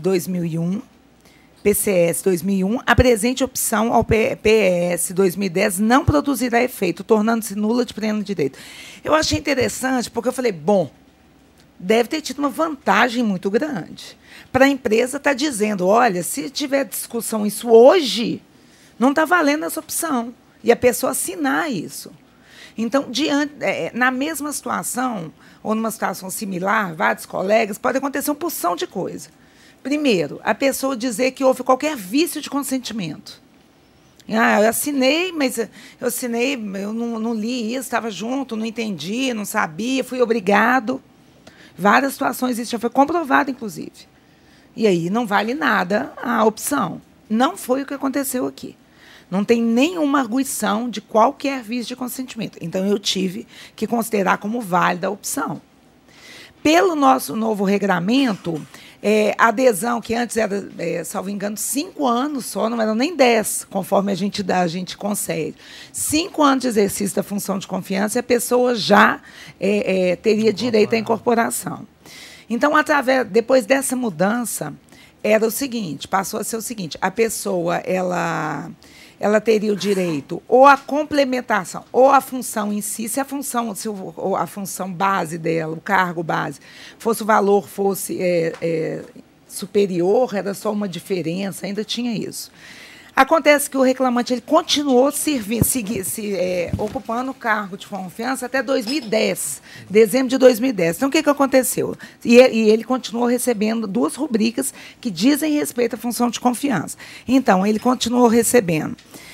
PCS 2001, a presente opção ao PES 2010 não produzirá efeito, tornando-se nula de pleno direito. Eu achei interessante, porque eu falei, bom, deve ter tido uma vantagem muito grande. Para a empresa estar dizendo, olha, se tiver discussão isso hoje, não está valendo essa opção. E a pessoa assinar isso. Então, na mesma situação, ou numa situação similar, vários colegas, pode acontecer uma porção de coisa. Primeiro, a pessoa dizer que houve qualquer vício de consentimento. Eu assinei, mas eu não li isso, estava junto, não entendi, não sabia, fui obrigado. Várias situações, isso já foi comprovado, inclusive. E aí não vale nada a opção. Não foi o que aconteceu aqui. Não tem nenhuma arguição de qualquer vício de consentimento. Então, eu tive que considerar como válida a opção. Pelo nosso novo regramento, a adesão, que antes era, salvo engano, 5 anos só, não eram nem 10, conforme a gente concede. 5 anos de exercício da função de confiança e a pessoa já teria direito à incorporação. Então, depois dessa mudança, era o seguinte, passou a ser o seguinte, a pessoa, ela teria o direito ou à complementação ou à função em si, se a função base dela, o cargo base, o valor fosse superior, era só uma diferença, ainda tinha isso. Acontece que o reclamante ele continuou ocupando o cargo de confiança até 2010, dezembro de 2010. Então, o que aconteceu? E ele continuou recebendo 2 rubricas que dizem respeito à função de confiança. Então, ele continuou recebendo,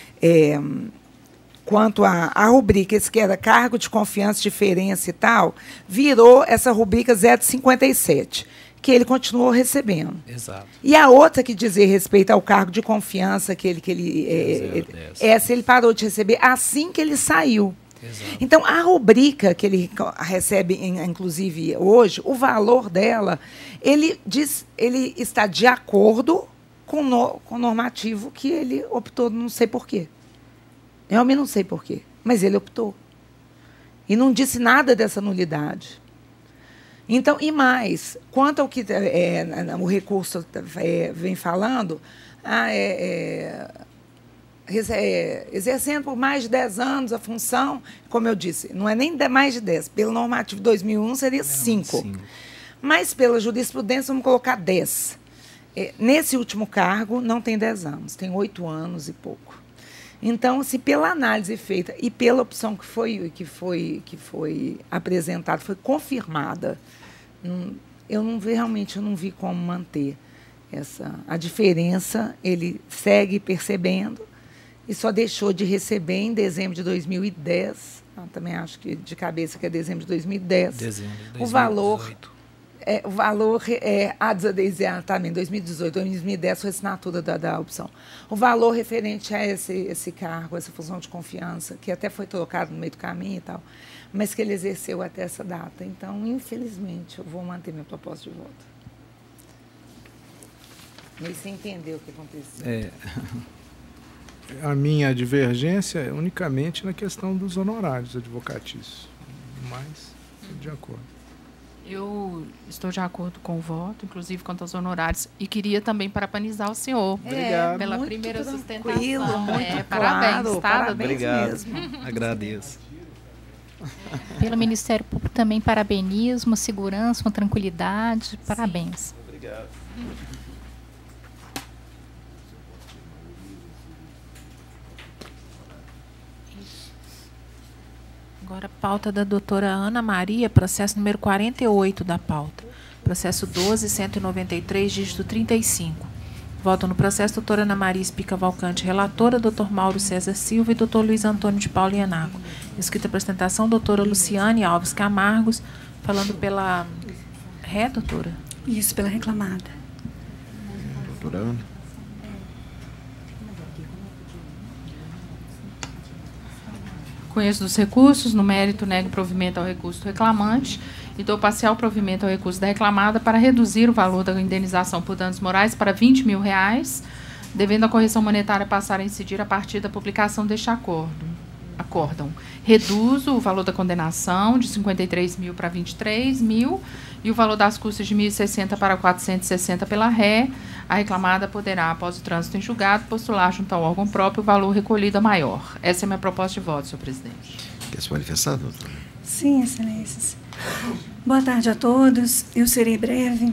quanto à rubrica, esse que era cargo de confiança, diferença e tal, virou essa rubrica 057. Que ele continuou recebendo. Exato. E a outra que dizia respeito ao cargo de confiança, essa ele parou de receber assim que ele saiu. Exato. Então, a rubrica que ele recebe, inclusive hoje, o valor dela, ele está de acordo com o normativo que ele optou, não sei por quê. Eu também não sei por quê, mas ele optou. E não disse nada dessa nulidade. Então, e mais, quanto ao que o recurso vem falando, exercendo por mais de 10 anos a função, como eu disse, não é nem mais de 10, pelo normativo 2001 seria 5. Mas pela jurisprudência vamos colocar 10. Nesse último cargo não tem 10 anos, tem 8 anos e pouco. Então, se pela análise feita e pela opção que foi apresentada, foi confirmada, eu não vi como manter a diferença. Ele segue percebendo e só deixou de receber em dezembro de 2010. Também acho que de cabeça que é dezembro de 2010. Dezembro de 2018. O valor exatamente, 2018, 2010 foi a assinatura da opção. O valor referente a esse cargo, essa função de confiança, que até foi trocado no meio do caminho e tal, mas que ele exerceu até essa data. Então, infelizmente, eu vou manter minha proposta de voto. Mas você entendeu o que aconteceu. A minha divergência é unicamente na questão dos honorários advocatícios, mas de acordo. Eu estou de acordo com o voto, inclusive quanto aos honorários, e queria também parabenizar o senhor pela primeira sustentação. Muito parabéns, claro, tá? Parabéns. Obrigado, mesmo. Agradeço. Pelo Ministério Público também parabenizo, uma segurança, uma tranquilidade, parabéns. Obrigado. Agora, a pauta da doutora Ana Maria, processo número 48 da pauta. Processo 12.193, dígito 35. Votam no processo doutora Ana Maria Espica Valcante, relatora, doutor Mauro César Silva e doutor Luiz Antônio de Paulo Ianaco. Escrita a apresentação, doutora Luciane Alves Camargos, falando pela ré, doutora? Isso, pela reclamada. Doutora Ana. Conheço dos recursos, no mérito, nego provimento ao recurso do reclamante e dou parcial provimento ao recurso da reclamada para reduzir o valor da indenização por danos morais para R$ 20.000, devendo a correção monetária passar a incidir a partir da publicação deste acórdão. Reduzo o valor da condenação de 53.000 para 23.000 e o valor das custas de 1.060 para 460 pela ré. A reclamada poderá, após o trânsito em julgado, postular junto ao órgão próprio o valor recolhido a maior. Essa é a minha proposta de voto, senhor presidente. Quer se manifestar, doutora? Sim, excelências. Boa tarde a todos. Eu serei breve.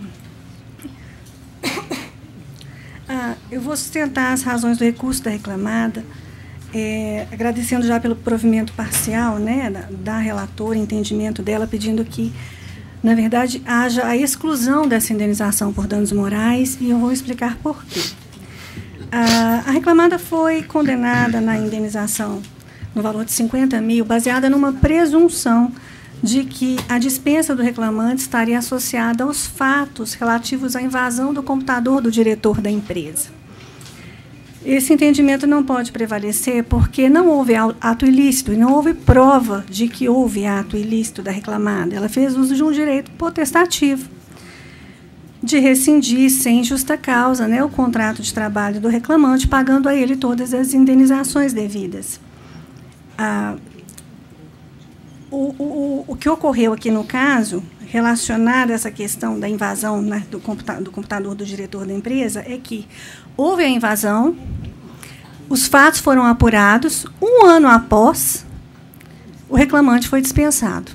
Eu vou sustentar as razões do recurso da reclamada, agradecendo já pelo provimento parcial, né, da relatora, entendimento dela, pedindo que, na verdade, haja a exclusão dessa indenização por danos morais, e eu vou explicar por quê. A reclamada foi condenada na indenização no valor de 50 mil, baseada numa presunção de que a dispensa do reclamante estaria associada aos fatos relativos à invasão do computador do diretor da empresa. Esse entendimento não pode prevalecer porque não houve ato ilícito e não houve prova de que houve ato ilícito da reclamada. Ela fez uso de um direito potestativo de rescindir sem justa causa, né, o contrato de trabalho do reclamante, pagando a ele todas as indenizações devidas. O que ocorreu aqui no caso, relacionado a essa questão da invasão, né, do computador do diretor da empresa, é que houve a invasão, os fatos foram apurados, um ano após, o reclamante foi dispensado.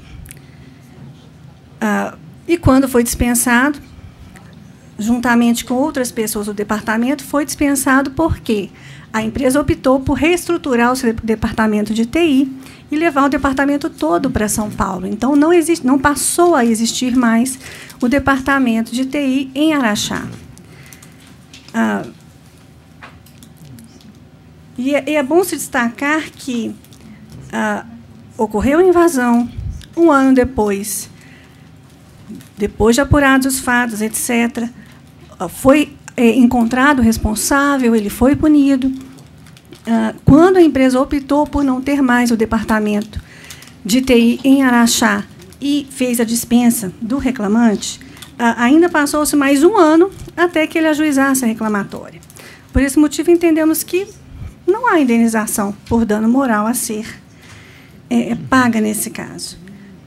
E quando foi dispensado, juntamente com outras pessoas do departamento, foi dispensado porque a empresa optou por reestruturar o seu departamento de TI e levar o departamento todo para São Paulo. Então, não passou a existir mais o departamento de TI em Araxá. E é bom se destacar que ocorreu a invasão, um ano depois de apurados os fatos, etc., foi encontrado o responsável, ele foi punido. Quando a empresa optou por não ter mais o departamento de TI em Araxá e fez a dispensa do reclamante, ainda passou-se mais um ano até que ele ajuizasse a reclamatória. Por esse motivo, entendemos que não há indenização por dano moral a ser paga nesse caso.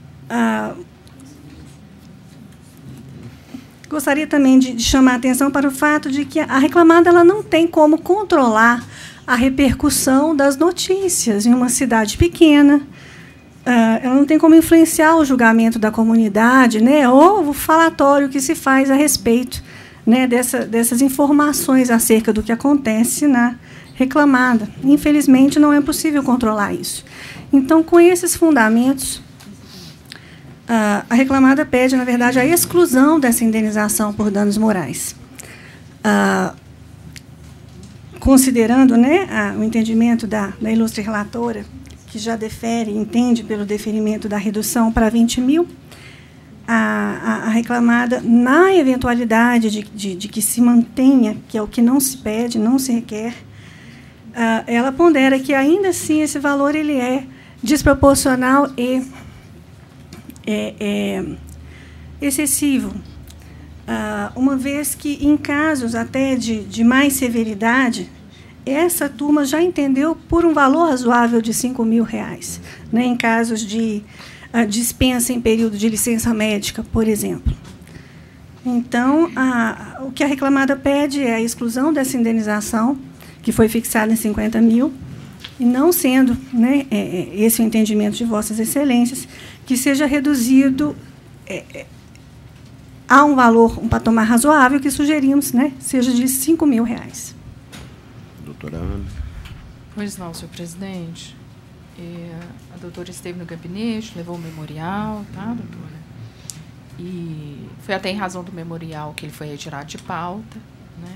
Gostaria também de chamar a atenção para o fato de que a reclamada ela não tem como controlar a repercussão das notícias em uma cidade pequena. Ela não tem como influenciar o julgamento da comunidade, né, ou o falatório que se faz a respeito, né, dessas informações acerca do que acontece na reclamada. Infelizmente, não é possível controlar isso. Então, com esses fundamentos, a reclamada pede, na verdade, a exclusão dessa indenização por danos morais. Considerando, né, o entendimento da ilustre relatora, que já defere, entende pelo deferimento da redução para 20 mil, a reclamada, na eventualidade de que se mantenha, que é o que não se pede, não se requer, ela pondera que, ainda assim, esse valor ele é desproporcional e excessivo, uma vez que, em casos até de mais severidade, essa turma já entendeu por um valor razoável de R$ 5.000, né, em casos de dispensa em período de licença médica, por exemplo. Então, o que a reclamada pede é a exclusão dessa indenização, que foi fixada em 50 mil, e não sendo, né, esse o entendimento de Vossas Excelências, que seja reduzido a um valor, um patamar razoável, que sugerimos, né, seja de R$5 mil. Doutora Ana. Pois não, senhor presidente. A doutora esteve no gabinete, levou o memorial, tá, doutora? E foi até em razão do memorial que ele foi retirado de pauta, né?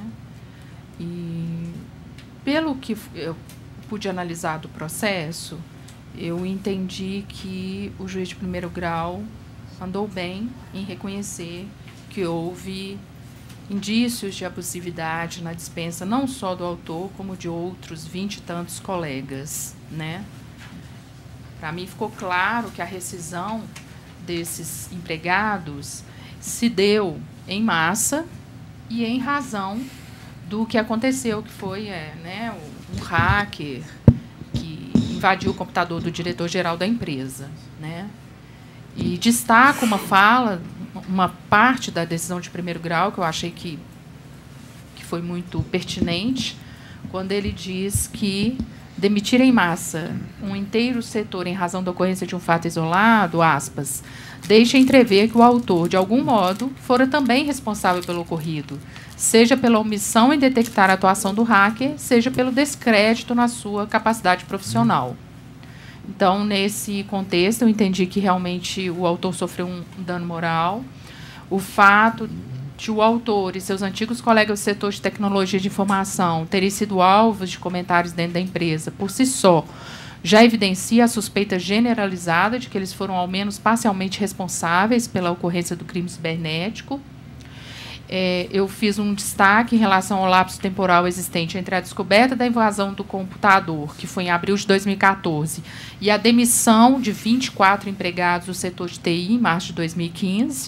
E pelo que eu pude analisar do processo, eu entendi que o juiz de primeiro grau andou bem em reconhecer que houve indícios de abusividade na dispensa, não só do autor, como de outros 20 e tantos colegas, né? Para mim ficou claro que a rescisão desses empregados se deu em massa e em razão do que aconteceu, que foi né, um hacker que invadiu o computador do diretor-geral da empresa, né? E destaco uma fala, uma parte da decisão de primeiro grau, que eu achei que foi muito pertinente, quando ele diz que demitir em massa um inteiro setor em razão da ocorrência de um fato isolado, aspas, deixa entrever que o autor, de algum modo, fora também responsável pelo ocorrido, seja pela omissão em detectar a atuação do hacker, seja pelo descrédito na sua capacidade profissional. Então, nesse contexto, eu entendi que realmente o autor sofreu um dano moral. O fato de o autor e seus antigos colegas do setor de tecnologia de informação terem sido alvos de comentários dentro da empresa, por si só, já evidencia a suspeita generalizada de que eles foram, ao menos, parcialmente responsáveis pela ocorrência do crime cibernético. Eu fiz um destaque em relação ao lapso temporal existente entre a descoberta da invasão do computador, que foi em abril de 2014, e a demissão de 24 empregados do setor de TI em março de 2015.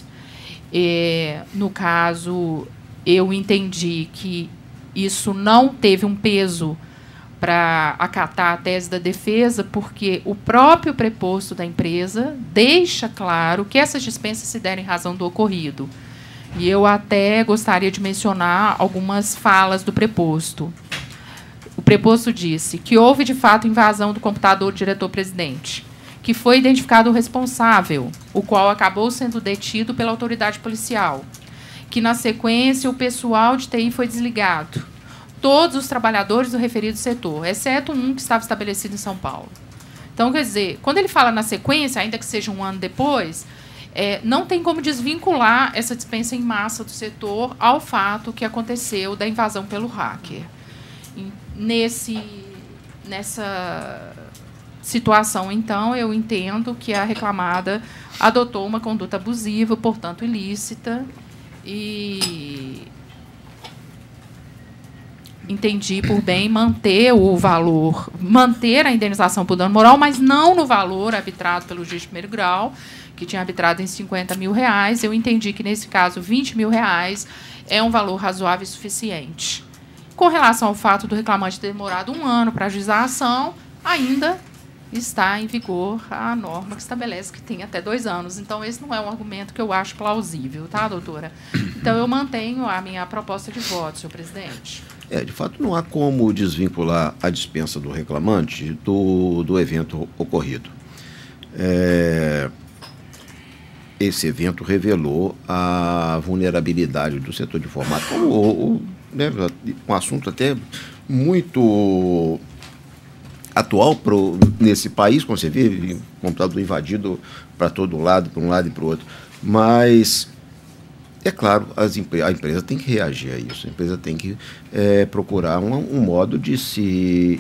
No caso, eu entendi que isso não teve um peso para acatar a tese da defesa, porque o próprio preposto da empresa deixa claro que essas dispensas se deram em razão do ocorrido. E eu até gostaria de mencionar algumas falas do preposto. O preposto disse que houve, de fato, invasão do computador do diretor-presidente, que foi identificado o responsável, o qual acabou sendo detido pela autoridade policial, que, na sequência, o pessoal de TI foi desligado, todos os trabalhadores do referido setor, exceto um que estava estabelecido em São Paulo. Então, quer dizer, quando ele fala na sequência, ainda que seja um ano depois, não tem como desvincular essa dispensa em massa do setor ao fato que aconteceu da invasão pelo hacker. Nessa situação, então, eu entendo que a reclamada adotou uma conduta abusiva, portanto, ilícita, e entendi por bem manter o valor, manter a indenização por dano moral, mas não no valor arbitrado pelo juiz de primeiro grau, que tinha arbitrado em R$50 mil. Eu entendi que, nesse caso, R$20 mil é um valor razoável e suficiente. Com relação ao fato do reclamante ter demorado um ano para ajuizar a ação, ainda está em vigor a norma que estabelece que tem até 2 anos. Então, esse não é um argumento que eu acho plausível, tá, doutora? Então, eu mantenho a minha proposta de voto, senhor presidente. De fato, não há como desvincular a dispensa do reclamante do evento ocorrido. Esse evento revelou a vulnerabilidade do setor de informática, né, um assunto até muito atual nesse país, como você vê, computador invadido para todo lado, para um lado e para o outro. Mas, é claro, a empresa tem que reagir a isso, a empresa tem que procurar um modo de se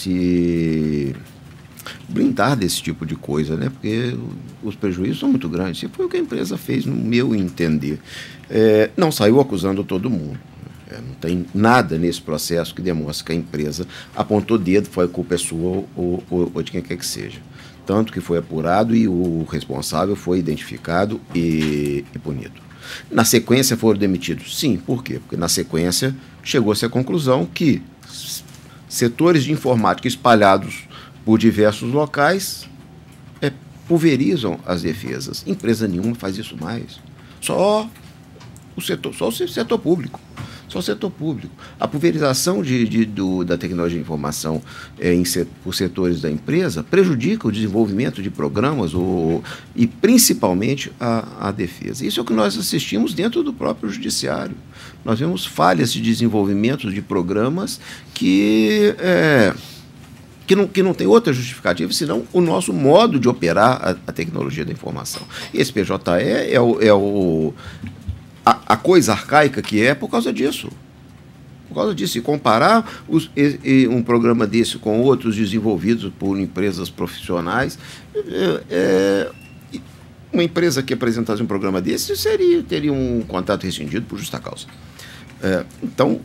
blindar desse tipo de coisa, né? Porque os prejuízos são muito grandes. E foi o que a empresa fez, no meu entender. Não saiu acusando todo mundo. Não tem nada nesse processo que demonstre que a empresa apontou dedo, foi a culpa é sua ou de quem quer que seja. Tanto que foi apurado e o responsável foi identificado e punido. Na sequência foram demitidos? Sim. Por quê? Porque na sequência chegou-se à conclusão que setores de informática espalhados por diversos locais pulverizam as defesas. Empresa nenhuma faz isso mais. Só o setor público. Só o setor público. A pulverização da tecnologia de informação por setores da empresa prejudica o desenvolvimento de programas e, principalmente, a defesa. Isso é o que nós assistimos dentro do próprio judiciário. Nós vemos falhas de desenvolvimento de programas que não tem outra justificativa, senão o nosso modo de operar a tecnologia da informação. E esse PJE a coisa arcaica que é por causa disso. Por causa disso. E comparar um programa desse com outros desenvolvidos por empresas profissionais, uma empresa que apresentasse um programa desse teria um contrato rescindido por justa causa. Então,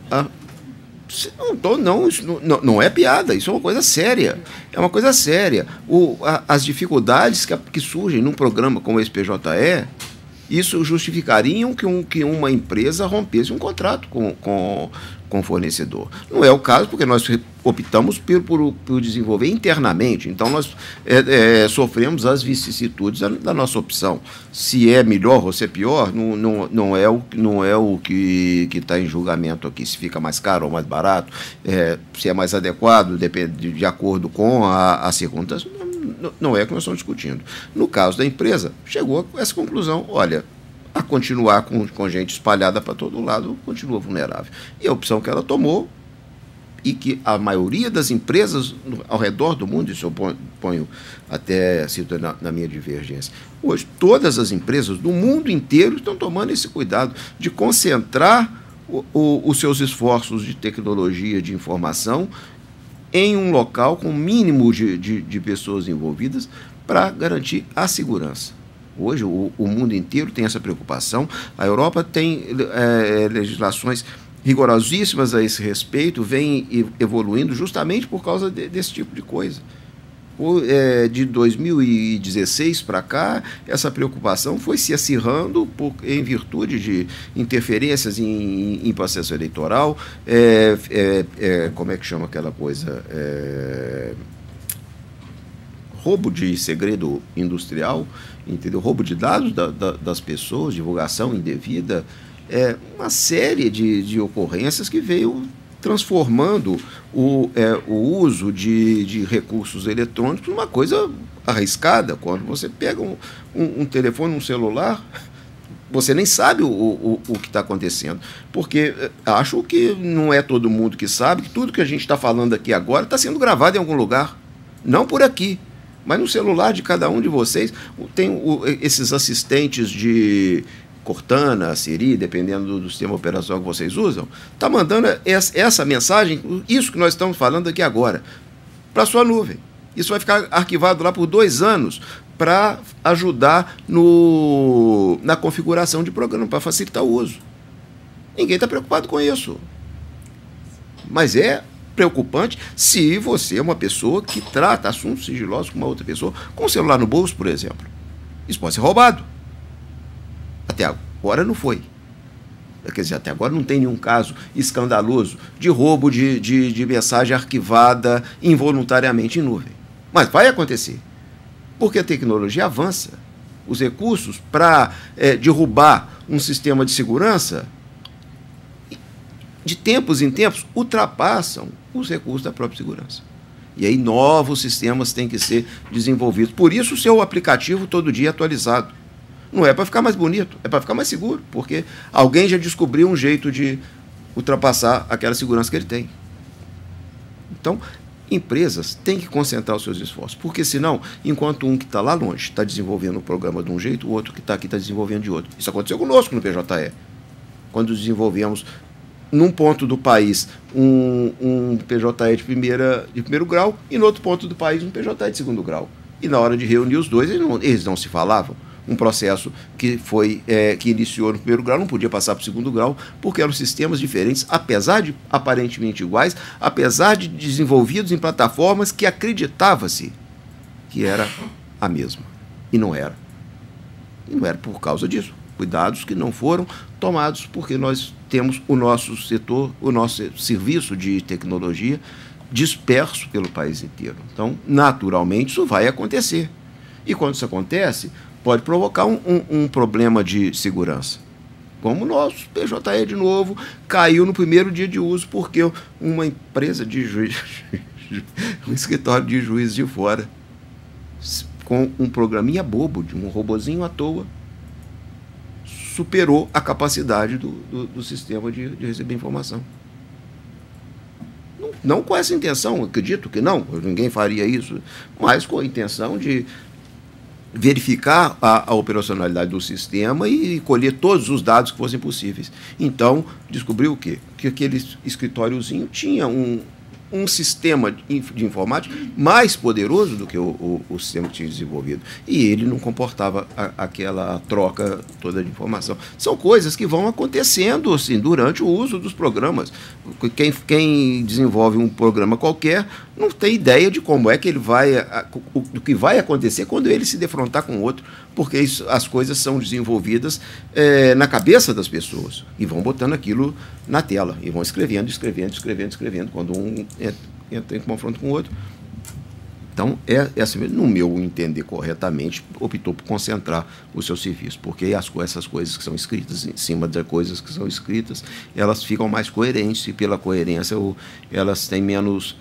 não é piada, isso é uma coisa séria. É uma coisa séria. As dificuldades que surgem num programa como esse PJE, isso justificariam que uma empresa rompesse um contrato com o fornecedor. Não é o caso, porque nós optamos por desenvolver internamente. Então, nós sofremos as vicissitudes da nossa opção. Se é melhor ou se é pior, não é o que está em julgamento aqui. Se fica mais caro ou mais barato, se é mais adequado, depende de acordo com as circunstâncias. Não é o que nós estamos discutindo. No caso da empresa, chegou a essa conclusão: olha, a continuar com gente espalhada para todo lado, continua vulnerável. E a opção que ela tomou, e que a maioria das empresas ao redor do mundo, isso eu ponho até, cito na minha divergência, hoje todas as empresas do mundo inteiro estão tomando esse cuidado de concentrar os seus esforços de tecnologia, de informação, em um local com o mínimo de pessoas envolvidas para garantir a segurança. Hoje, o mundo inteiro tem essa preocupação. A Europa tem legislações rigorosíssimas a esse respeito, vem evoluindo justamente por causa desse tipo de coisa. De 2016 para cá, essa preocupação foi se acirrando em virtude de interferências em processo eleitoral, como é que chama aquela coisa? Roubo de segredo industrial, entendeu? Roubo de dados das pessoas, divulgação indevida, uma série de ocorrências que veio transformando o uso de recursos eletrônicos numa coisa arriscada. Quando você pega um telefone, um celular, você nem sabe o que está acontecendo, porque acho que não é todo mundo que sabe que tudo que a gente está falando aqui agora está sendo gravado em algum lugar, não por aqui, mas no celular de cada um de vocês. Tem esses assistentes de Cortana, Siri, dependendo do sistema operacional que vocês usam, está mandando essa mensagem, isso que nós estamos falando aqui agora, para a sua nuvem. Isso vai ficar arquivado lá por 2 anos para ajudar na configuração de programa, para facilitar o uso. Ninguém está preocupado com isso. Mas é preocupante se você é uma pessoa que trata assuntos sigilosos com uma outra pessoa, com o celular no bolso, por exemplo. Isso pode ser roubado. Até agora não foi. Quer dizer, até agora não tem nenhum caso escandaloso de roubo de mensagem arquivada involuntariamente em nuvem. Mas vai acontecer. Porque a tecnologia avança. Os recursos para derrubar um sistema de segurança, de tempos em tempos, ultrapassam os recursos da própria segurança. E aí novos sistemas têm que ser desenvolvidos. Por isso o seu aplicativo todo dia é atualizado. Não é para ficar mais bonito, é para ficar mais seguro, porque alguém já descobriu um jeito de ultrapassar aquela segurança que ele tem. Então, empresas têm que concentrar os seus esforços, porque senão, enquanto um que está lá longe está desenvolvendo o programa de um jeito, o outro que está aqui está desenvolvendo de outro. Isso aconteceu conosco no PJE. Quando desenvolvemos num ponto do país um PJE de primeiro grau e no outro ponto do país um PJE de segundo grau. E na hora de reunir os dois, eles não se falavam. Um processo que iniciou no primeiro grau não podia passar para o segundo grau, porque eram sistemas diferentes, apesar de aparentemente iguais, apesar de desenvolvidos em plataformas que acreditava-se que era a mesma. E não era. E não era por causa disso. Cuidados que não foram tomados, porque nós temos o nosso setor, o nosso serviço de tecnologia disperso pelo país inteiro. Então, naturalmente, isso vai acontecer. E quando isso acontece, pode provocar um problema de segurança. Como o nosso PJE, de novo, caiu no primeiro dia de uso, porque uma empresa de juiz, um escritório de juiz de fora, com um programinha bobo, de um robozinho à toa, superou a capacidade do sistema de receber informação. Não com essa intenção, acredito que não, ninguém faria isso, mas com a intenção de verificar a operacionalidade do sistema e colher todos os dados que fossem possíveis. Então, descobriu o quê? Que aquele escritóriozinho tinha um sistema de informática mais poderoso do que o sistema que tinha desenvolvido. E ele não comportava aquela troca toda de informação. São coisas que vão acontecendo assim, durante o uso dos programas. Quem desenvolve um programa qualquer não tem ideia de como é que ele vai, do que vai acontecer quando ele se defrontar com o outro, porque as coisas são desenvolvidas na cabeça das pessoas e vão botando aquilo na tela e vão escrevendo. Quando um entra em confronto com o outro. Então, assim, no meu entender corretamente, optou por concentrar o seu serviço, porque essas coisas que são escritas em cima das coisas que são escritas, elas ficam mais coerentes, e pela coerência elas têm menos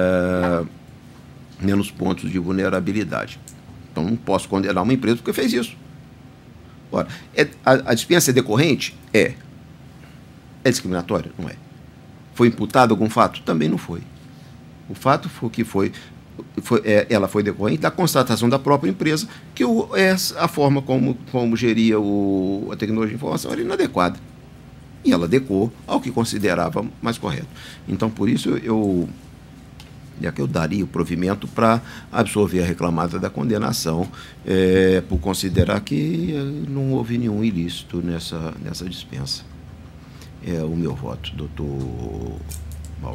pontos de vulnerabilidade. Então, não posso condenar uma empresa porque fez isso. Ora, a dispensa é decorrente? É. É discriminatória? Não é. Foi imputado algum fato? Também não foi. O fato foi que ela foi decorrente da constatação da própria empresa que a forma como geria a tecnologia de informação era inadequada. E ela adequou ao que considerava mais correto. Então, por isso, eu daria o provimento para absolver a reclamada da condenação, por considerar que não houve nenhum ilícito nessa dispensa. É o meu voto, doutor Mauro.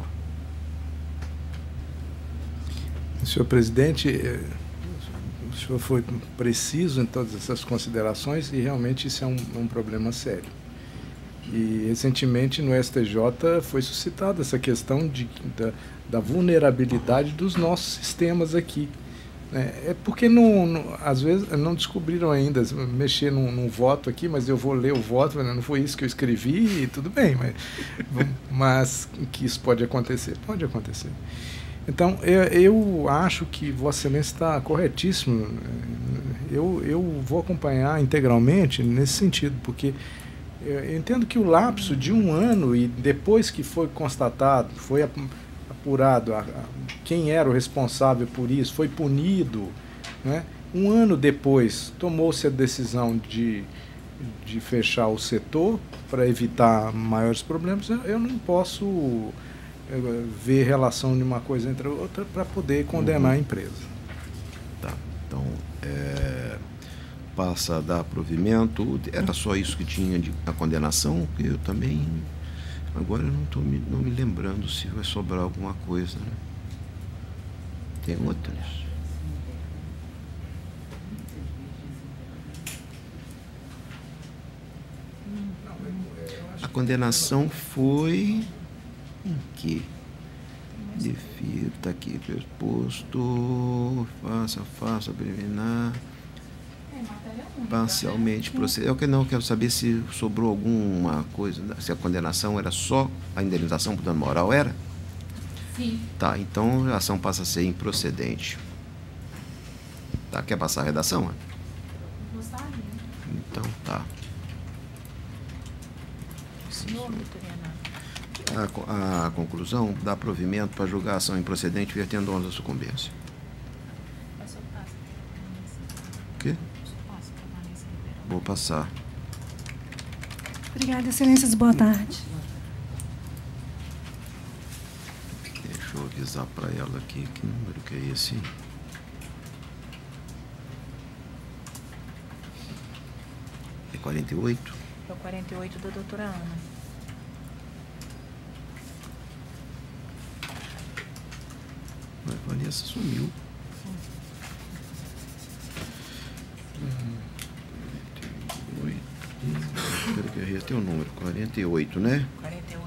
Senhor presidente, o senhor foi preciso em todas essas considerações e realmente isso é um problema sério. E recentemente no STJ foi suscitada essa questão da vulnerabilidade dos nossos sistemas aqui. É porque às vezes não descobriram ainda, mexer num voto aqui, mas eu vou ler o voto, não foi isso que eu escrevi, e tudo bem, mas que isso pode acontecer? Pode acontecer. Então, eu acho que Vossa Excelência está corretíssimo. Eu vou acompanhar integralmente nesse sentido, porque eu entendo que o lapso de 1 ano e depois que foi constatado, foi apurado quem era o responsável por isso, foi punido, né? 1 ano depois tomou-se a decisão de fechar o setor para evitar maiores problemas. Eu não posso ver relação de uma coisa entre a outra para poder condenar a empresa. Tá, então passa a dar provimento. Era só isso que tinha a condenação? Eu também agora eu não estou não me lembrando se vai sobrar alguma coisa, né? Tem outras. A condenação foi que está aqui exposto, faça preliminar, parcialmente proceder. Eu quero saber se sobrou alguma coisa, se a condenação era só a indenização por dano moral, era? Sim. Tá, então a ação passa a ser improcedente. Tá, quer passar a redação? Gostaria. Então, tá. Senhor, doutor Renato. A conclusão dá provimento para julgar a ação improcedente vertendo honra da sucumbência. O quê? Vou passar. Obrigada, excelências. Boa tarde. Deixa eu avisar para ela aqui que número que é esse. É 48? É o 48 da doutora Ana. A Vanessa sumiu. 48. Espera que eu errei até o número. 48, né? 48.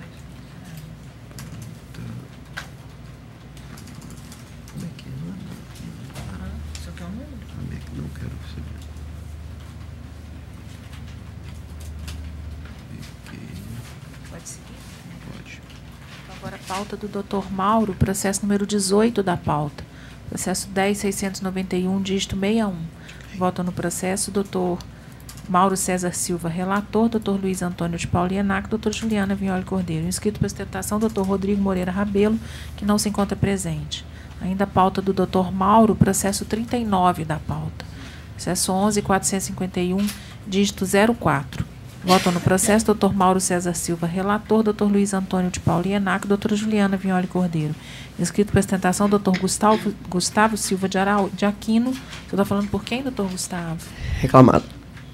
Como é que é? Isso aqui é o número? Não quero Pode seguir? Pode. Então, agora a pauta do Dr. Mauro, processo número 18 da pauta. Processo 10.691, dígito 61. Vota no processo Dr. Mauro César Silva, relator, Dr. Luiz Antônio de Paula Ienac, Dr. Juliana Vignoli Cordeiro. Inscrito para sustentação, Dr. Rodrigo Moreira Rabelo, que não se encontra presente. Ainda a pauta do Dr. Mauro, processo 39 da pauta. Processo 11.451, dígito 04. Votam no processo Dr. Mauro César Silva, relator, Dr. Luiz Antônio de Paula Ienac, Dr. Juliana Vignoli Cordeiro. Inscrito para sustentação, Dr. Gustavo Silva de Aquino. Você está falando por quem, Dr. Gustavo? Reclamado.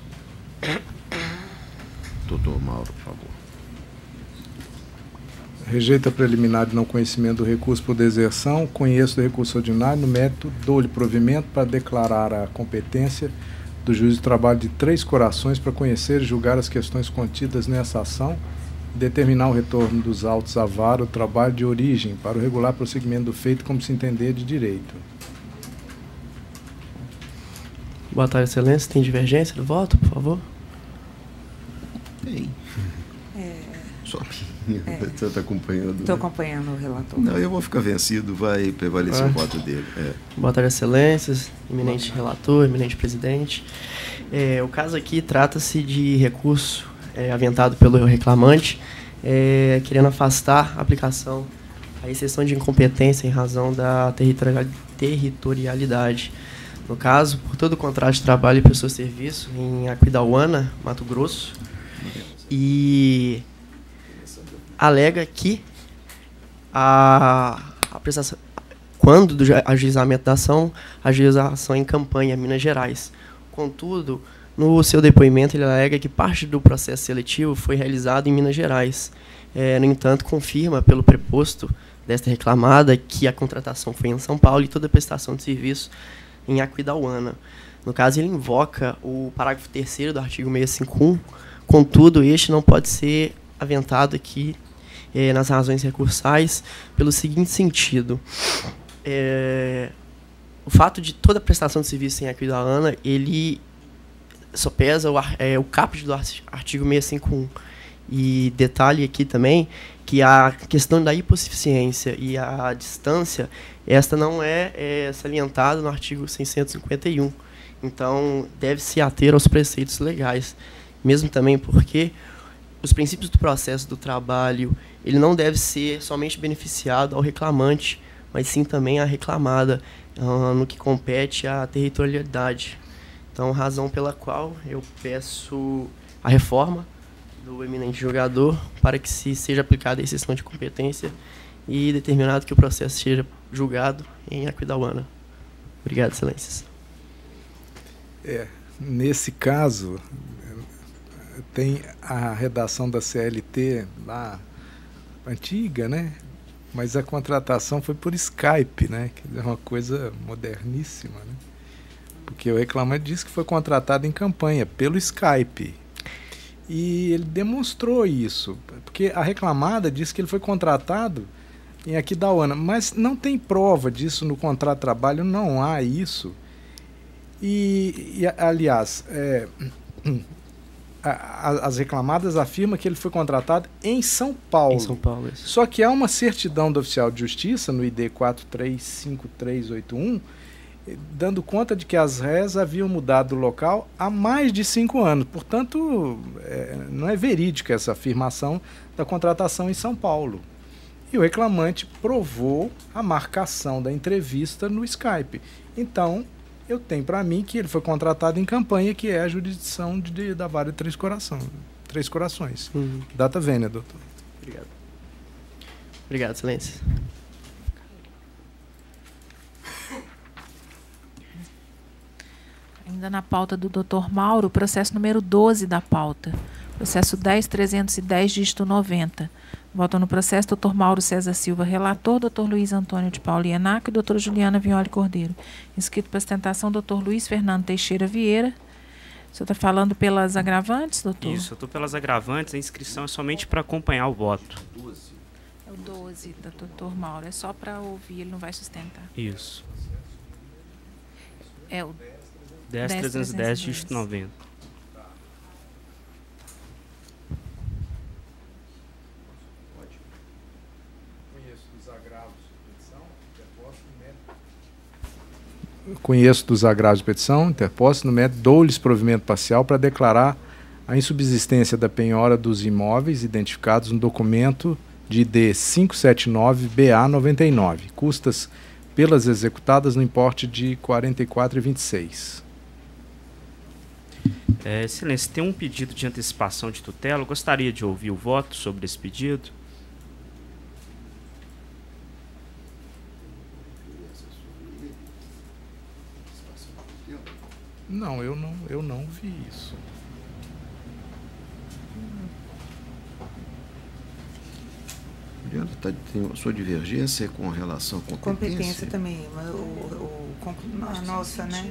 Doutor Mauro, por favor. Rejeita preliminar de não conhecimento do recurso por deserção. Conheço do recurso ordinário. No mérito, dou-lhe provimento para declarar a competência do juiz de trabalho de Três Corações para conhecer e julgar as questões contidas nessa ação e determinar o retorno dos autos à vara, o trabalho de origem, para o regular prosseguimento do feito como se entender de direito. Boa tarde, Excelência. Tem divergência do voto, por favor? Tem. Só minha. Você está acompanhando? Estou acompanhando o relator. Não, eu vou ficar vencido, vai prevalecer o voto dele. Boa tarde, Excelências, eminente relator, eminente presidente. O caso aqui trata-se de recurso aventado pelo reclamante, querendo afastar a aplicação à exceção de incompetência em razão da territorialidade. No caso, por todo o contrato de trabalho e prestação de serviço em Aquidauana, Mato Grosso, e alega que a prestação, quando do ajuizamento da ação, ajuização em campanha, Minas Gerais. Contudo, no seu depoimento, ele alega que parte do processo seletivo foi realizado em Minas Gerais. No entanto, confirma pelo preposto desta reclamada que a contratação foi em São Paulo e toda a prestação de serviço em Aquidauana. No caso, ele invoca o parágrafo 3º do artigo 651, contudo, este não pode ser aventado aqui nas razões recursais pelo seguinte sentido. O fato de toda a prestação de serviço em Aquidauana, ele só pesa o caput do artigo 651. E detalhe aqui também que a questão da hipossuficiência e a distância, esta não é salientada no artigo 651. Então, deve se ater aos preceitos legais. Mesmo também porque os princípios do processo do trabalho, ele não deve ser somente beneficiado ao reclamante, mas sim também à reclamada, no que compete à territorialidade. Então, razão pela qual eu peço a reforma do eminente julgador para que se seja aplicada a exceção de competência e determinado que o processo seja julgado em Aquidauana. Obrigado, Excelências. Nesse caso, tem a redação da CLT lá, antiga, né? Mas a contratação foi por Skype, né? Que é uma coisa moderníssima, né? Porque o reclamante disse que foi contratado em campanha pelo Skype. E ele demonstrou isso, porque a reclamada disse que ele foi contratado em Aquidauana, mas não tem prova disso no contrato de trabalho, não há isso. Aliás, as reclamadas afirmam que ele foi contratado em São Paulo. Em São Paulo, isso. Só que há uma certidão do oficial de justiça, no ID 435381, dando conta de que as réis haviam mudado o local há mais de 5 anos. Portanto, não é verídica essa afirmação da contratação em São Paulo. E o reclamante provou a marcação da entrevista no Skype. Então, eu tenho para mim que ele foi contratado em campanha, que é a jurisdição da vara de Três Corações. Data vênia, doutor. Obrigado. Obrigado, Excelência. Ainda na pauta do Dr. Mauro, processo número 12 da pauta. Processo 10.310, dígito 90. Votam no processo Dr. Mauro César Silva, relator, Dr. Luiz Antônio de Paula Ienac e Dr. Juliana Vignoli Cordeiro. Inscrito para sustentação, Dr. Luiz Fernando Teixeira Vieira. O senhor está falando pelas agravantes, doutor? Isso, eu estou pelas agravantes, a inscrição é somente para acompanhar o voto. É o 12 da Dr. Mauro, é só para ouvir, ele não vai sustentar. Isso. É o 10.310, dígito 90. Conheço dos agravos de petição interpostos no mérito, dou-lhes provimento parcial para declarar a insubsistência da penhora dos imóveis identificados no documento de ID 579-BA99, custas pelas executadas no importe de R$ 44,26. Excelência, tem um pedido de antecipação de tutela. Eu gostaria de ouvir o voto sobre esse pedido. Não, eu não vi isso. Juliana, tem sua divergência com relação à competência? Competência também, a nossa, né?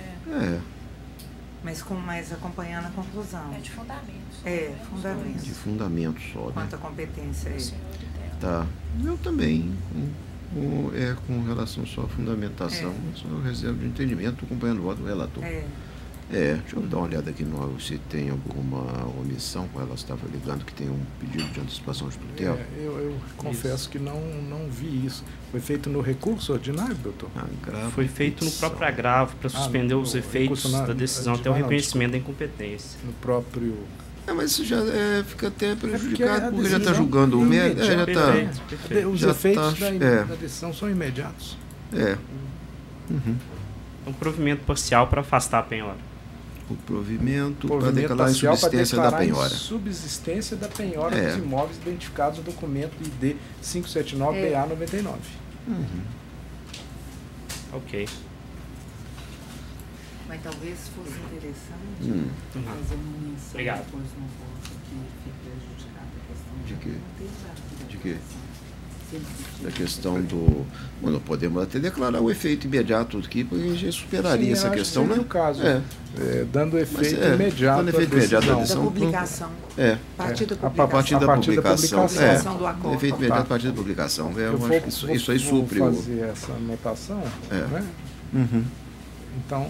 Mas acompanhando a conclusão. É de fundamentos. Fundamentos. De fundamentos só, né? Quanto à competência aí. Tá. Eu também. Com relação só à fundamentação, só reserva de entendimento, estou acompanhando o voto do relator. Deixa eu dar uma olhada aqui se tem alguma omissão com ela. Estava ligando que tem um pedido de antecipação de tutela. Eu confesso que não vi isso. Foi feito no recurso ordinário, doutor? Foi feito no próprio agravo para suspender os efeitos da decisão até o reconhecimento da incompetência. No próprio... mas isso já fica até prejudicado, porque já está julgando o médico. Os efeitos da decisão são imediatos. Um provimento parcial para afastar a penhora. O provimento para declarar a insubsistência da penhora. Subsistência da penhora dos imóveis identificados no documento ID 579-BA99. Ok. Mas talvez fosse interessante fazer uma menção depois no voto que fique prejudicada a questão de quê? De quê? Da questão do... Bueno, podemos até declarar o efeito imediato aqui, porque a gente superaria essa questão, né? No caso, dando efeito imediato à decisão. Da publicação. A partir da publicação. Do acordo. Efeito imediato a partir da publicação. Eu acho que isso aí supre o... fazer essa anotação, né? Então,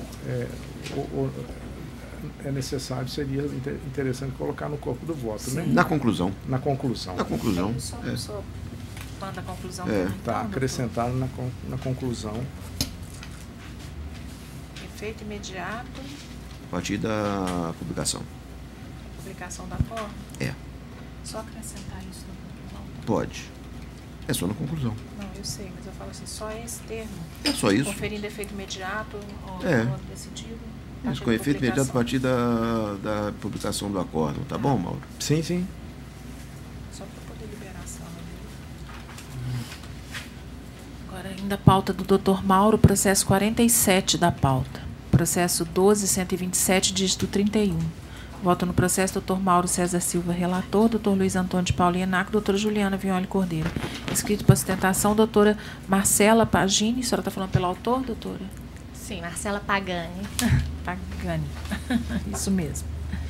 é necessário, seria interessante colocar no corpo do voto, né? Na conclusão. Na conclusão. Na conclusão. Da conclusão. Está acrescentado na conclusão. Efeito imediato. A partir da publicação. Publicação da forma? Só acrescentar isso na conclusão? Pode. É só na conclusão. Não, eu sei, mas eu falo assim, só esse termo. É só isso. Conferindo efeito imediato ou decidido. Mas com efeito imediato a partir da publicação do acórdão, tá bom, Mauro? Sim. Só para poder liberação. Agora, ainda a pauta do Dr. Mauro, processo 47 da pauta. Processo 12.127, dígito 31. Voto no processo, Dr. Mauro César Silva, relator, Dr. Luiz Antônio de Paula Enac, doutora Juliana Vignoli Cordeiro. Escrito para sustentação, doutora Marcela Pagini. A senhora está falando pelo autor, doutora? Sim, Marcela Pagani. Pagani. Isso mesmo.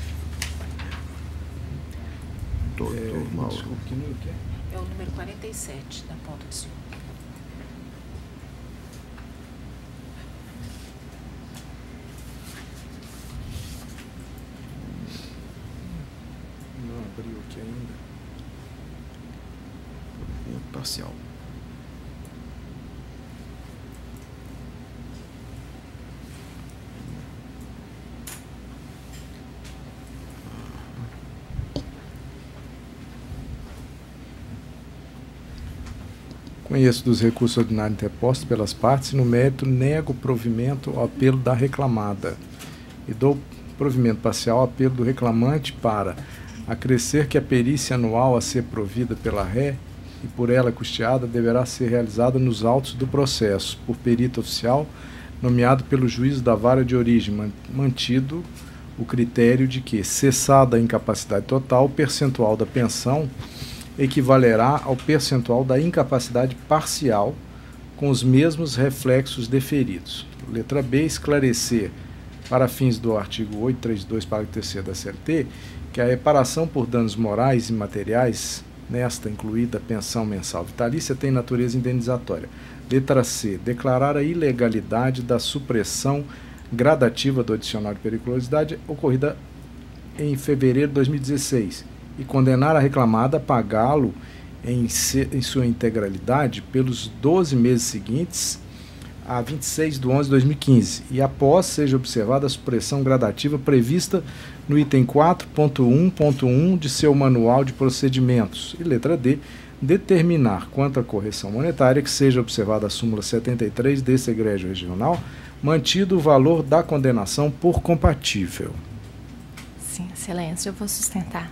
Doutor Mauro. Desculpa, que número que é? É o número 47 da pauta do senhor. Não abriu aqui ainda. Parcial. Conheço dos recursos ordinários interpostos pelas partes e, no mérito, nego provimento ao apelo da reclamada e dou provimento parcial ao apelo do reclamante para acrescer que a perícia anual a ser provida pela ré e por ela custeada deverá ser realizada nos autos do processo por perito oficial nomeado pelo juízo da vara de origem, mantido o critério de que, cessada a incapacidade total, o percentual da pensão equivalerá ao percentual da incapacidade parcial, com os mesmos reflexos deferidos. Letra B, esclarecer, para fins do artigo 832, parágrafo 3º da CLT, que a reparação por danos morais e materiais, nesta incluída a pensão mensal vitalícia, tem natureza indenizatória. Letra C, declarar a ilegalidade da supressão gradativa do adicional de periculosidade ocorrida em fevereiro de 2016 e condenar a reclamada a pagá-lo em sua integralidade pelos 12 meses seguintes a 26 de 11 de 2015 e após seja observada a supressão gradativa prevista no item 4.1.1 de seu manual de procedimentos. E letra D, determinar quanto à correção monetária que seja observada a súmula 73 desse egrégio regional, mantido o valor da condenação por compatível. Sim, excelência, eu vou sustentar.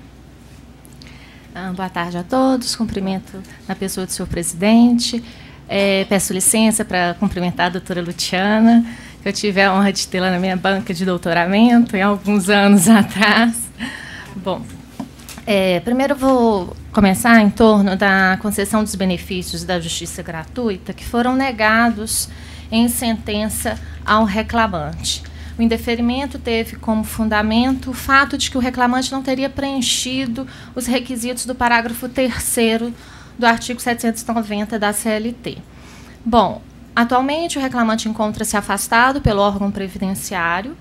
Boa tarde a todos, cumprimento na pessoa do senhor presidente. Peço licença para cumprimentar a doutora Luciana, que eu tive a honra de tê-la na minha banca de doutoramento, em alguns anos atrás. Bom, primeiro eu vou começar em torno da concessão dos benefícios da justiça gratuita que foram negados em sentença ao reclamante. O indeferimento teve como fundamento o fato de que o reclamante não teria preenchido os requisitos do parágrafo 3º do artigo 790 da CLT. Bom, atualmente o reclamante encontra-se afastado pelo órgão previdenciário,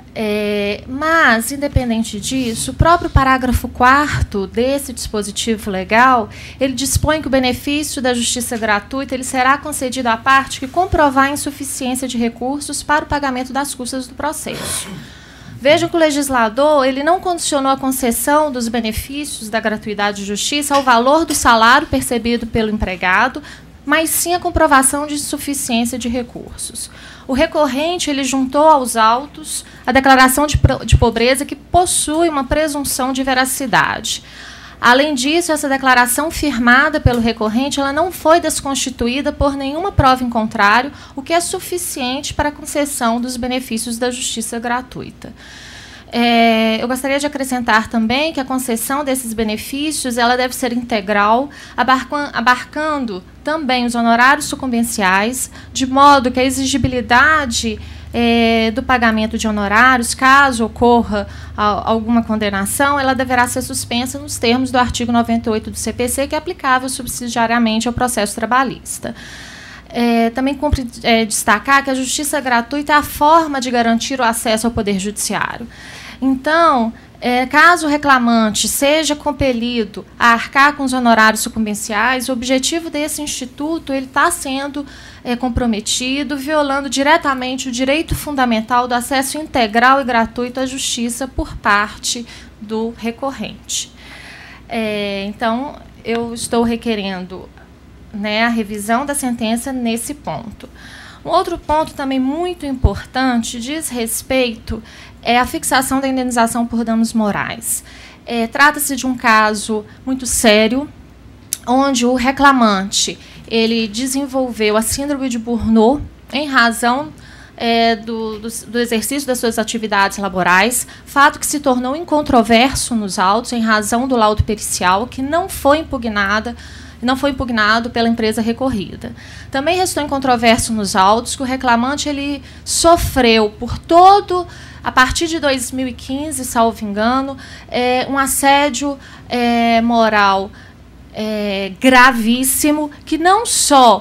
mas, independente disso, o próprio parágrafo 4º desse dispositivo legal, ele dispõe que o benefício da justiça gratuita ele será concedido à parte que comprovar a insuficiência de recursos para o pagamento das custas do processo. Vejam que o legislador ele não condicionou a concessão dos benefícios da gratuidade de justiça ao valor do salário percebido pelo empregado, mas sim a comprovação de insuficiência de recursos. O recorrente ele juntou aos autos a declaração de pobreza que possui uma presunção de veracidade. Além disso, essa declaração firmada pelo recorrente ela não foi desconstituída por nenhuma prova em contrário, o que é suficiente para a concessão dos benefícios da justiça gratuita. Eu gostaria de acrescentar também que a concessão desses benefícios ela deve ser integral, abarcando também os honorários sucumbenciais, de modo que a exigibilidade do pagamento de honorários, caso ocorra alguma condenação, ela deverá ser suspensa nos termos do artigo 98 do CPC, que é aplicável subsidiariamente ao processo trabalhista. Também cumpre destacar que a justiça gratuita é a forma de garantir o acesso ao Poder Judiciário. Então, caso o reclamante seja compelido a arcar com os honorários sucumbenciais, o objetivo desse instituto está sendo comprometido, violando diretamente o direito fundamental do acesso integral e gratuito à justiça por parte do recorrente. Então, eu estou requerendo a revisão da sentença nesse ponto. Um outro ponto também muito importante diz respeito à fixação da indenização por danos morais. Trata-se de um caso muito sério, onde o reclamante ele desenvolveu a síndrome de Burnout em razão do exercício das suas atividades laborais, fato que se tornou incontroverso nos autos em razão do laudo pericial, que não foi impugnado pela empresa recorrida. Também restou incontroverso nos autos que o reclamante ele sofreu a partir de 2015, salvo engano, um assédio moral gravíssimo, que não só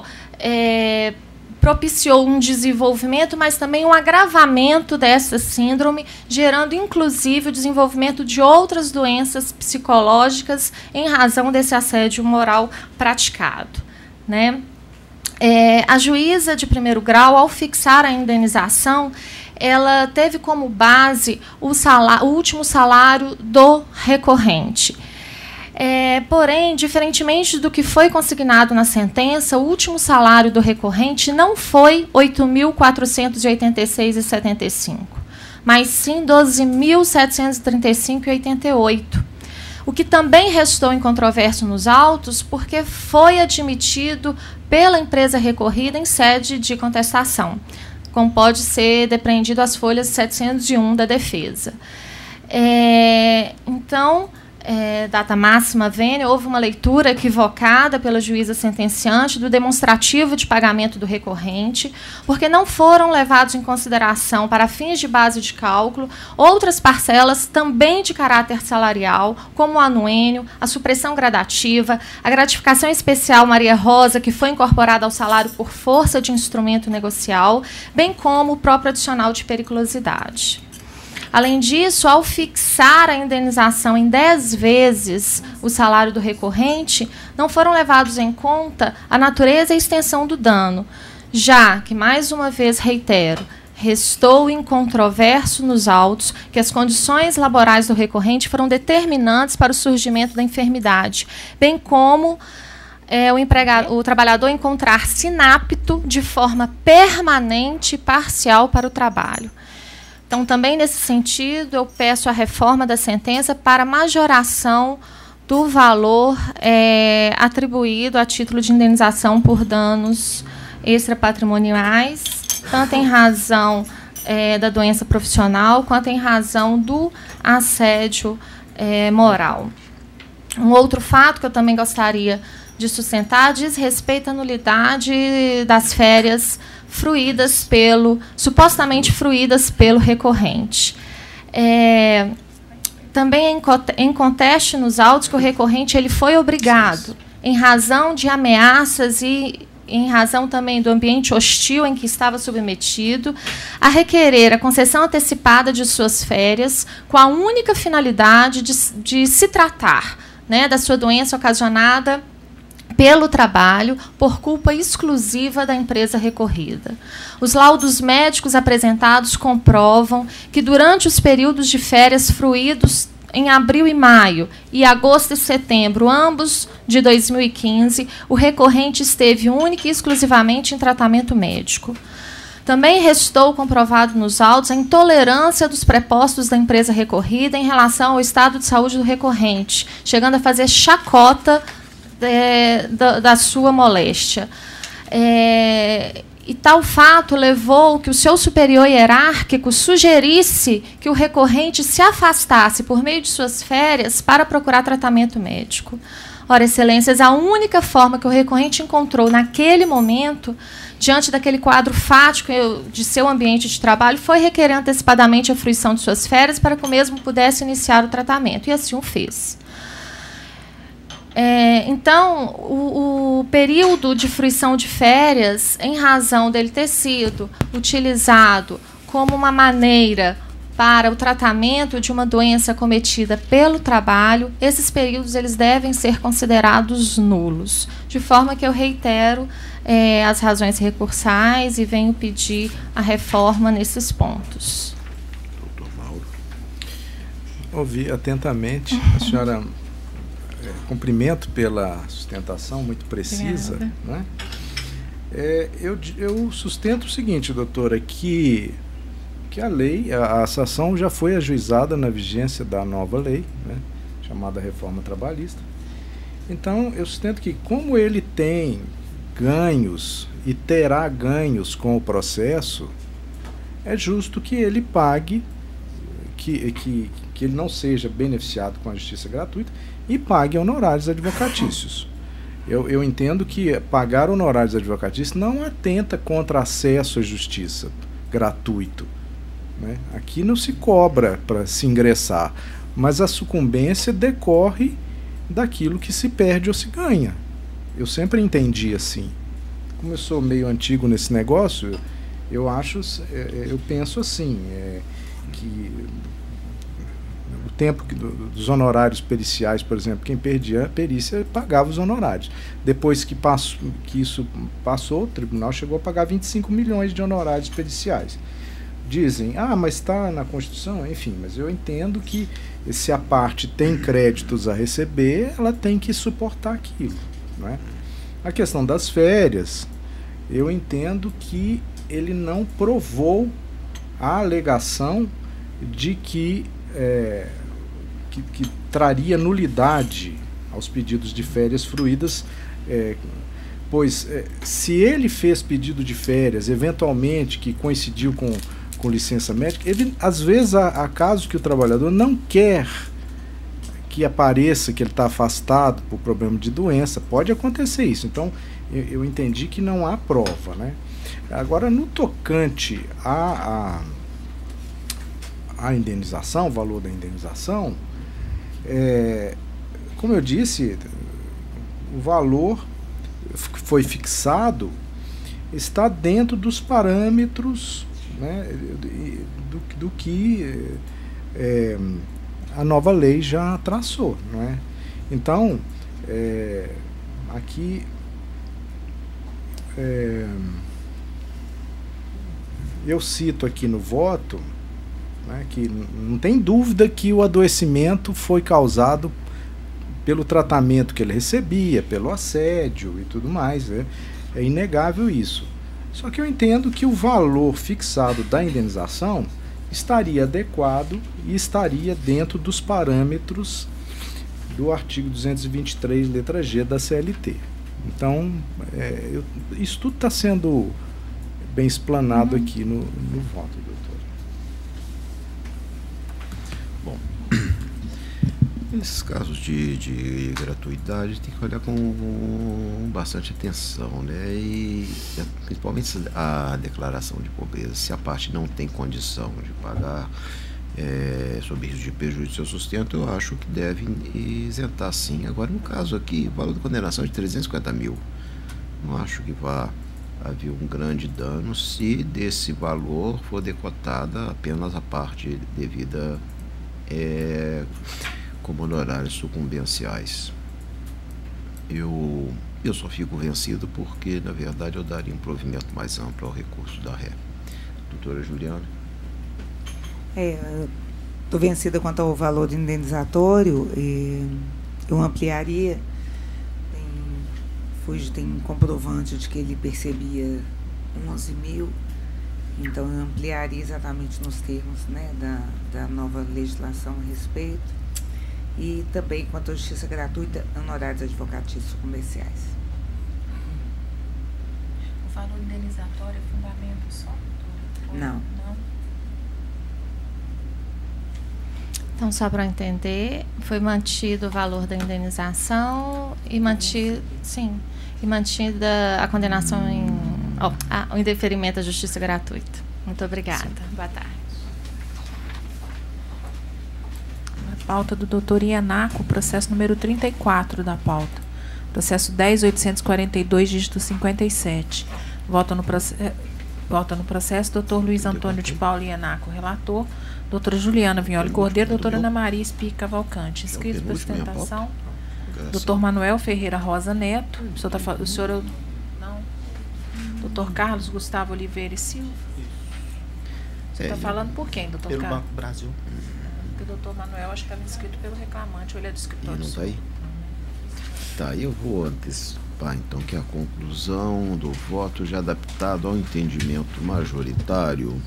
propiciou um desenvolvimento, mas também um agravamento dessa síndrome, gerando, inclusive, o desenvolvimento de outras doenças psicológicas em razão desse assédio moral praticado. A juíza de primeiro grau, ao fixar a indenização, ela teve como base o último salário do recorrente. Porém, diferentemente do que foi consignado na sentença, o último salário do recorrente não foi R$ 8.486,75, mas sim R$ 12.735,88, o que também restou incontroverso nos autos, porque foi admitido pela empresa recorrida em sede de contestação, como pode ser depreendido às folhas 701 da defesa. Então, data máxima vênia, houve uma leitura equivocada pela juíza sentenciante do demonstrativo de pagamento do recorrente, porque não foram levados em consideração, para fins de base de cálculo, outras parcelas também de caráter salarial, como o anuênio, a supressão gradativa, a gratificação especial Maria Rosa, que foi incorporada ao salário por força de instrumento negocial, bem como o próprio adicional de periculosidade. Além disso, ao fixar a indenização em 10 vezes o salário do recorrente, não foram levados em conta a natureza e a extensão do dano, já que, mais uma vez reitero, restou incontroverso nos autos que as condições laborais do recorrente foram determinantes para o surgimento da enfermidade, bem como o trabalhador encontrar-se inapto de forma permanente e parcial para o trabalho. Então, também nesse sentido, eu peço a reforma da sentença para majoração do valor atribuído a título de indenização por danos extrapatrimoniais, tanto em razão da doença profissional, quanto em razão do assédio moral. Um outro fato que eu também gostaria de sustentar diz respeito à nulidade das férias supostamente fruídas pelo recorrente. Também em conteste nos autos que o recorrente ele foi obrigado, em razão de ameaças e em razão também do ambiente hostil em que estava submetido, a requerer a concessão antecipada de suas férias, com a única finalidade de se tratar, né, da sua doença ocasionada pelo trabalho, por culpa exclusiva da empresa recorrida. Os laudos médicos apresentados comprovam que, durante os períodos de férias fruídos em abril e maio e agosto e setembro, ambos de 2015, o recorrente esteve única e exclusivamente em tratamento médico. Também restou comprovado nos autos a intolerância dos prepostos da empresa recorrida em relação ao estado de saúde do recorrente, chegando a fazer chacota da sua moléstia. E tal fato levou que o seu superior hierárquico sugerisse que o recorrente se afastasse por meio de suas férias para procurar tratamento médico. Ora, excelências, a única forma que o recorrente encontrou naquele momento, diante daquele quadro fático de seu ambiente de trabalho, foi requerer antecipadamente a fruição de suas férias para que o mesmo pudesse iniciar o tratamento, e assim o fez. Então, o período de fruição de férias, em razão dele ter sido utilizado como uma maneira para o tratamento de uma doença cometida pelo trabalho, esses períodos eles devem ser considerados nulos. De forma que eu reitero as razões recursais e venho pedir a reforma nesses pontos. Doutor Mauro. Ouvi atentamente a senhora. Cumprimento pela sustentação muito precisa. Né? Eu sustento o seguinte, doutora, que a lei, a ação já foi ajuizada na vigência da nova lei, né, chamada Reforma Trabalhista. Então, eu sustento que, como ele tem ganhos e terá ganhos com o processo, é justo que ele pague, que ele não seja beneficiado com a justiça gratuita e pague honorários advocatícios. Eu entendo que pagar honorários advocatícios não atenta contra acesso à justiça gratuito. Né? Aqui não se cobra para se ingressar, mas a sucumbência decorre daquilo que se perde ou se ganha. Eu sempre entendi assim. Como eu sou meio antigo nesse negócio, eu penso assim, que o tempo dos honorários periciais, por exemplo, quem perdia a perícia pagava os honorários. Depois que isso passou, o tribunal chegou a pagar 25 milhões de honorários periciais. Dizem, mas está na Constituição, enfim, mas eu entendo que se a parte tem créditos a receber, ela tem que suportar aquilo. Não é? A questão das férias, eu entendo que ele não provou a alegação de que traria nulidade aos pedidos de férias fruídas, pois se ele fez pedido de férias, eventualmente, que coincidiu com licença médica, às vezes há casos que o trabalhador não quer que apareça que ele está afastado por problema de doença, pode acontecer isso. Então, eu entendi que não há prova, né? Agora, no tocante à indenização, o valor da indenização, como eu disse, o valor que foi fixado está dentro dos parâmetros, né, do que a nova lei já traçou, não é? Então, aqui eu cito aqui no voto, né, que não tem dúvida que o adoecimento foi causado pelo tratamento que ele recebia, pelo assédio e tudo mais, né? É inegável isso. Só que eu entendo que o valor fixado da indenização estaria adequado e estaria dentro dos parâmetros do artigo 223, letra G da CLT. Então, isso tudo está sendo bem explanado aqui no voto, doutor. Bom, nesses casos de gratuidade tem que olhar com bastante atenção, né? E principalmente a declaração de pobreza. Se a parte não tem condição de pagar sob risco de prejuízo do seu sustento, eu acho que deve isentar sim. Agora, no caso aqui, o valor da condenação é de 350 mil. Não acho que vá haver um grande dano se desse valor for decotada apenas a parte devida como honorários sucumbenciais. Eu só fico vencido porque, na verdade, eu daria um provimento mais amplo ao recurso da ré. Doutora Juliana? Estou vencida quanto ao valor indenizatório. Eu ampliaria. Tem um comprovante de que ele percebia 11 mil. Então, eu ampliaria exatamente nos termos, né, da nova legislação a respeito. E também, quanto à justiça gratuita, honorários advocatícios comerciais. O valor indenizatório é fundamento só, doutora? Não. Não? Então, só para eu entender, foi mantido o valor da indenização e mantida a condenação o indeferimento à justiça gratuita. Muito obrigada. Sim. Boa tarde. A pauta do doutor Ianaco, processo número 34 da pauta. Processo 10.842, dígito 57. Vota no processo doutor Luiz Antônio de Paula Ianaco, relator. Doutora Juliana Vignoli Cordeiro, doutora Ana Maria Espí Cavalcante. Inscritos para sustentação. Doutor Manuel Ferreira Rosa Neto. O senhor não? Doutor Carlos Gustavo Oliveira e Silva. Você está falando por quem, doutor Carlos? Pelo Banco Brasil. Porque o doutor Manuel acho que estava inscrito pelo reclamante, ou ele é do escritório. E não está aí? Tá, eu vou antecipar então que a conclusão do voto já adaptado ao entendimento majoritário,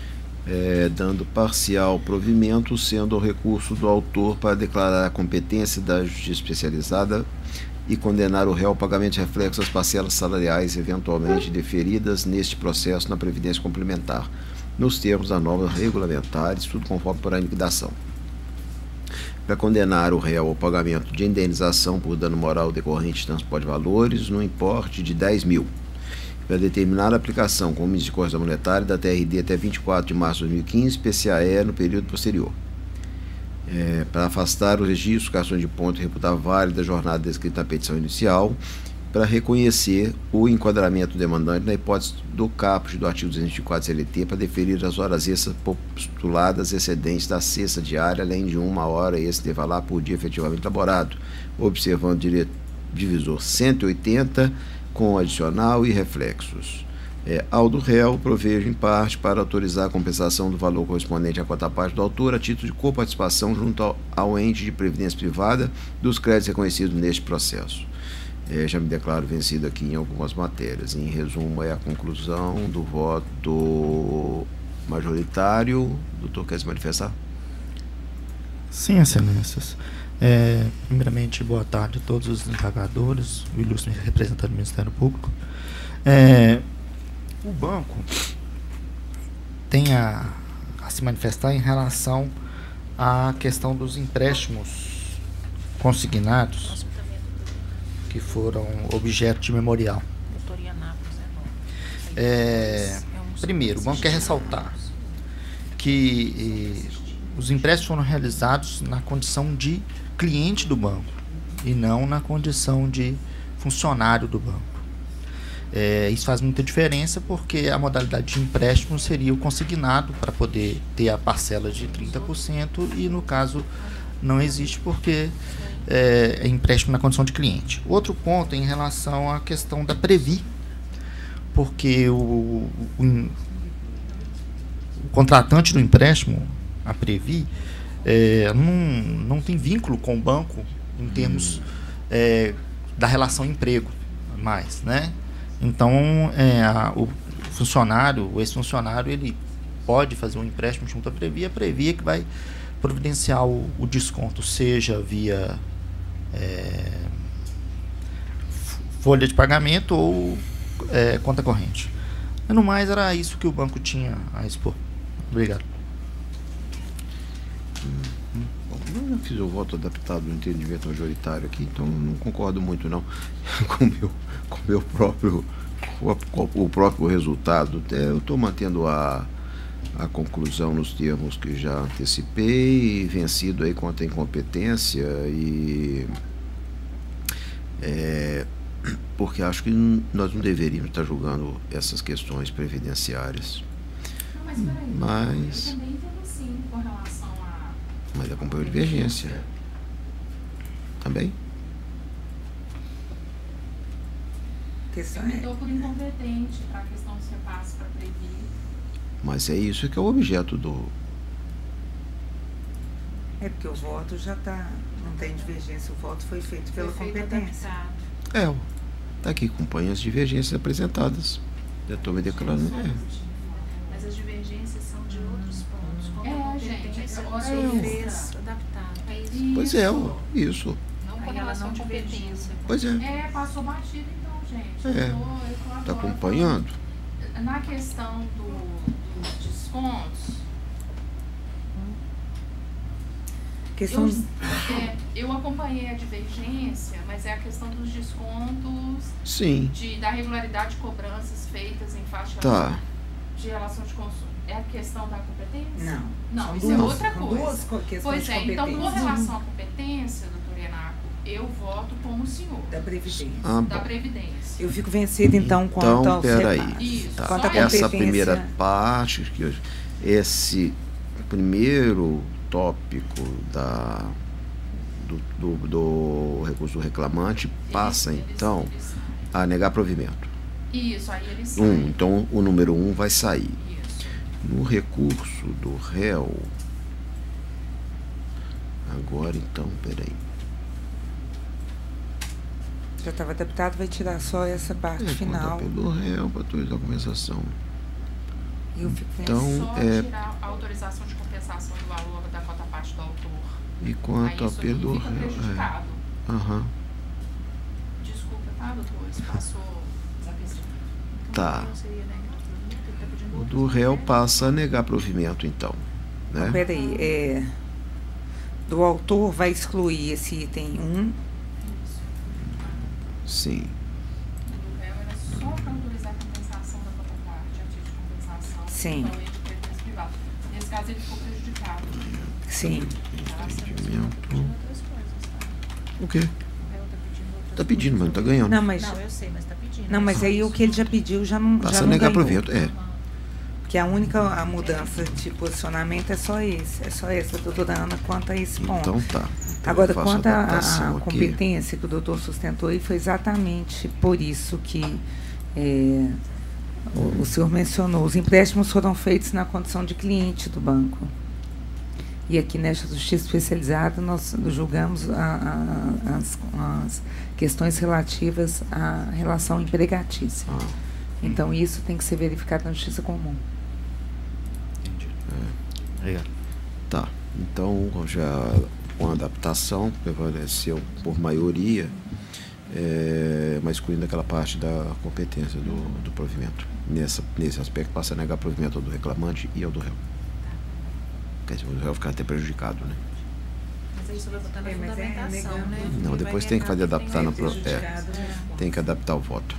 dando parcial provimento, sendo o recurso do autor para declarar a competência da justiça especializada e condenar o réu ao pagamento de reflexos às parcelas salariais eventualmente deferidas neste processo na Previdência Complementar, nos termos da norma regulamentar, tudo conforme para a liquidação. Para condenar o réu ao pagamento de indenização por dano moral decorrente de transporte de valores no importe de 10 mil. Para determinar a aplicação com misericórdia monetária da TRD até 24 de março de 2015, PCAE no período posterior. Para afastar os registros, cartões de ponto e reputar válida a jornada descrita na petição inicial, para reconhecer o enquadramento do demandante na hipótese do caput do artigo 224 CLT para deferir as horas extras postuladas excedentes da cesta diária, além de 1 hora extra de valar por dia efetivamente elaborado, observando o divisor 180 com adicional e reflexos. Ao do réu, provejo em parte para autorizar a compensação do valor correspondente à quota parte do autor a título de coparticipação junto ao ente de previdência privada dos créditos reconhecidos neste processo. Já me declaro vencido aqui em algumas matérias. Em resumo, é a conclusão do voto majoritário. O doutor quer se manifestar? Sim, excelências. Primeiramente, boa tarde a todos os desembargadores, o ilustre representante do Ministério Público. O banco tem a se manifestar em relação à questão dos empréstimos consignados que foram objeto de memorial. Primeiro, o banco quer ressaltar que os empréstimos foram realizados na condição de cliente do banco e não na condição de funcionário do banco. Isso faz muita diferença porque a modalidade de empréstimo seria o consignado para poder ter a parcela de 30% e no caso não existe porque é empréstimo na condição de cliente. Outro ponto é em relação à questão da Previ, porque o contratante do empréstimo, a Previ, não tem vínculo com o banco em termos da relação emprego mais, né? Então, o funcionário, o ex-funcionário, ele pode fazer um empréstimo junto à Previ, a Previ é que vai providenciar o desconto, seja via folha de pagamento ou conta corrente. Mas, no mais, era isso que o banco tinha a expor. Obrigado. Eu não fiz o voto adaptado no entendimento majoritário aqui, então não concordo muito não com o próprio resultado. Eu estou mantendo a conclusão nos termos que já antecipei, vencido aí contra a incompetência e porque acho que nós não deveríamos estar julgando essas questões previdenciárias. Não, mas peraí, eu também entendo sim com relação a... Mas acompanhou divergência. Também? Eu me dou por incompetente para a questão dos repasses para Previ. Mas é isso que é o objeto do... É porque o voto já está... Não tem divergência, o voto foi feito pela competência. Está aqui, acompanha as divergências apresentadas. Já estou me declarando. Mas as divergências são de outros pontos. Como gente, agora fez adaptado. Pois é, isso. Não com relação de competência. Pois é. Passou batido então, gente. Está acompanhando. Na questão dos descontos, eu acompanhei a divergência, mas é a questão dos descontos. Sim. Da regularidade de cobranças feitas em faixa de relação de consumo. É a questão da competência? Não, isso é outra coisa. Pois é, então com relação à competência, doutor Enaco, eu voto como o senhor. Da Previdência. Da Previdência. Eu fico vencido então quanto ao peraí. Quanto à essa primeira parte, esse primeiro tópico do recurso do reclamante passa então a negar provimento. Isso, aí ele sai. Então o número 1 vai sair. Isso. No recurso do réu, agora então, peraí. Já estava adaptado, vai tirar só essa parte final. Pelo réu para autorizar a compensação. Então, só tirar a autorização de compensação do valor da cota parte do autor. E quanto a perdo réu. Desculpa, tá, doutor? Isso passou da questão. Tá. O do réu passa a negar provimento, então. Né? Peraí, do autor vai excluir esse item 1. Sim. Do réu era só para autorizar a compensação da cota parte, a título de compensação. Sim. Então, ele pertence privado. Nesse caso, ele ficou prejudicado. Sim. O quê? Está pedindo, mas não está ganhando. Não, eu sei, mas está pedindo. Não, mas aí o que ele já pediu já não passa a negar provimento, Porque a única mudança de posicionamento é só essa, doutora Ana, quanto a esse ponto. Então tá. Então agora, quanto à competência que o doutor sustentou, e foi exatamente por isso que o senhor mencionou, os empréstimos foram feitos na condição de cliente do banco. E aqui nesta justiça especializada nós julgamos as questões relativas à relação empregatícia. Então isso tem que ser verificado na justiça comum. Entendi. Obrigado. Tá. Então já com a adaptação prevaleceu por maioria, mas excluindo aquela parte da competência do provimento. Nesse aspecto passa a negar provimento ao do reclamante e ao do réu. O réu ficar até prejudicado, né? Mas isso aí só vai botar na fundamentação, né? Não, depois tem que fazer adaptar na tem que adaptar o voto.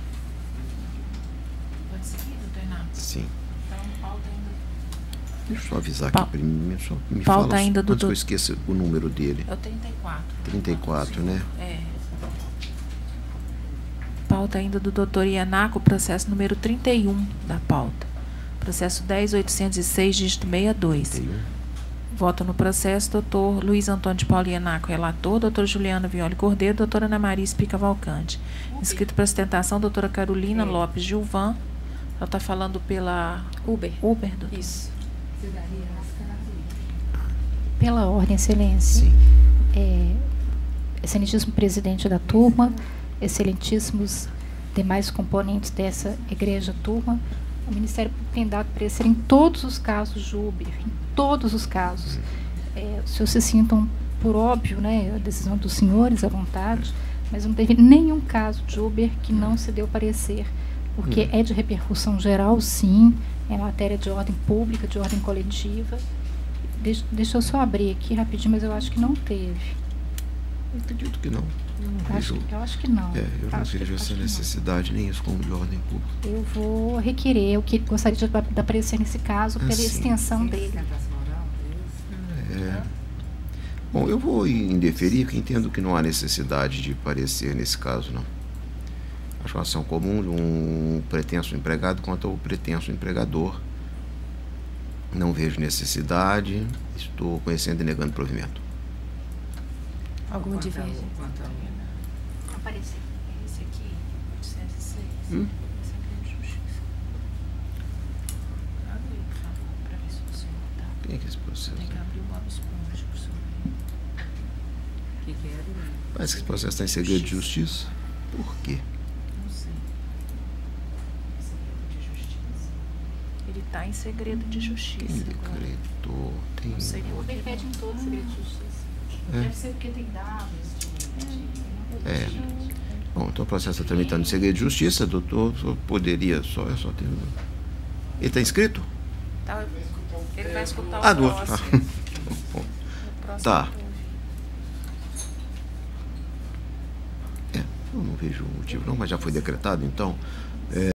Pode seguir, doutor Renato? Sim. Então, pauta ainda. Deixa eu só avisar aqui primeiro, só me Pauta fala ainda do antes que eu esqueça o número dele. É o 34. 34, né? É. Pauta ainda do doutor Ianaco, processo número 31 da pauta. Processo 10.806, dígito 62. 31. Voto no processo, doutor Luiz Antônio de Paulo Ianaco, relator, doutora Juliana Violi Cordeiro, doutora Ana Maria Espica Valcante. Inscrito para sustentação, doutora Carolina Lopes Gilvan. Ela está falando pela Uber, doutor? Isso. Pela ordem, excelência. Excelentíssimo presidente da turma, excelentíssimos demais componentes dessa egreja turma, o Ministério Público tem dado parecer em todos os casos de Uber, em todos os casos. Os senhores se sintam, por óbvio, né, a decisão dos senhores à vontade, mas não teve nenhum caso de Uber que não se deu parecer, porque é de repercussão geral, sim, é matéria de ordem pública, de ordem coletiva. Deixa eu só abrir aqui rapidinho, mas eu acho que não teve. Eu acredito que não. Eu acho que não. Eu não vejo essa necessidade, nem isso como de ordem pública. Eu vou requerer o que gostaria de aparecer nesse caso pela extensão dele. Bom, eu vou indeferir, porque entendo que não há necessidade de parecer nesse caso, não. Acho uma ação comum de um pretenso empregado contra o pretenso empregador. Não vejo necessidade, estou conhecendo e negando provimento. Alguma divergência? Apareceu. Esse aqui, 806. Esse aqui é de justiça. Abre aí, por favor, para ver se o senhor está. Quem é que é esse processo? Tem que abrir o Bob Esponja para o senhor ver. O que é? Parece que esse processo está em segredo de justiça. Por quê? Não sei. Segredo de justiça. Ele está em segredo de justiça. Quem decretou? Tem... Não sei por que. Pede em todo segredo de justiça. Deve ser porque tem dados Bom, então o processo está tramitando em segredo de justiça, doutor. Poderia só ter. Ele está inscrito? Tá, ele vai escutar o do outro. próximo. Tá. Eu não vejo motivo não, mas já foi decretado, então.